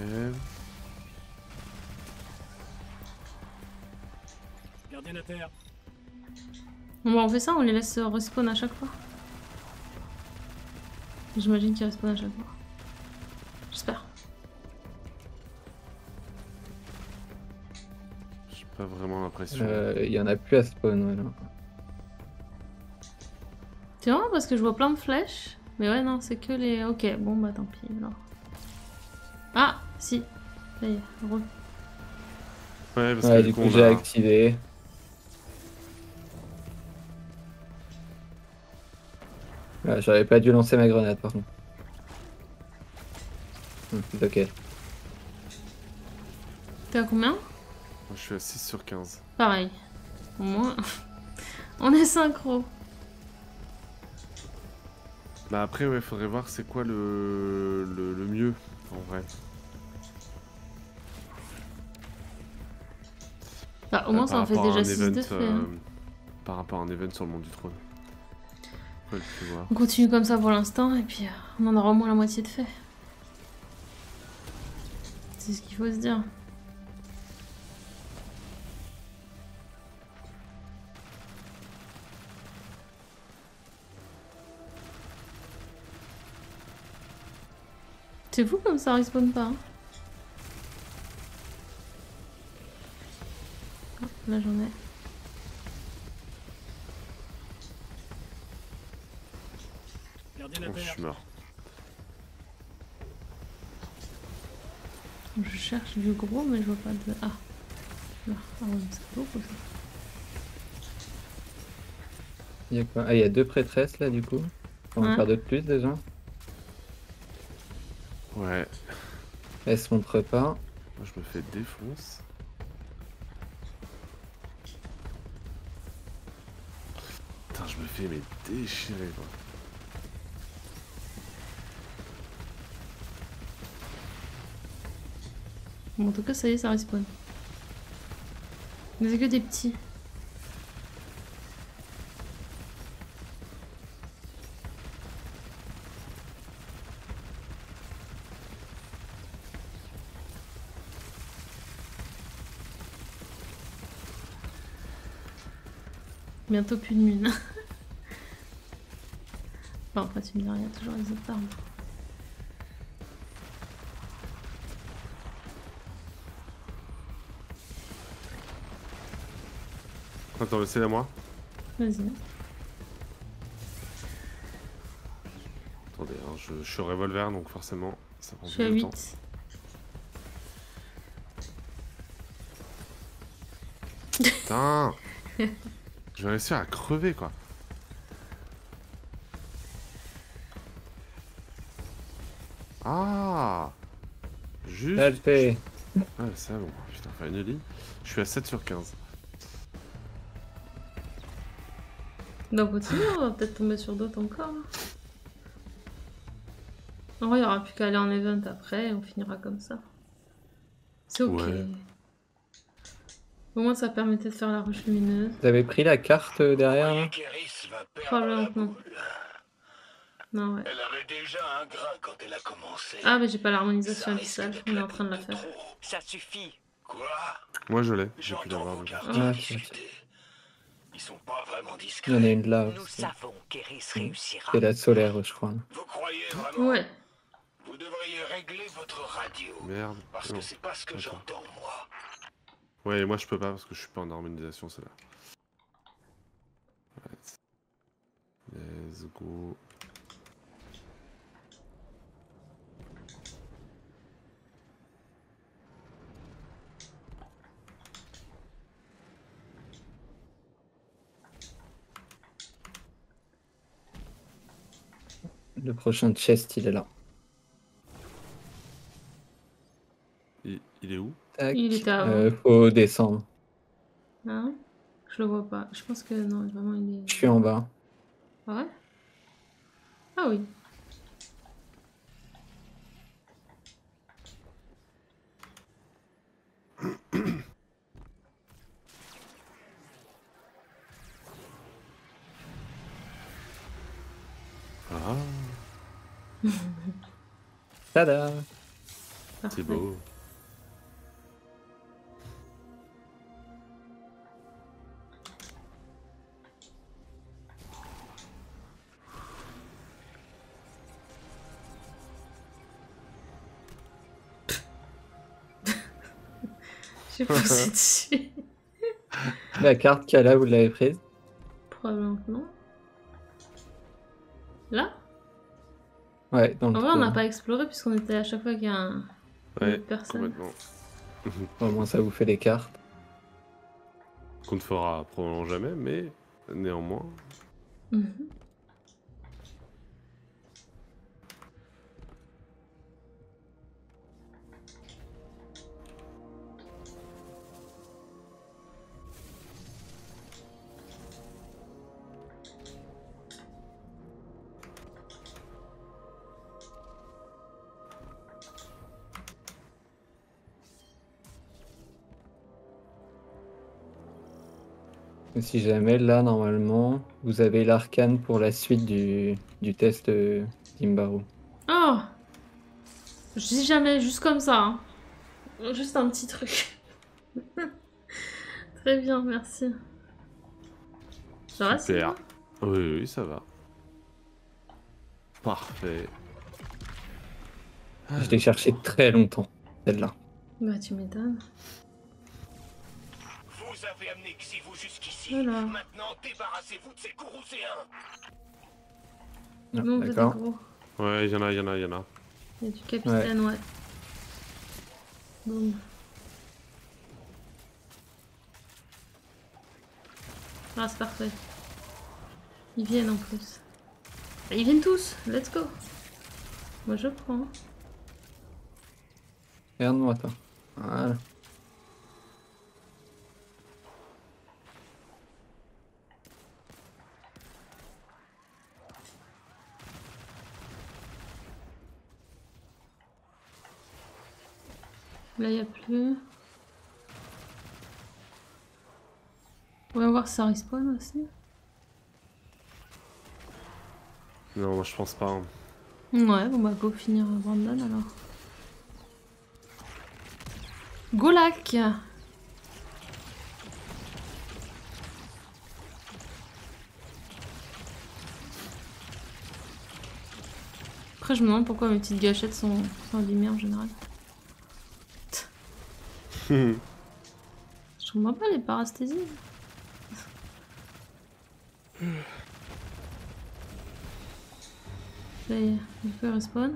Gardien à terre. Bon, bah, on fait ça, on les laisse euh, respawn à chaque fois. J'imagine qu'ils respawn à chaque fois. J'espère. J'ai pas vraiment l'impression. Euh, Il y en a plus à spawn, ouais, non. C'est marrant parce que je vois plein de flèches. Mais ouais, non, c'est que les... Ok, bon, bah tant pis, alors. Ah, si. Ça y est, re. Ouais, parce Ouais, que du du coup, coup, on j'ai a... activé. Ouais, j'aurais pas dû lancer ma grenade par contre. Hum, c'est ok. T'es à combien? Moi, je suis à six sur quinze. Pareil. Au moins, on est synchro. Bah après, ouais, faudrait voir c'est quoi le... le... le mieux, en vrai. Bah, au moins, Euh, ça par en fait rapport à déjà un six event, de fait. euh, hein. Par rapport à un event sur le monde du trône. Faut le prévoir. On continue comme ça pour l'instant et puis euh, on en aura au moins la moitié de fait. C'est ce qu'il faut se dire. C'est fou comme ça respawn pas. Hein. Ah, là j'en ai. Oh, je suis mort. Je cherche du gros mais je vois pas de... Ah, là. Ah ouais, c'est beaucoup ça. Il y a quoi? Ah, il y a deux prêtresses là du coup. On va en Ouais. faire d'autres plus déjà. Ouais. Elles se montrent pas. Moi, je me fais défonce. Putain, je me fais mais déchirer quoi. Bon, en tout cas, ça y est, ça respawn. Mais c'est que des petits. Bientôt plus de mine. Enfin, après, tu me dis, il y a toujours les autres armes. Attends, laissez-la moi. Vas-y. Attendez, hein, je, je suis au revolver donc forcément ça prend Je plus suis à de temps. huit. Putain. Je vais réussir à crever quoi. Ah. Juste. Ça le fait. Ah c'est bon. Putain, finally. Je suis à sept sur quinze. Donc continue, on va peut-être tomber sur d'autres encore. Là. En vrai, il n'y aura plus qu'à aller en event après et on finira comme ça. C'est ok. Ouais. Au moins, ça permettait de faire la ruche lumineuse. Vous avez pris la carte euh, derrière là? Probablement que non. Non, ouais. Elle avait déjà un grain quand elle a commencé. Ah, mais j'ai pas l'harmonisation abyssale, on est en train de la faire. Ça suffit. Quoi? Moi je l'ai, j'ai pu l'avoir déjà. Ah, ok. Ils sont pas vraiment Il discrets. y en a une là Nous aussi. savons qu'Eris réussira. C'est la solaire, je crois. Vous croyez vraiment? Ouais. Vous devriez régler votre radio. Merde. Parce Non. que c'est pas ce que D'accord. j'entends, moi. Ouais, moi je peux pas parce que je suis pas en harmonisation, c'est là. Let's go. Le prochain chest, il est là. Il, il est où? Tac. Il était avant. Euh, faut descendre. Hein? Je le vois pas. Je pense que non, vraiment, il est. Je suis en bas. Ah ouais? Ah oui. Ah, Tada! Parfait. c'est beau. J'ai poussé dessus. La carte qu'il y a là, vous l'avez prise? Probablement que non. Là? Ouais, dans le En vrai, on trou. n'a pas exploré puisqu'on était à chaque fois qu'il y a un... une Ouais, autre personne. complètement. Au moins, ça vous fait les cartes. Qu'on ne fera probablement jamais, mais néanmoins. Mhm. Et si jamais, là, normalement, vous avez l'arcane pour la suite du, du test euh, d'Imbaru. Oh! Je dis jamais, juste comme ça. Hein. Juste un petit truc. Très bien, merci. Ça va, Super. sinon? Oui, oui, ça va. Parfait. Je l'ai cherché très longtemps, celle-là. Bah, tu m'étonnes. Vous avez amené Xivu jusqu'ici. Voilà. Maintenant, débarrassez-vous de ces Courroucéens. Ah, Non, vous êtes d'accord. gros. Ouais, il y en a, il y en a, il y en a. Il y a du capitaine, ouais. Boum. Ah, c'est parfait. Ils viennent en plus. Ah, ils viennent tous, let's go. Moi je prends. Regarde-moi, toi. Voilà. Là, il n'y a plus. On va voir si ça respawn aussi. Non, moi je pense pas. hein. Ouais, bon bah go finir Brandon alors. Golak! Après, je me demande pourquoi mes petites gâchettes sont, sont abîmées en général. Je comprends pas les parasthésies. Ça y est, il peut respawn.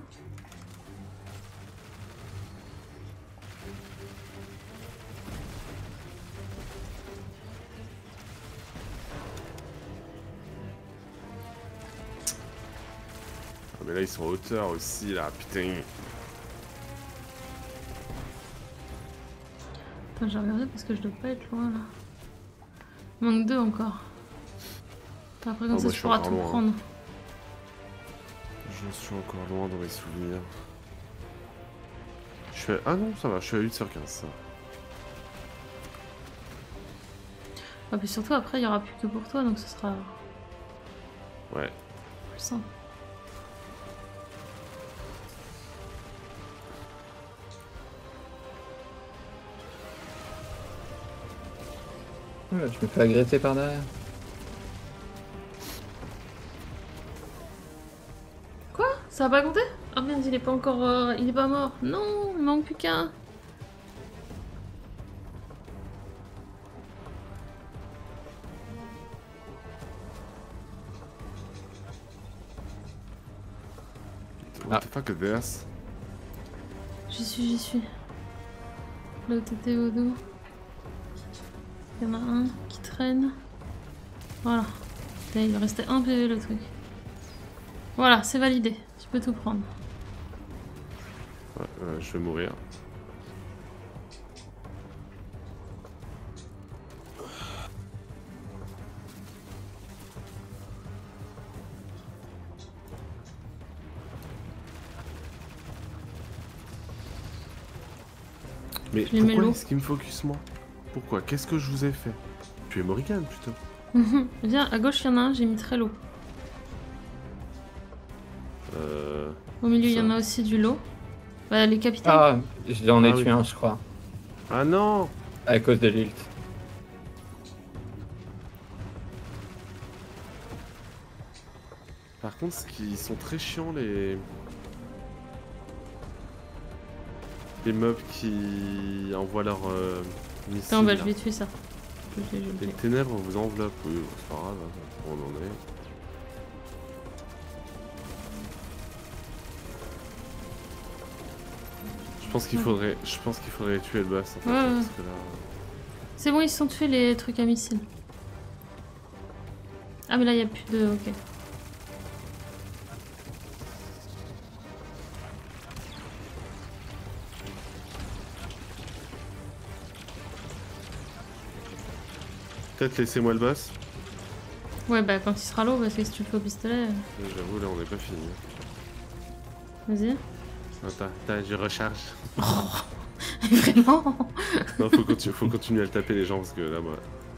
Ah, mais là ils sont en hauteur aussi là, putain. Attends, j'ai regardé parce que je dois pas être loin là. Il manque deux encore. Après comme Oh, ça moi, je je pourras suis tout encore loin. prendre. Je suis encore loin dans mes souvenirs. Je suis à... Ah non, ça va, je suis à huit sur quinze. Ça. Ah puis surtout après il y aura plus que pour toi donc ce sera Ouais. plus simple. Ouais, je me fais agresser par derrière. Quoi? Ça va pas compter? Oh merde, il est pas encore... euh, il est pas mort. Non, il manque plus qu'un. What the fuck is this? J'y suis, j'y suis. Là où t'étais au dos. Il y en a un qui traîne. Voilà. Là, il restait un P V le truc. Voilà, c'est validé. Tu peux tout prendre. Ouais, euh, je vais mourir. Mais Je les mets pourquoi low. est-ce qu'il me focus moi? Pourquoi? Qu'est-ce que je vous ai fait? Tu es Morrigan plutôt. Viens, à gauche, il y en a un, j'ai mis très low. Euh... Au milieu, il y ça. en a aussi du lot. Bah, les capitaines. Ah, j'en ai Ah tué oui. un, je crois. Ah non! À cause de l'ult. Par contre, ce qui sont très chiants les... Les mobs qui envoient leur euh, missiles. Attends, bah, je là. vais tuer ça. Je vais tuer, je vais Les tuer. ténèbres vous enveloppent. Oui, bon, c'est pas grave, hein, on en est. Je pense qu'il faudrait, je pense qu'il faudrait tuer le boss. En fait, Ouais, ouais. parce que là... C'est bon, ils se sont tués les trucs à missiles. Ah, mais là, il n'y a plus de. Ok. Peut-être laissez-moi le boss. Ouais, bah, quand il sera low, parce que si tu le fais au pistolet. euh, J'avoue, là, on n'est pas fini. Vas-y. Attends, attends, je recharge. Vraiment? Non, faut, continu faut continuer à le taper les gens parce que là, moi.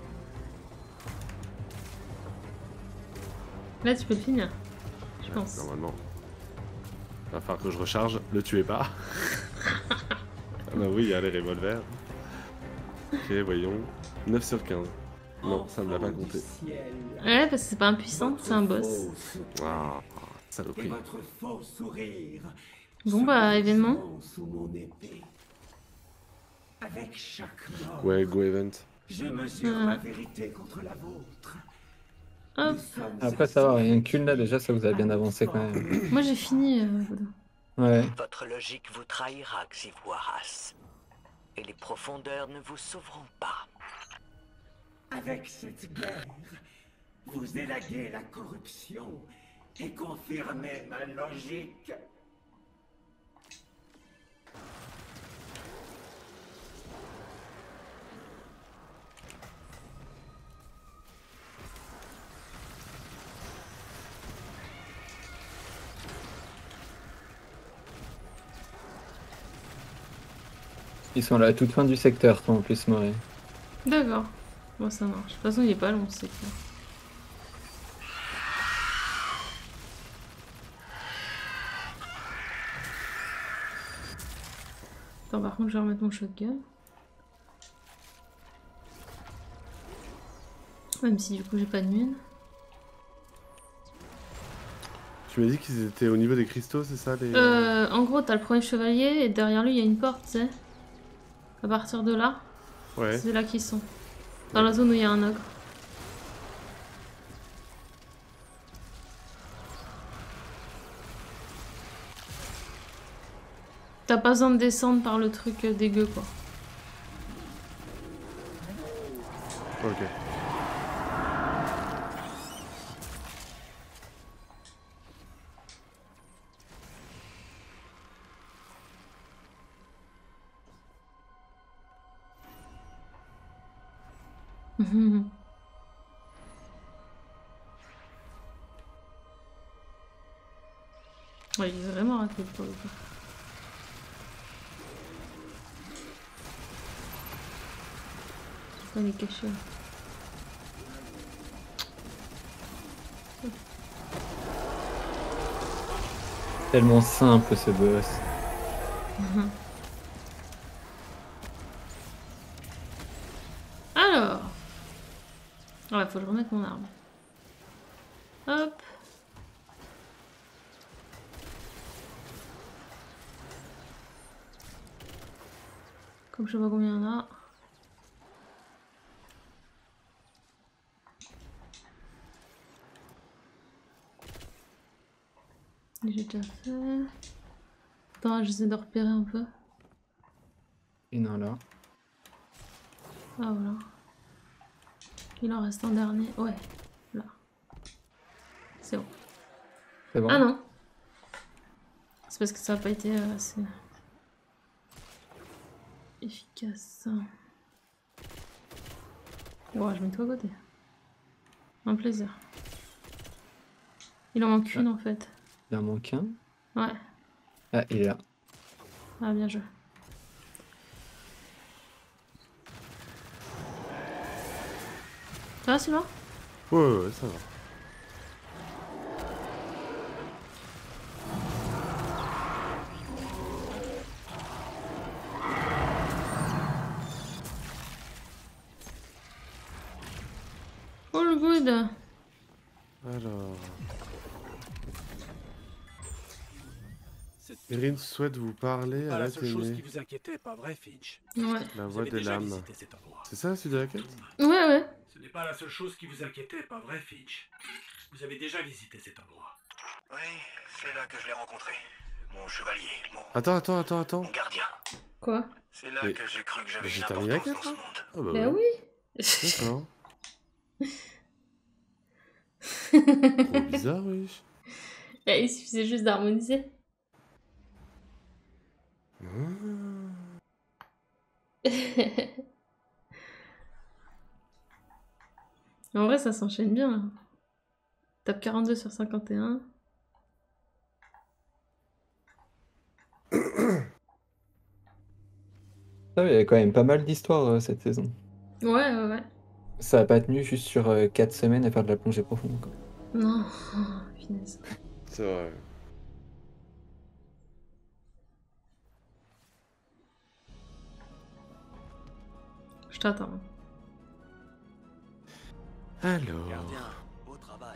Là, tu peux le finir. Je Ouais, pense. normalement. Il va falloir que je recharge. Le tuez pas. Ah bah oui, il y a les revolvers. Ok, voyons. neuf sur quinze. Non, ça ne l'a pas compté. Ouais, parce que c'est pas un puissant, c'est un boss. Ah, saloperie. Votre faux sourire. Bon, bah, événement. Sous mon épée. Avec chaque mort, Ouais, go event. je mesure Ouais. la vérité contre la vôtre. Hop. Nous sommes Après, ça va, rien qu'une là, déjà, ça vous a bien avancé quand même. Moi, j'ai fini. euh, Bodo. Ouais. Votre logique vous trahira, Xivu Arras. Et les profondeurs ne vous sauveront pas. Avec cette guerre, vous élaguez la corruption et confirmez ma logique. Ils sont là à la toute fin du secteur, toi en plus, Maury. D'accord. Bon, ça marche. De toute façon, il est pas long, c'est clair. Attends, par contre, je vais remettre mon shotgun. Même si du coup, j'ai pas de mine. Tu m'as dit qu'ils étaient au niveau des cristaux, c'est ça les... Euh, en gros, t'as le premier chevalier et derrière lui, il y a une porte, tu sais. À partir de là, Ouais. c'est là qu'ils sont. Dans la zone où il y a un ogre. T'as pas besoin de descendre par le truc euh, dégueu, quoi. Ok. Mhm. Ouais, il est vraiment rapide pour le coup. Je peux les cacher. Tellement simple ce boss. Mhm. Alors. Ouais, faut que je remette mon arme. Hop. Comme je sais pas combien il y en a. J'ai déjà fait. Attends, j'essaie de repérer un peu. Et non là. Ah voilà. Il en reste un dernier. Ouais, là. C'est bon. C'est bon. Ah non. C'est parce que ça n'a pas été euh, assez efficace. Ouais, je mets tout à côté. Un plaisir. Il en manque une en fait. Il en manque un. Ouais. Ah, il est là. Ah, bien joué. Ça va, Sylvain? Ouais, ouais, ouais, ça va. All good. Alors... Erin souhaite vous parler Pas à la la seule chose télé. qui vous inquiétait, pas vrai, Finch? Ouais. La Vous voix avez des déjà lames. visité cet endroit. C'est ça, celui de la quête? Ouais, ouais. Ce n'est pas la seule chose qui vous inquiétait, pas vrai, Finch? Vous avez déjà visité cet endroit. Oui, c'est là que je l'ai rencontré. Mon chevalier, mon, Attends, attends, attends, attends. mon gardien. Quoi? C'est là Mais- que j'ai cru que mais j'avais j'ai une terminé la importance quête, dans ce monde. Ah bah Bah ouais. oui. D'accord. Trop bizarre, oui. Bah, il suffisait juste d'harmoniser. En vrai, ça s'enchaîne bien. Là. Top quarante-deux sur cinquante et un. Ah, il y a quand même pas mal d'histoires euh, cette saison. Ouais, ouais, ouais. Ça a pas tenu juste sur quatre semaines à faire de la plongée profonde. Quoi. Non, oh, finesse. C'est vrai. Je t'attends. Alors... Gardien, beau travail.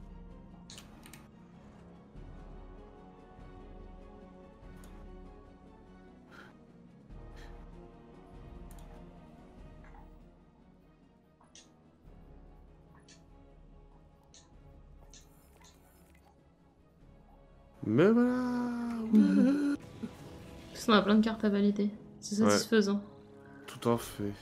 Mais voilà, ouais. Parce qu'on a plein de cartes à valider. C'est Ouais. satisfaisant. Tout à fait.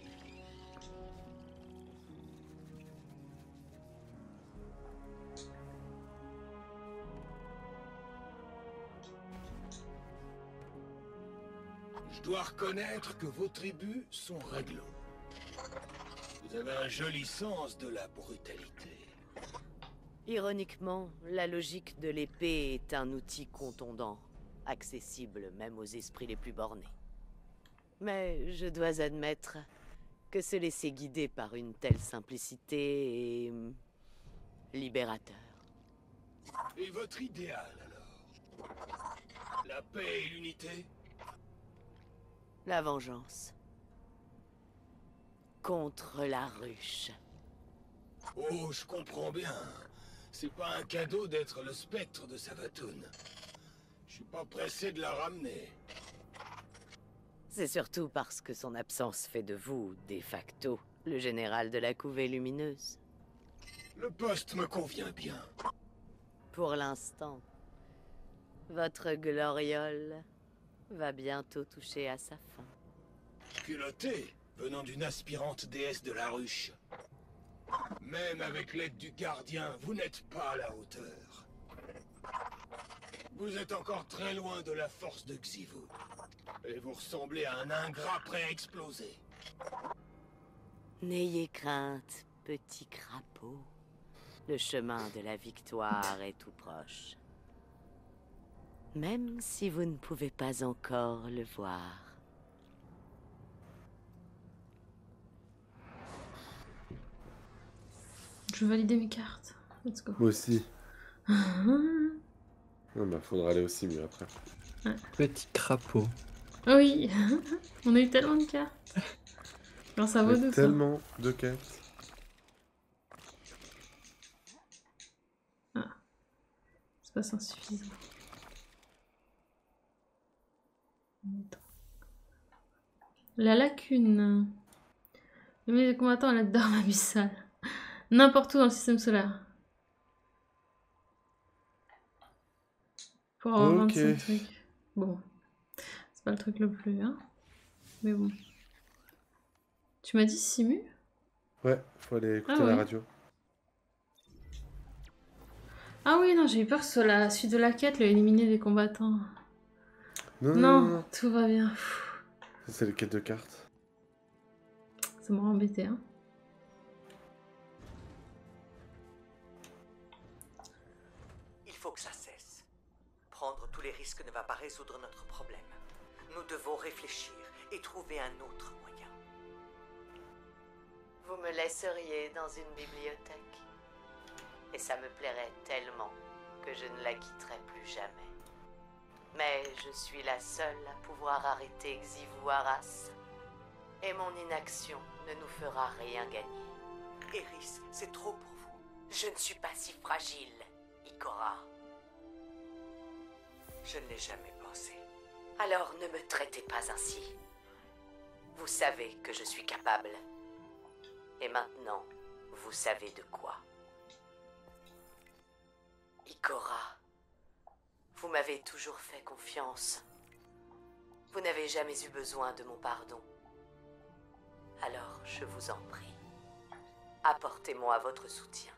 Je dois reconnaître que vos tribus sont réglo. Vous avez un joli sens de la brutalité. Ironiquement, la logique de l'épée est un outil contondant, accessible même aux esprits les plus bornés. Mais je dois admettre que se laisser guider par une telle simplicité est hum, libérateur. Et votre idéal, alors? La paix et l'unité? La vengeance. Contre la ruche. Oh, je comprends bien. C'est pas un cadeau d'être le spectre de Savathûn. Je suis pas pressé de la ramener. C'est surtout parce que son absence fait de vous, de facto, le général de la couvée lumineuse. Le poste me convient bien. Pour l'instant, votre gloriole va bientôt toucher à sa fin. Culotté, venant d'une aspirante déesse de la ruche. Même avec l'aide du gardien, vous n'êtes pas à la hauteur. Vous êtes encore très loin de la force de Xivu. Et vous ressemblez à un ingrat prêt à exploser. N'ayez crainte, petit crapaud. Le chemin de la victoire est tout proche. Même si vous ne pouvez pas encore le voir. Je veux valider mes cartes. Let's go. Moi aussi. Non, bah, faudra aller aussi mieux après. Ouais. Petit crapaud. Oui, on a eu tellement de cartes. Alors ça vaut de ça. Tellement de quêtes. Ah, c'est pas insuffisant. La lacune. Le milieu des combattants à l'aide d'armes abyssales. N'importe où dans le système solaire. Pour avoir Ok. vingt-cinq trucs. Bon. C'est pas le truc le plus, hein. Mais bon. Tu m'as dit Simu? Ouais, faut aller écouter Ah la ouais. radio. Ah oui, non, j'ai eu peur que ce soit la suite de la quête, le éliminer des combattants. Non, non, Non, non, non. tout va bien. Pfff, Ça, c'est les quêtes de cartes. ça m'aura embêté, hein. Il faut que ça cesse. Prendre tous les risques ne va pas résoudre notre problème. Nous devons réfléchir et trouver un autre moyen. Vous me laisseriez dans une bibliothèque. Et ça me plairait tellement que je ne la quitterai plus jamais. Mais je suis la seule à pouvoir arrêter Xivu Arras. Et mon inaction ne nous fera rien gagner. Eris, c'est trop pour vous. Je ne suis pas si fragile, Ikora. Je ne l'ai jamais pensé. Alors ne me traitez pas ainsi. Vous savez que je suis capable. Et maintenant, vous savez de quoi. Ikora, vous m'avez toujours fait confiance. Vous n'avez jamais eu besoin de mon pardon. Alors, je vous en prie, apportez-moi votre soutien.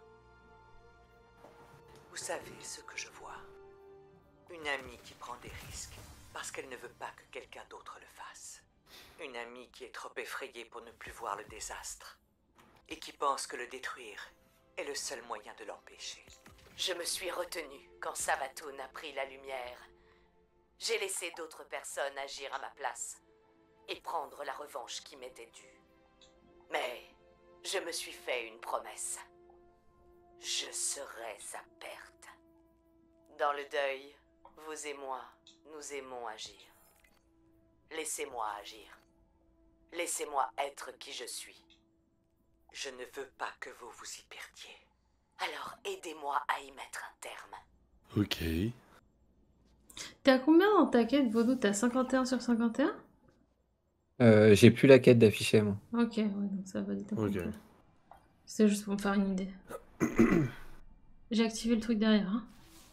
Vous savez ce que je vois. Une amie qui prend des risques parce qu'elle ne veut pas que quelqu'un d'autre le fasse. Une amie qui est trop effrayée pour ne plus voir le désastre. Et qui pense que le détruire est le seul moyen de l'empêcher. Je me suis retenue quand Savathûn a pris la lumière. J'ai laissé d'autres personnes agir à ma place et prendre la revanche qui m'était due. Mais je me suis fait une promesse. Je serai sa perte. Dans le deuil, vous et moi, nous aimons agir. Laissez-moi agir. Laissez-moi être qui je suis. Je ne veux pas que vous vous y perdiez. Alors aidez-moi à y mettre un terme. Ok. T'es à combien dans ta quête, Vaudou? T'es à cinquante et un sur cinquante et un? Euh, j'ai plus la quête d'afficher, moi. Ok, ouais, donc ça va vite. Ok. C'est juste pour me faire une idée. J'ai activé le truc derrière, hein.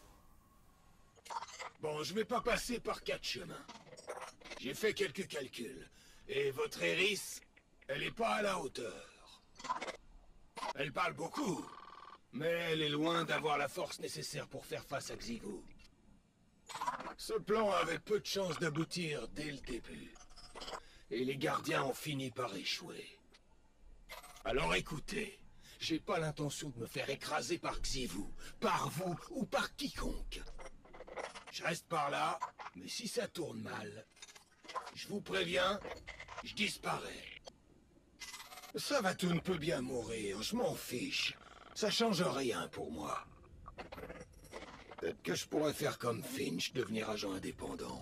Bon, je vais pas passer par quatre chemins. J'ai fait quelques calculs. Et votre Eris, elle est pas à la hauteur. Elle parle beaucoup, mais elle est loin d'avoir la force nécessaire pour faire face à Xivu. Ce plan avait peu de chances d'aboutir dès le début. Et les gardiens ont fini par échouer. Alors écoutez, j'ai pas l'intention de me faire écraser par Xivu, par vous ou par quiconque. Je reste par là, mais si ça tourne mal, je vous préviens, je disparais. Savathûn peut bien mourir, je m'en fiche. Ça change rien pour moi. Peut-être que je pourrais faire comme Finch, devenir agent indépendant.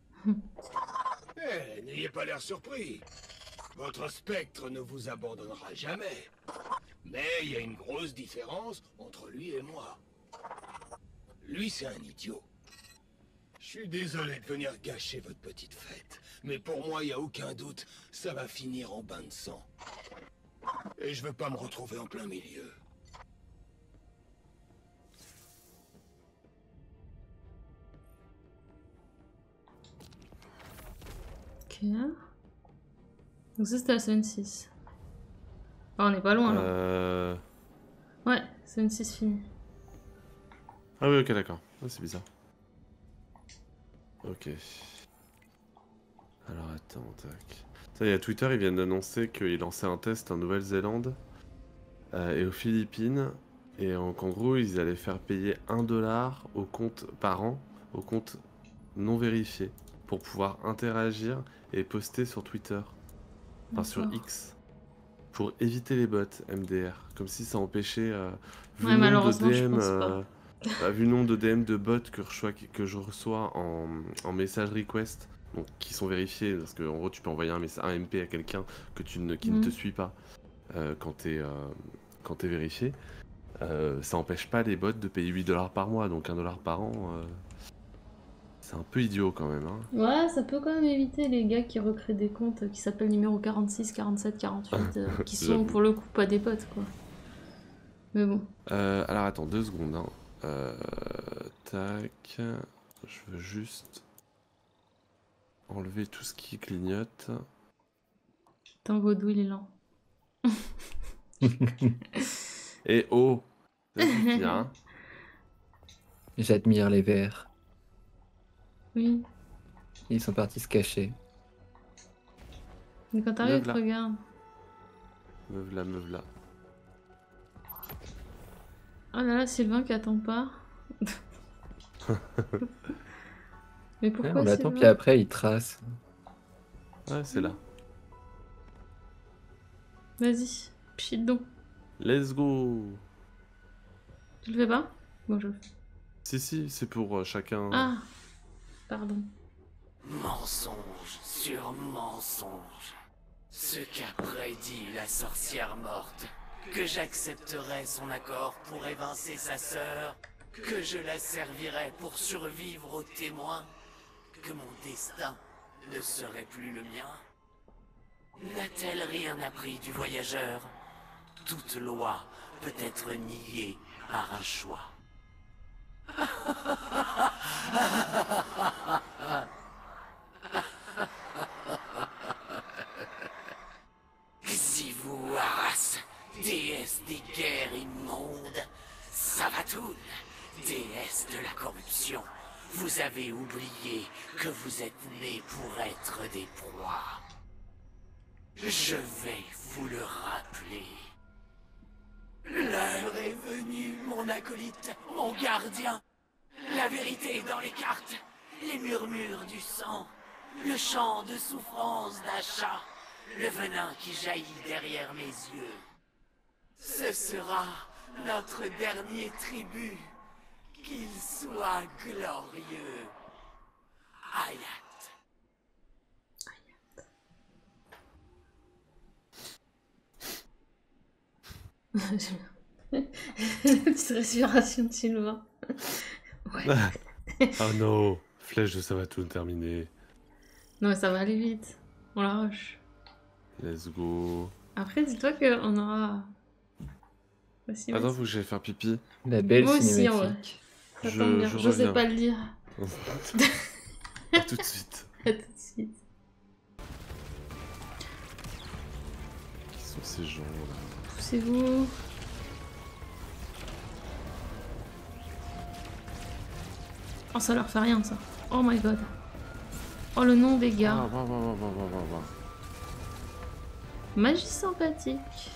Eh, n'ayez pas l'air surpris. Votre spectre ne vous abandonnera jamais. Mais il y a une grosse différence entre lui et moi. Lui, c'est un idiot. Je suis désolé de venir gâcher votre petite fête, mais pour moi, il n'y a aucun doute, ça va finir en bain de sang. Et je veux pas me retrouver en plein milieu. Ok. Donc ça c'était la semaine six. Oh, on n'est pas loin là. Euh... Ouais, semaine six finie. Ah oui, ok, d'accord. Oh, c'est bizarre. Ok. Alors attends, tac. Ça, il y a Twitter, ils viennent d'annoncer qu'ils lançaient un test en Nouvelle-Zélande euh, et aux Philippines. Et en, qu'en gros, ils allaient faire payer un dollar au compte par an, au compte non vérifié, pour pouvoir interagir et poster sur Twitter. Enfin, sur D'accord. X. Pour éviter les bots M D R. Comme si ça empêchait... Euh, vu Ouais, le nombre malheureusement, de je D M, pense euh, pas. bah, vu le nombre de D M de bots que je reçois, que je reçois en, en message request, donc qui sont vérifiés, parce que en gros tu peux envoyer un, messa- un M P à quelqu'un que tu ne, qui Mhm. ne te suit pas euh, quand t'es euh, quand t'es vérifié, euh, ça empêche pas les bots de payer huit dollars par mois, donc un dollar par an, euh, c'est un peu idiot quand même. Hein. Ouais, ça peut quand même éviter les gars qui recréent des comptes euh, qui s'appellent numéro quarante-six, quarante-sept, quarante-huit, euh, qui sont J'avoue. pour le coup pas des potes quoi. Mais bon. Euh, alors attends deux secondes. Hein. Euh, tac, je veux juste enlever tout ce qui clignote. Putain, Vaudou il est lent. Et oh, ça suffit, hein. J'admire les verts. Oui. Ils sont partis se cacher. Mais quand t'arrives, Me tu te v'là. regardes. Me v'là, me v'là. Oh là là, Sylvain qui attend pas. Mais Ouais, pourquoi on l'attend, Sylvain puis après il trace. Ouais, c'est là. Vas-y, pchit donc. Let's go. Tu le fais pas? Moi je le fais. Si, si, c'est pour euh, chacun. Ah, pardon. Mensonge sur mensonge. Ce qu'a prédit la sorcière morte. Que j'accepterais son accord pour évincer sa sœur. Que je la servirais pour survivre aux témoins. Que mon destin ne serait plus le mien. N'a-t-elle rien appris du voyageur? Toute loi peut être niée par un choix. Xivu Arras, déesse des guerres immondes. Savatoun, déesse de la corruption. Vous avez oublié que vous êtes nés pour être des proies. Je vais vous le rappeler. L'heure est venue, mon acolyte, mon gardien. La vérité est dans les cartes, les murmures du sang, le chant de souffrance d'Acha, le venin qui jaillit derrière mes yeux. Ce sera notre dernier tribut, qu'il soit glorieux. Hayat. La petite respiration de Sylvain. Ouais. Oh non, flèche de Savatoun terminée. Non mais ça va aller vite. On la rush. Let's go. Après, dis-toi qu'on aura... Voici, Attends, voici. faut que j'aille faire pipi. La belle Moi aussi, en vrai. cinématique. Ça Je- tombe bien. je Je sais reviens. pas le dire. À tout de suite. À tout de suite. Qui sont ces gens là? Poussez-vous. Oh, ça leur fait rien, ça. Oh my god. Oh, le nom des Ah, gars. va, va, va, va, va, va, va. Magie sympathique.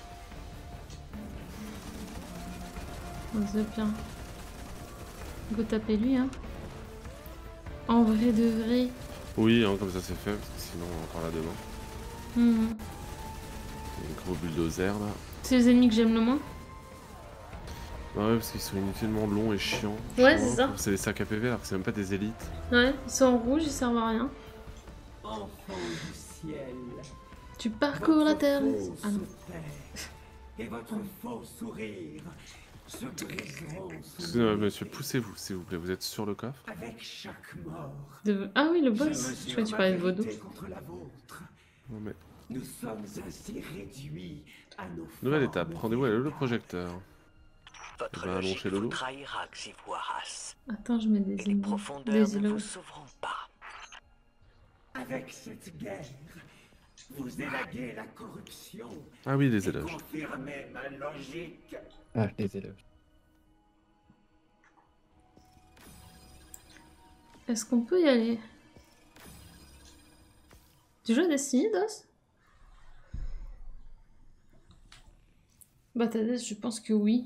On se bien. Go taper lui, hein. En vrai de vrai. Oui, hein, comme ça c'est fait, parce que sinon on en parle là demain. Mhm. Il y a un gros bulldozer là. C'est les ennemis que j'aime le moins. Bah ouais, parce qu'ils sont inutilement longs et chiants. Ouais, Je c'est vois. ça. C'est des sacs à P V alors que c'est même pas des élites. Ouais, ils sont en rouge, ils servent à rien. Enfant du ciel, Tu parcours la terre. votre faux Ah non. souterre et votre faux sourire se briseront sous Excusez-moi, monsieur, poussez-vous, s'il vous plaît. Vous êtes sur le coffre? avec chaque mort. De... Ah oui, le Je boss. Je mesure crois que tu ma parlais de vaudou. vérité contre la vôtre. Non, mais... Nous sommes ainsi réduits à nos Nouvelle formes étape. Rendez-vous à le projecteur. Votre Eh ben, allons logique chez vous Lolo. trahira, Xivu Arras. Attends, je mets des Et les îles. profondeurs Des ne îlots. vous sauveront pas. Avec cette guerre, vous élaguez la corruption. Ah oui, les et éloges. confirmez ma logique. Ah, les éloges. Est-ce qu'on peut y aller? Tu joues à Destiny, Dos? Bah, Tadès, je pense que oui.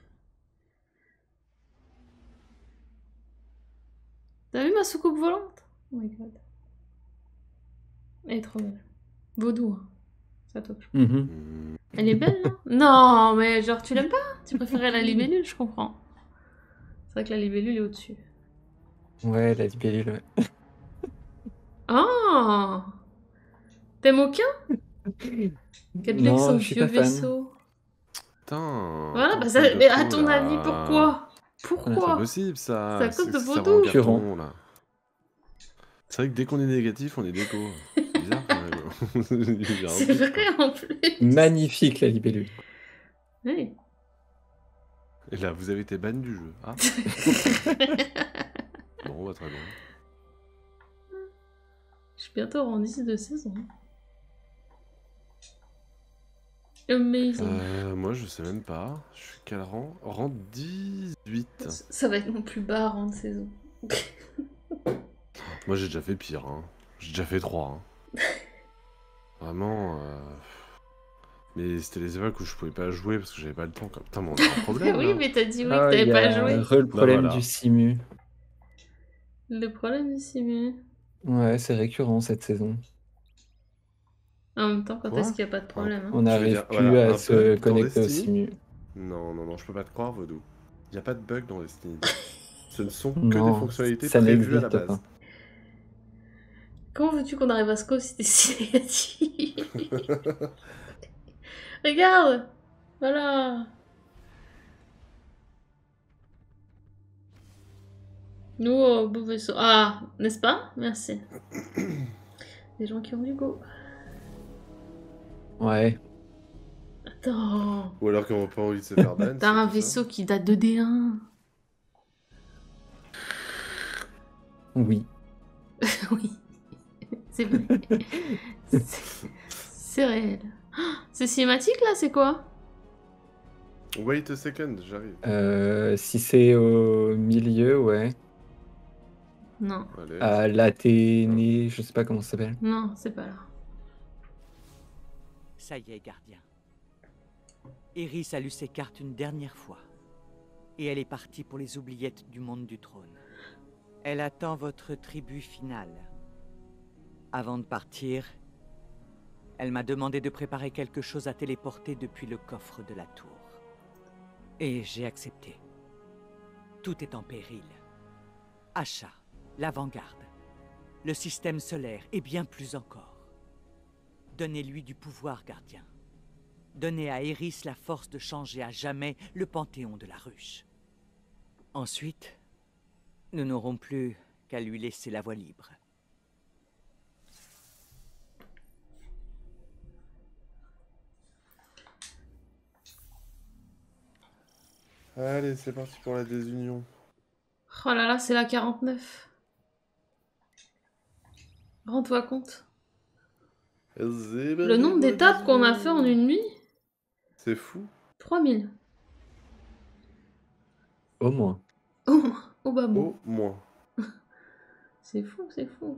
T'as vu ma soucoupe volante? Oh my god. Elle est trop belle. Vaudou, hein. Ça top. Mhm. Elle est belle, hein? Non, mais genre, tu l'aimes pas? Tu préférais la libellule, je comprends. C'est vrai que la libellule est au-dessus. Ouais, la libellule, ouais. Ah! T'aimes aucun? Quel avec Non, son je suis vieux pas fan. vaisseau. Putain. Voilà, ton bah ça, truc de mais à peau, ton là. avis, pourquoi? C'est Pourquoi? pas possible, ça. C'est à cause de ça vaudou. rend Tu carton, rends. là. C'est vrai que dès qu'on est négatif, on est déco. C'est bizarre, quand même. Il y a un C'est truc, vrai quoi. en plus. Magnifique, la libellule. Oui. Et là, vous avez été ban du jeu. Ah. Bon, bah, très bien. Je suis bientôt rendue de saison. Amazing. Euh, moi, je sais même pas. Je suis quel rang? Rang dix-huit. Ça va être mon plus bas rang de saison. Moi, j'ai déjà fait pire. Hein. J'ai déjà fait trois. Hein. Vraiment. Euh... Mais c'était les époques où je pouvais pas jouer parce que j'avais pas le temps. Comme... Putain, mais on a un problème. Oui, là. mais t'as dit oui Ah, que t'avais il y pas a joué. re- le Bah, problème voilà. du simu. Le problème ici, mais... Ouais, c'est récurrent cette saison. En même temps, quand Quoi est-ce qu'il n'y a pas de problème hein? On Tu veux n'arrive dire, plus voilà, à un se bug dans connecter au Destiny simu. Non, non, non, je peux pas te croire, Vaudou. Il y a pas de bug dans Destiny. Ce ne sont que Non, des fonctionnalités ça prévues à la n'existe base. pas. Comment veux-tu qu'on arrive à ce cause si t'es si négatif? Regarde! Voilà! Nous, oh, beau vaisseau. Ah, n'est-ce pas? Merci. Des gens qui ont du go. Ouais. Attends. Ou alors qu'on n'a pas envie de se faire ban. T'as c'est un tout vaisseau qui date de D un. Oui. Oui. C'est vrai. C'est- C'est réel. Ah, c'est cinématique là, c'est quoi? ça. Wait a second, j'arrive. Euh, si c'est au milieu, ouais. Non. Allez. À l'Athénée, je sais pas comment ça s'appelle. Non, c'est pas là. Ça y est, gardien. Eris a lu ses cartes une dernière fois. Et elle est partie pour les oubliettes du monde du trône. Elle attend votre tribu finale. Avant de partir, elle m'a demandé de préparer quelque chose à téléporter depuis le coffre de la tour. Et j'ai accepté. Tout est en péril. Asha, l'avant-garde, le système solaire et bien plus encore. Donnez-lui du pouvoir, gardien. Donnez à Eris la force de changer à jamais le panthéon de la ruche. Ensuite, nous n'aurons plus qu'à lui laisser la voie libre. Allez, c'est parti pour la désunion. Oh là là, c'est la quarante-neuf. Rends-toi compte. Le nombre d'étapes qu'on a fait en une nuit, C'est fou. trois mille. Au moins. Au moins, au bas mot. Au moins. C'est fou, c'est fou.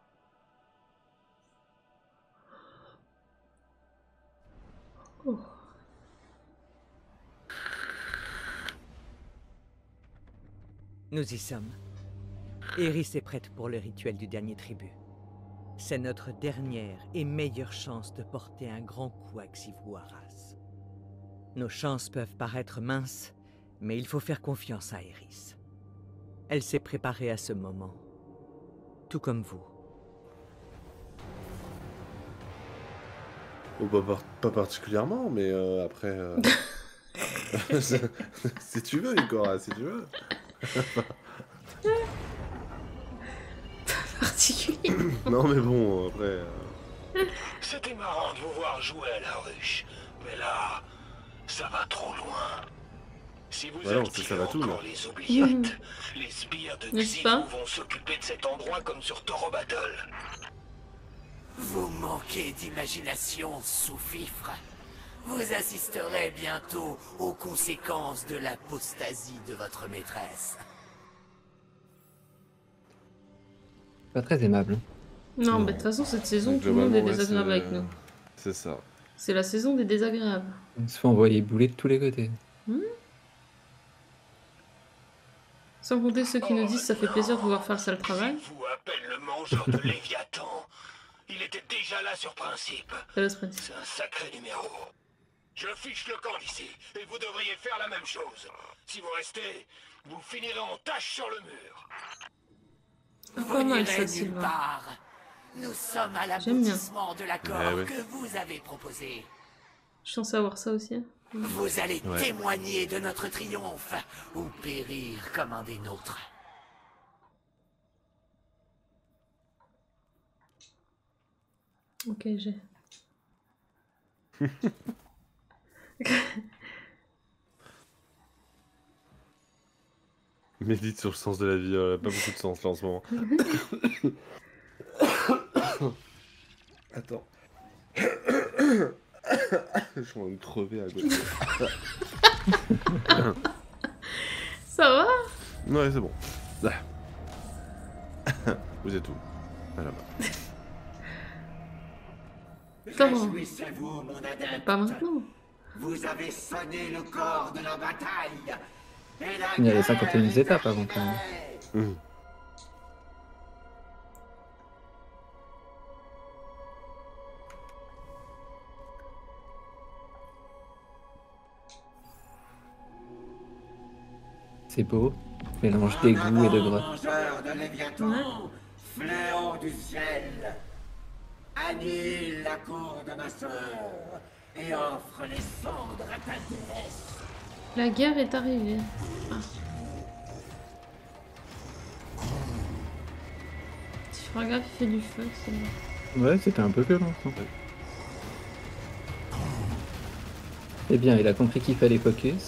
Oh. Nous y sommes. Eris est prête pour le rituel du dernier tribut. C'est notre dernière et meilleure chance de porter un grand coup à Xivu Arras. Nos chances peuvent paraître minces, mais il faut faire confiance à Eris. Elle s'est préparée à ce moment, tout comme vous. Oh, bah, par- pas particulièrement, mais euh, après. euh, Si tu veux, Ikora, si tu veux. Particulier. Non, mais bon, après. euh, C'était marrant de vous voir jouer à la ruche, mais là, ça va trop loin. Si vous Ouais, non, activez ça va tout, encore là. les oubliettes, les sbires de N'est-ce Xivu pas vont s'occuper de cet endroit comme sur Toro Battle. Vous manquez d'imagination, sous-fifre. Vous assisterez bientôt aux conséquences de l'apostasie de votre maîtresse. Pas très aimable. Non, mais de toute façon, cette saison, Donc, tout le monde est globalement, ouais, désagréable c'est- avec nous. C'est ça. C'est la saison des désagréables. On se fait envoyer bouler de tous les côtés. Hmm. Sans compter ceux qui nous disent ça fait plaisir de pouvoir faire le sale travail. Vous appelle le mangeur de Léviathan. Il était déjà là sur principe. Ça va se passer. C'est un sacré numéro. Je fiche le camp d'ici, et vous devriez faire la même chose. Si vous restez, vous finirez en tache sur le mur. Ah, Vous pas mal n'irez ça, nulle Sylvain. part. Nous sommes à J'aime bien. l'aboutissement de l'accord Ouais, ouais. que vous avez proposé. Je suis censée avoir ça aussi. hein. Vous allez Ouais. témoigner de notre triomphe ou périr comme un des nôtres. Ok, j'ai. Médite sur le sens de la vie, euh, pas beaucoup de sens là en ce moment. Attends. Je suis en train de me crever à côté. Ça va? Ouais, c'est bon. Vous êtes où? Ah, là-bas. Comment? Réjouissez-vous, mon adepte. Pas maintenant. Vous avez sonné le corps de la bataille. Et la Il y a les guerre cinquante et une est étapes avant quand même. terminée. Mmh. C'est beau. Mélange d'égout et de grotte. Mangeur de Léviathan, fléau du ciel, annule la cour de ma sœur et offre les cendres à ta déesse. La guerre est arrivée. Ah. Tu feras gaffe, il fait du feu, c'est bon. Ouais, c'était un peu violent. ça. Eh bien, il a compris qu'il fallait focus.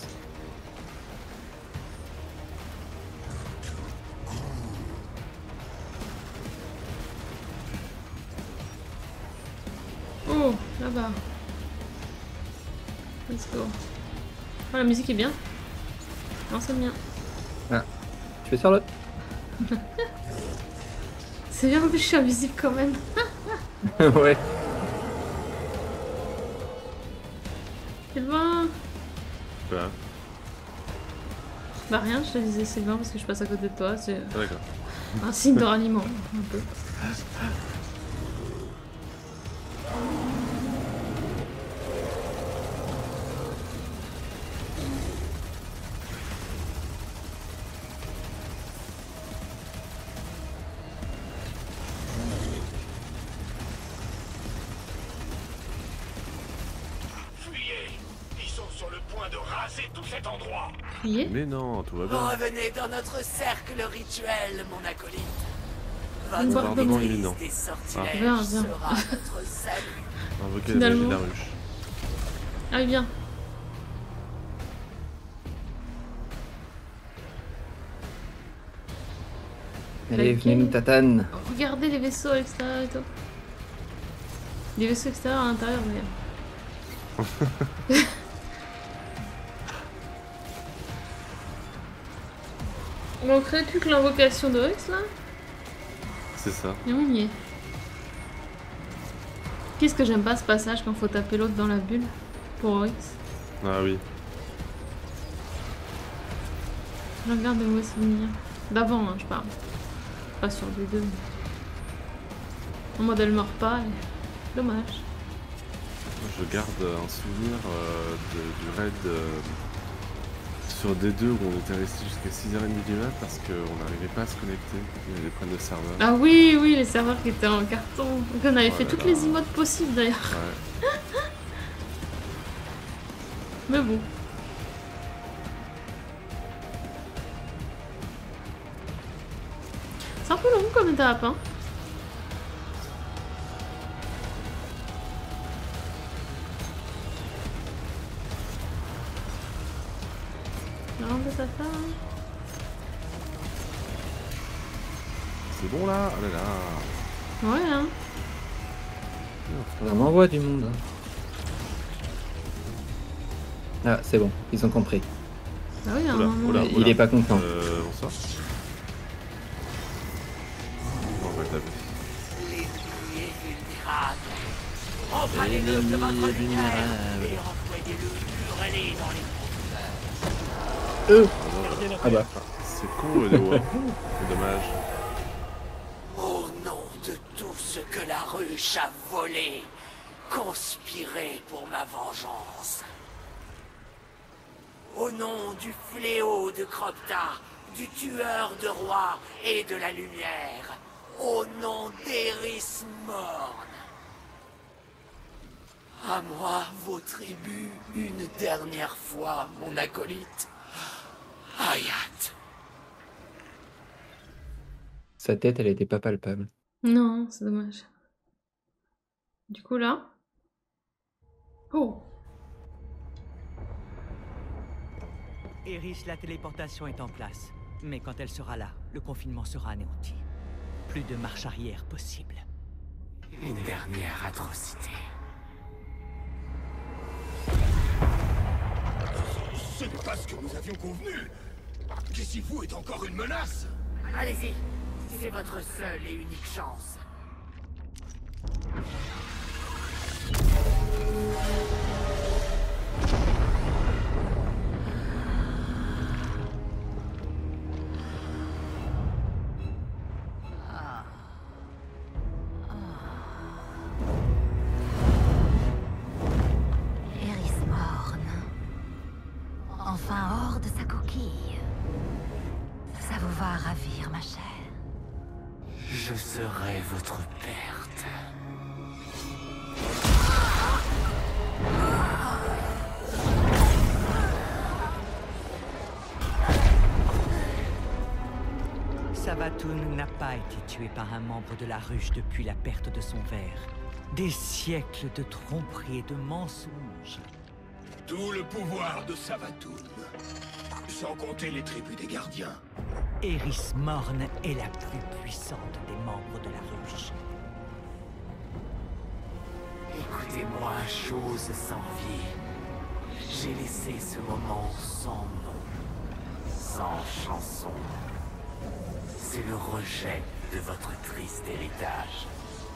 Oh, là-bas. Let's go. Oh, la musique est bien. Non, c'est bien. Ah, tu fais sur l'autre. C'est bien, en plus, je suis invisible quand même. Ouais. Sylvain. Quoi? Bah rien, je te disais Sylvain parce que je passe à côté de toi. C'est Ah, d'accord. un signe de ralliement, un peu. Fuyez. Ils sont sur le point de raser tout cet endroit. Fuyez. Mais non, tout va bien. Revenez dans notre cercle rituel, mon acolyte. Une Votre bombardement maîtrise imminent. des sortilèges Ah. Viens, viens. sera notre salut. Invoquer la magie de Finalement. la ruche. Allez, viens. Allez, Laquelle venez nous tatane. Regardez les vaisseaux à l'extérieur et tout. Les vaisseaux extérieurs à l'intérieur d'ailleurs. On manquerait plus que l'invocation de Rex là. C'est ça. Et on y est. Qu'est-ce que j'aime pas ce passage quand faut taper l'autre dans la bulle pour Rex. Ah oui. Je regarde de mauvais souvenirs. D'avant, hein, je parle. Pas sur les deux. En mode elle meurt pas. Et... Dommage. Je garde un souvenir euh, de- du raid euh, sur D deux où on était resté jusqu'à six heures trente du mat parce qu'on n'arrivait pas à se connecter. Il y avait des problèmes de serveur. Ah oui, oui, les serveurs qui étaient en carton. Donc on avait Oh fait là toutes là. les emotes possibles d'ailleurs. Ouais. Mais bon. C'est un peu long comme étape, hein. Non, mais ça fait. C'est bon là? Oh là là. Ouais, hein. On envoie du monde. Hein. Ah, c'est bon, ils ont compris. Ah oui, hein. Oula, Non, oula, non. Il oula. est pas content. Euh, bonsoir. On va le taper. L'ennemi est vulnérable. Reprenez-le de votre lumière et envoyez-le hurler dans les Euh. Ah bah. C'est con le Dewa. C'est dommage. Au nom de tout ce que la ruche a volé, conspiré pour ma vengeance. Au nom du fléau de Kropta, du tueur de rois et de la lumière, au nom d'Eris Morn. À moi, vos tribus, une dernière fois, mon acolyte. Hayat. Sa tête, elle était pas palpable. Non, c'est dommage. Du coup, là. Oh! Eris, la téléportation est en place. Mais quand elle sera là, le confinement sera anéanti. Plus de marche arrière possible. Une dernière atrocité. Ce n'est pas ce que nous avions convenu. Xivu est encore une menace. Allez-y, c'est votre seule et unique chance. Eris Morn. Enfin hors de sa coquille. Ça vous va ravir, ma chère. Je serai votre perte. Savatoun n'a pas été tué par un membre de la ruche depuis la perte de son verre. Des siècles de tromperie et de mensonges. Tout le pouvoir de Savatoun. Sans compter les tribus des gardiens. Eris Morn est la plus puissante des membres de la ruche. Écoutez-moi, chose sans vie. J'ai laissé ce moment sans nom, sans chanson. C'est le rejet de votre triste héritage.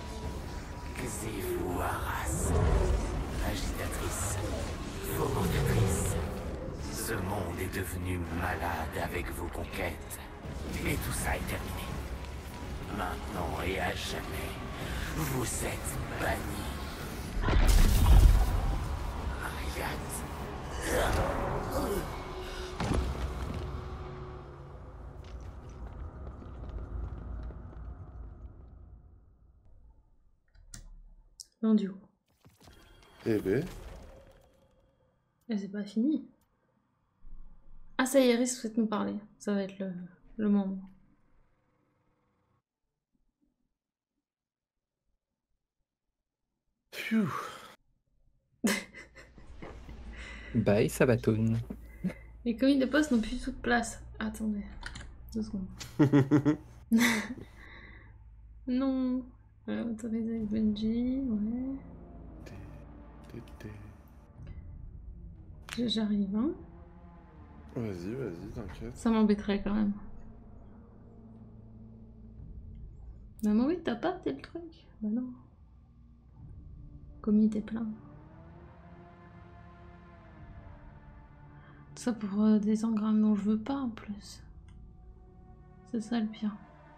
Xivu Arras, agitatrice, fomentatrice. Ce monde est devenu malade avec vos conquêtes. Mais tout ça est terminé. Maintenant et à jamais, vous êtes bannis. Hayat. Non, du coup. Eh ben. Et c'est pas fini. Ah, ça y est, Eris souhaite nous parler. Ça va être le, le moment. Phew. Bye, Savatoun. Les commis de poste n'ont plus toute place. Attendez. Deux secondes. Non. Euh, autoriser avec Benji, ouais. J'arrive, hein. Vas-y, vas-y, t'inquiète. Ça m'embêterait quand même. Non, mais oui, t'as pas tel truc. Bah non. Commis, t'es plein. Tout ça pour euh, des engrammes dont je veux pas en plus. C'est ça le pire.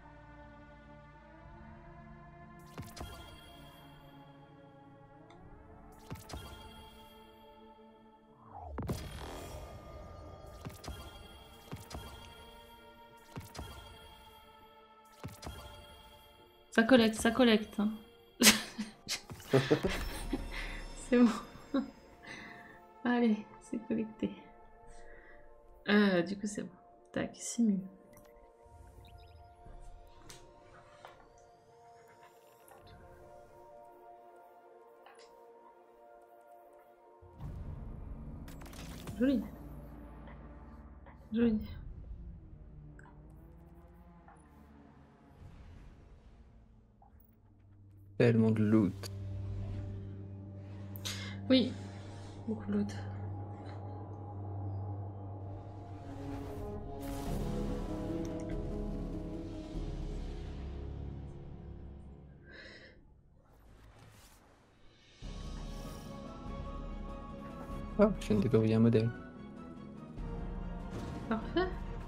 Ça collecte, ça collecte. Hein. C'est bon. Allez, c'est collecté. Euh, du coup, c'est bon. Tac, simule. Joli. Joli. Tellement de loot. Oui, beaucoup de loot. Oh, je viens de découvrir un modèle. Parfait.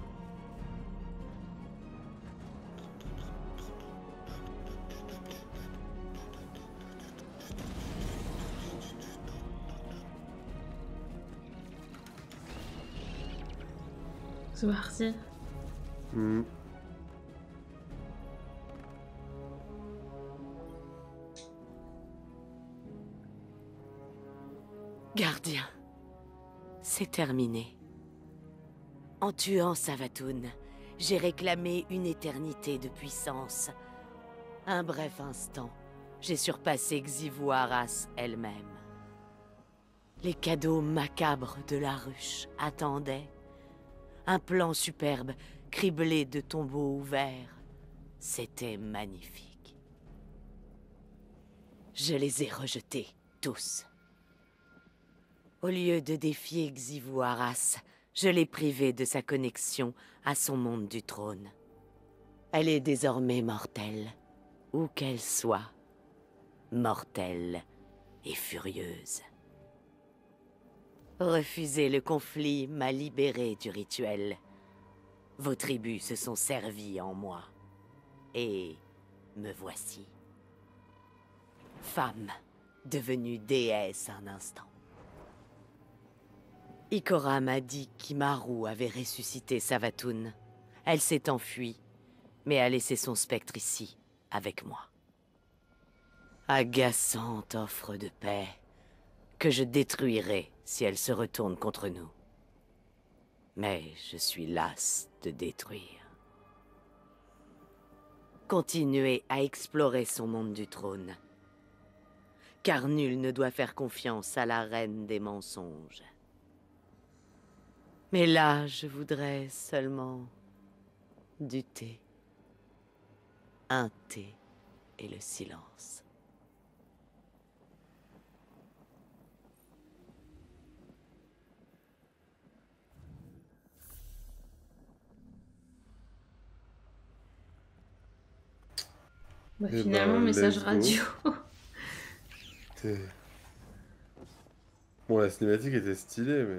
C'est parti. Hmm. Gardien, c'est terminé. En tuant Savathûn, j'ai réclamé une éternité de puissance. Un bref instant, j'ai surpassé Xivu Arras elle-même. Les cadeaux macabres de la ruche attendaient. Un plan superbe, criblé de tombeaux ouverts. C'était magnifique. Je les ai rejetés, tous. Au lieu de défier Xivu Arras, je l'ai privée de sa connexion à son monde du trône. Elle est désormais mortelle, où qu'elle soit. Mortelle et furieuse. Refuser le conflit m'a libérée du rituel. Vos tribus se sont servies en moi. Et me voici. Femme, devenue déesse un instant. Ikora m'a dit qu'Imaru avait ressuscité Savathûn. Elle s'est enfuie, mais a laissé son spectre ici, avec moi. Agaçante offre de paix, que je détruirai si elle se retourne contre nous. Mais je suis lasse de détruire. Continuez à explorer son monde du trône, car nul ne doit faire confiance à la reine des mensonges. Mais là, je voudrais seulement du thé. Un thé et le silence. Bah, Eh finalement, ben, message let's go. radio. T'es- Bon, la cinématique était stylée, mais...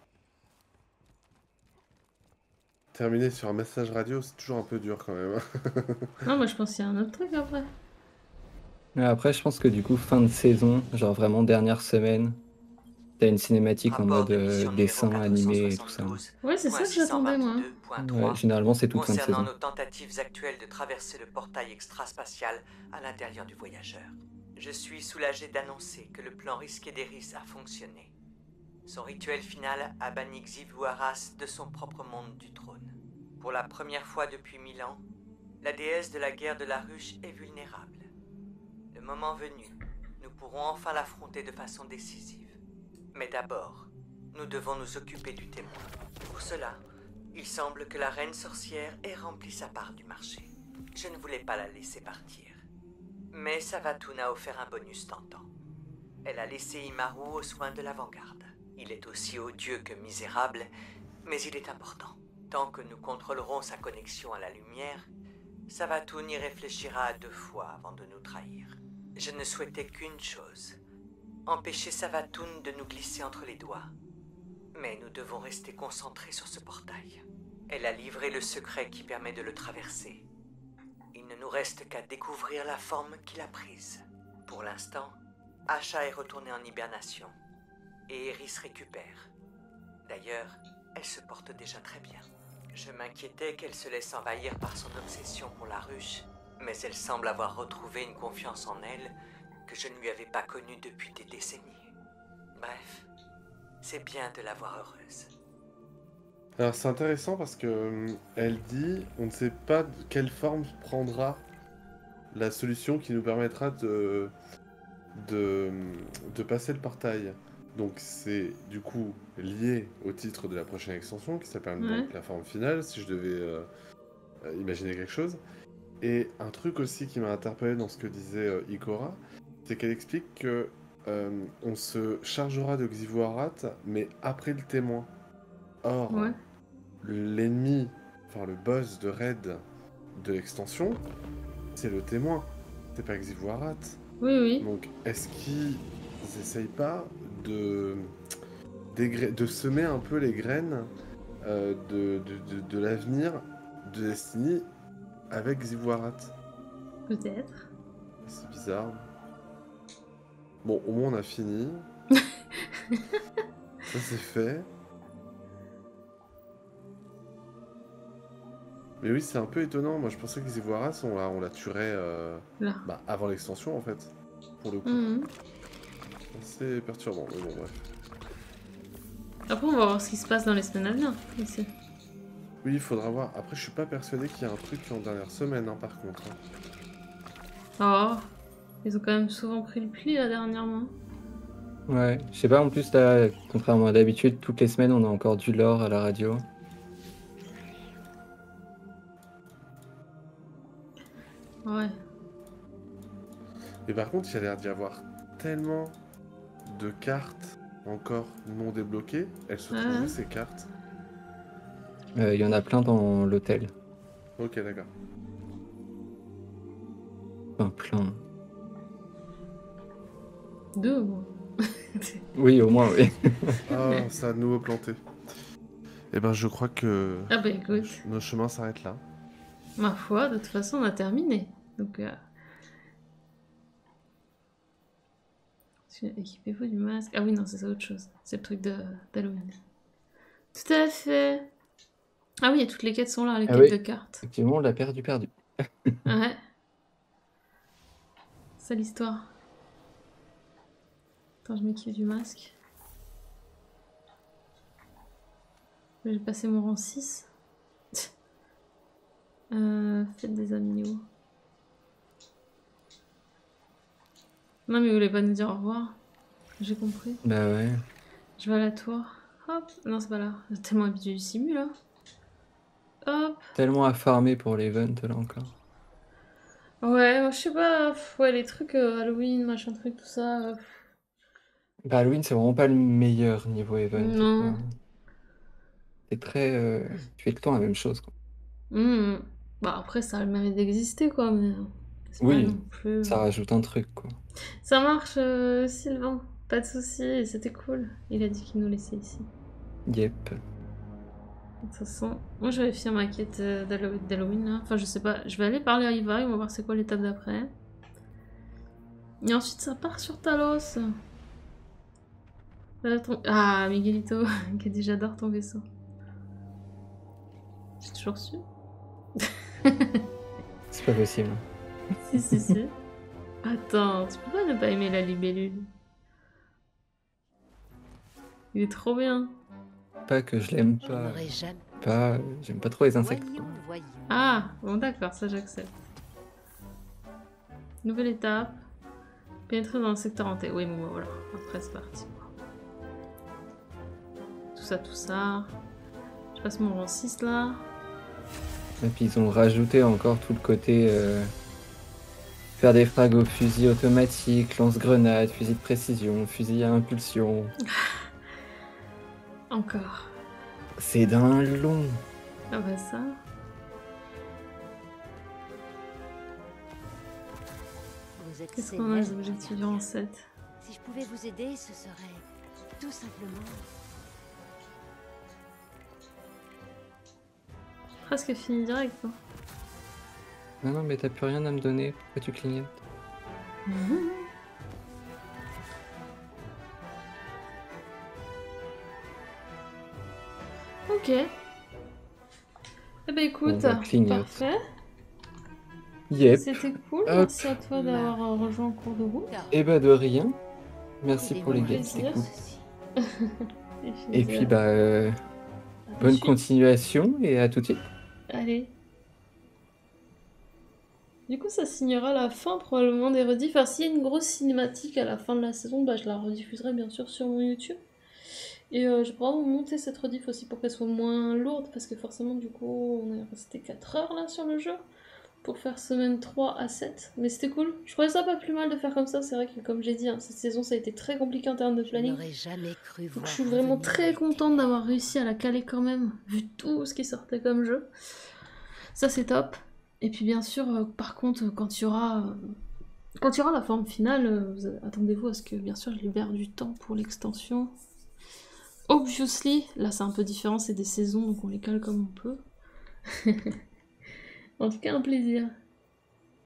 Terminer sur un message radio, c'est toujours un peu dur quand même. Non, moi je pense qu'il y a un autre truc après. Mais après, je pense que du coup, fin de saison, genre vraiment dernière semaine, t'as une cinématique en mode euh, dessin animé et tout ça. Ouais, c'est ça que j'attendais moi. Ouais, généralement, c'est toute fin de Concernant saison. nos tentatives actuelles de traverser le portail extraspatial à l'intérieur du voyageur, je suis soulagé d'annoncer que le plan risqué d'Eris a fonctionné. Son rituel final a banni Xivu Arras de son propre monde du trône. Pour la première fois depuis mille ans, la déesse de la guerre de la ruche est vulnérable. Le moment venu, nous pourrons enfin l'affronter de façon décisive. Mais d'abord, nous devons nous occuper du témoin. Pour cela, il semble que la reine sorcière ait rempli sa part du marché. Je ne voulais pas la laisser partir. Mais Savathûn a offert un bonus tentant. Elle a laissé Imaru aux soins de l'avant-garde. Il est aussi odieux que misérable, mais il est important. Tant que nous contrôlerons sa connexion à la lumière, Savathûn y réfléchira à deux fois avant de nous trahir. Je ne souhaitais qu'une chose, empêcher Savathûn de nous glisser entre les doigts. Mais nous devons rester concentrés sur ce portail. Elle a livré le secret qui permet de le traverser. Il ne nous reste qu'à découvrir la forme qu'il a prise. Pour l'instant, Asha est retournée en hibernation. Et Eris récupère. D'ailleurs, elle se porte déjà très bien. Je m'inquiétais qu'elle se laisse envahir par son obsession pour la ruche, mais elle semble avoir retrouvé une confiance en elle que je ne lui avais pas connue depuis des décennies. Bref, c'est bien de la voir heureuse. Alors c'est intéressant parce que euh, elle dit, on ne sait pas de quelle forme prendra la solution qui nous permettra de, de, de passer le portail. Donc c'est du coup lié au titre de la prochaine extension qui s'appelle Ouais. donc la forme finale, si je devais euh, euh, imaginer quelque chose. Et un truc aussi qui m'a interpellé dans ce que disait euh, Ikora, c'est qu'elle explique que euh, on se chargera de Xivu Arad, mais après le témoin. Or, Ouais. l'ennemi, enfin le boss de raid de l'extension, c'est le témoin, c'est pas Xivu Arad. Oui, oui. Donc, est-ce qu'ils essayent pas de, d'égra- de semer un peu les graines euh, de, de, de, de l'avenir de Destiny avec Xivu Arad? Peut-être. C'est bizarre. Bon, au moins on a fini. Ça c'est fait. Mais oui, c'est un peu étonnant. Moi je pensais que Xivu Arad, on la, on la tuerait euh, Là. bah, avant l'extension en fait. Pour le coup. Mhm. C'est perturbant, mais bon, bref. Après, on va voir ce qui se passe dans les semaines à venir. Ici. Oui, il faudra voir. Après, je suis pas persuadé qu'il y a un truc en dernière semaine, hein, par contre. hein. Oh. Ils ont quand même souvent pris le pli là dernièrement. Ouais, je sais pas, en plus, là, contrairement à d'habitude, toutes les semaines, on a encore du lore à la radio. Ouais. Et par contre, il y a l'air d'y avoir tellement de cartes encore non débloquées. Elles se trouvent Ah. où, ces cartes? Euh, Il y en a plein dans l'hôtel. Ok, d'accord. Enfin, plein. Deux au moins. Oui, au moins, oui. Ah, ça a de nouveau planté. Eh ben, je crois que Ah bah écoute. nos chemins s'arrêtent là. Ma foi, de toute façon, on a terminé. Donc, euh... équipez-vous du masque. Ah oui, non, c'est ça autre chose. C'est le truc de d'Halloween. Tout à fait. Ah oui, et toutes les quêtes sont là, les Ah quêtes oui. de cartes. Effectivement, on l'a perdu, perdu. Ouais. C'est l'histoire. Attends, je m'équipe du masque. J'ai passé mon rang six. euh, faites des amis où? Non mais vous voulez pas nous dire au revoir? J'ai compris. Bah ouais. Je vais à la tour. Hop. Non, c'est pas là. J'ai tellement habitué du simu là. Hop. Tellement à farmer pour l'event, là, encore. Ouais, je sais pas. pff, Ouais, les trucs euh, Halloween, machin truc, tout ça. euh, pff. Bah, Halloween, c'est vraiment pas le meilleur niveau event. Non. quoi. C'est très... euh, Tu fais tout le temps la même chose, quoi. Hmm. Bah après, ça a le mérite d'exister quoi, mais c'est pas Oui, non plus. ça rajoute un truc, quoi. Ça marche, euh, Sylvain. Pas de soucis, c'était cool. Il a dit qu'il nous laissait ici. Yep. De toute façon, moi je vais finir ma quête euh, d'Hallow- d'Halloween là. Enfin, je sais pas, je vais aller parler à Ivari, on va voir c'est quoi l'étape d'après. Et ensuite, ça part sur Talos. Là, ton- Ah, Miguelito, qui dit j'adore ton vaisseau. J'ai toujours su. C'est pas possible. Si, si, si. Attends, tu peux pas ne pas aimer la libellule. Il est trop bien. Pas que je l'aime pas. n'aurais jamais- Pas... J'aime pas trop les insectes. Voyons, voyons. Ah, bon d'accord, ça j'accepte. Nouvelle étape. Pénétrer dans le secteur hanté. Oui, bon, voilà. Après, c'est parti. Tout ça, tout ça. Je passe mon rang six là. Et puis ils ont rajouté encore tout le côté... euh, Faire des frags au fusil automatique, lance-grenade, fusil de précision, fusil à impulsion. Encore. C'est d'un long. Ah bah ça. Vous êtes Qu'est-ce qu'on a les célèbre, objectifs du rang sept? Si je pouvais vous aider, ce serait tout simplement. Presque fini direct. Hein. Non, non, mais t'as plus rien à me donner. Pourquoi tu clignotes? Ok. Eh ben écoute, Bon, bah, clignote. parfait. Yep. C'était cool. Hop. Merci à toi d'avoir euh, rejoint en cours de route. Et bah de rien. Merci pour les bons gars, c'était plaisirs. cool. Et Et puis bah... euh, tout de bonne suite. continuation et à tout de suite. Allez. Du coup, ça signera la fin probablement des rediffs. Enfin, s'il y a une grosse cinématique à la fin de la saison, bah, je la rediffuserai bien sûr sur mon YouTube. Et euh, je vais probablement monter cette rediff aussi pour qu'elle soit moins lourde, parce que forcément, du coup, on est resté quatre heures là sur le jeu pour faire semaine trois à sept. Mais c'était cool. Je trouvais ça pas plus mal de faire comme ça. C'est vrai que, comme j'ai dit, hein, cette saison, ça a été très compliqué en termes de planning. Je n'aurais jamais cru Donc voir je suis vraiment revenir très avec contente d'avoir réussi à la caler quand même, vu tout ce qui sortait comme jeu. Ça, c'est top. Et puis bien sûr, euh, par contre, quand il y aura, euh, quand il y aura la forme finale, euh, vous- attendez-vous à ce que, bien sûr, je libère du temps pour l'extension. Obviously, là c'est un peu différent, c'est des saisons, donc on les cale comme on peut. En tout cas, un plaisir.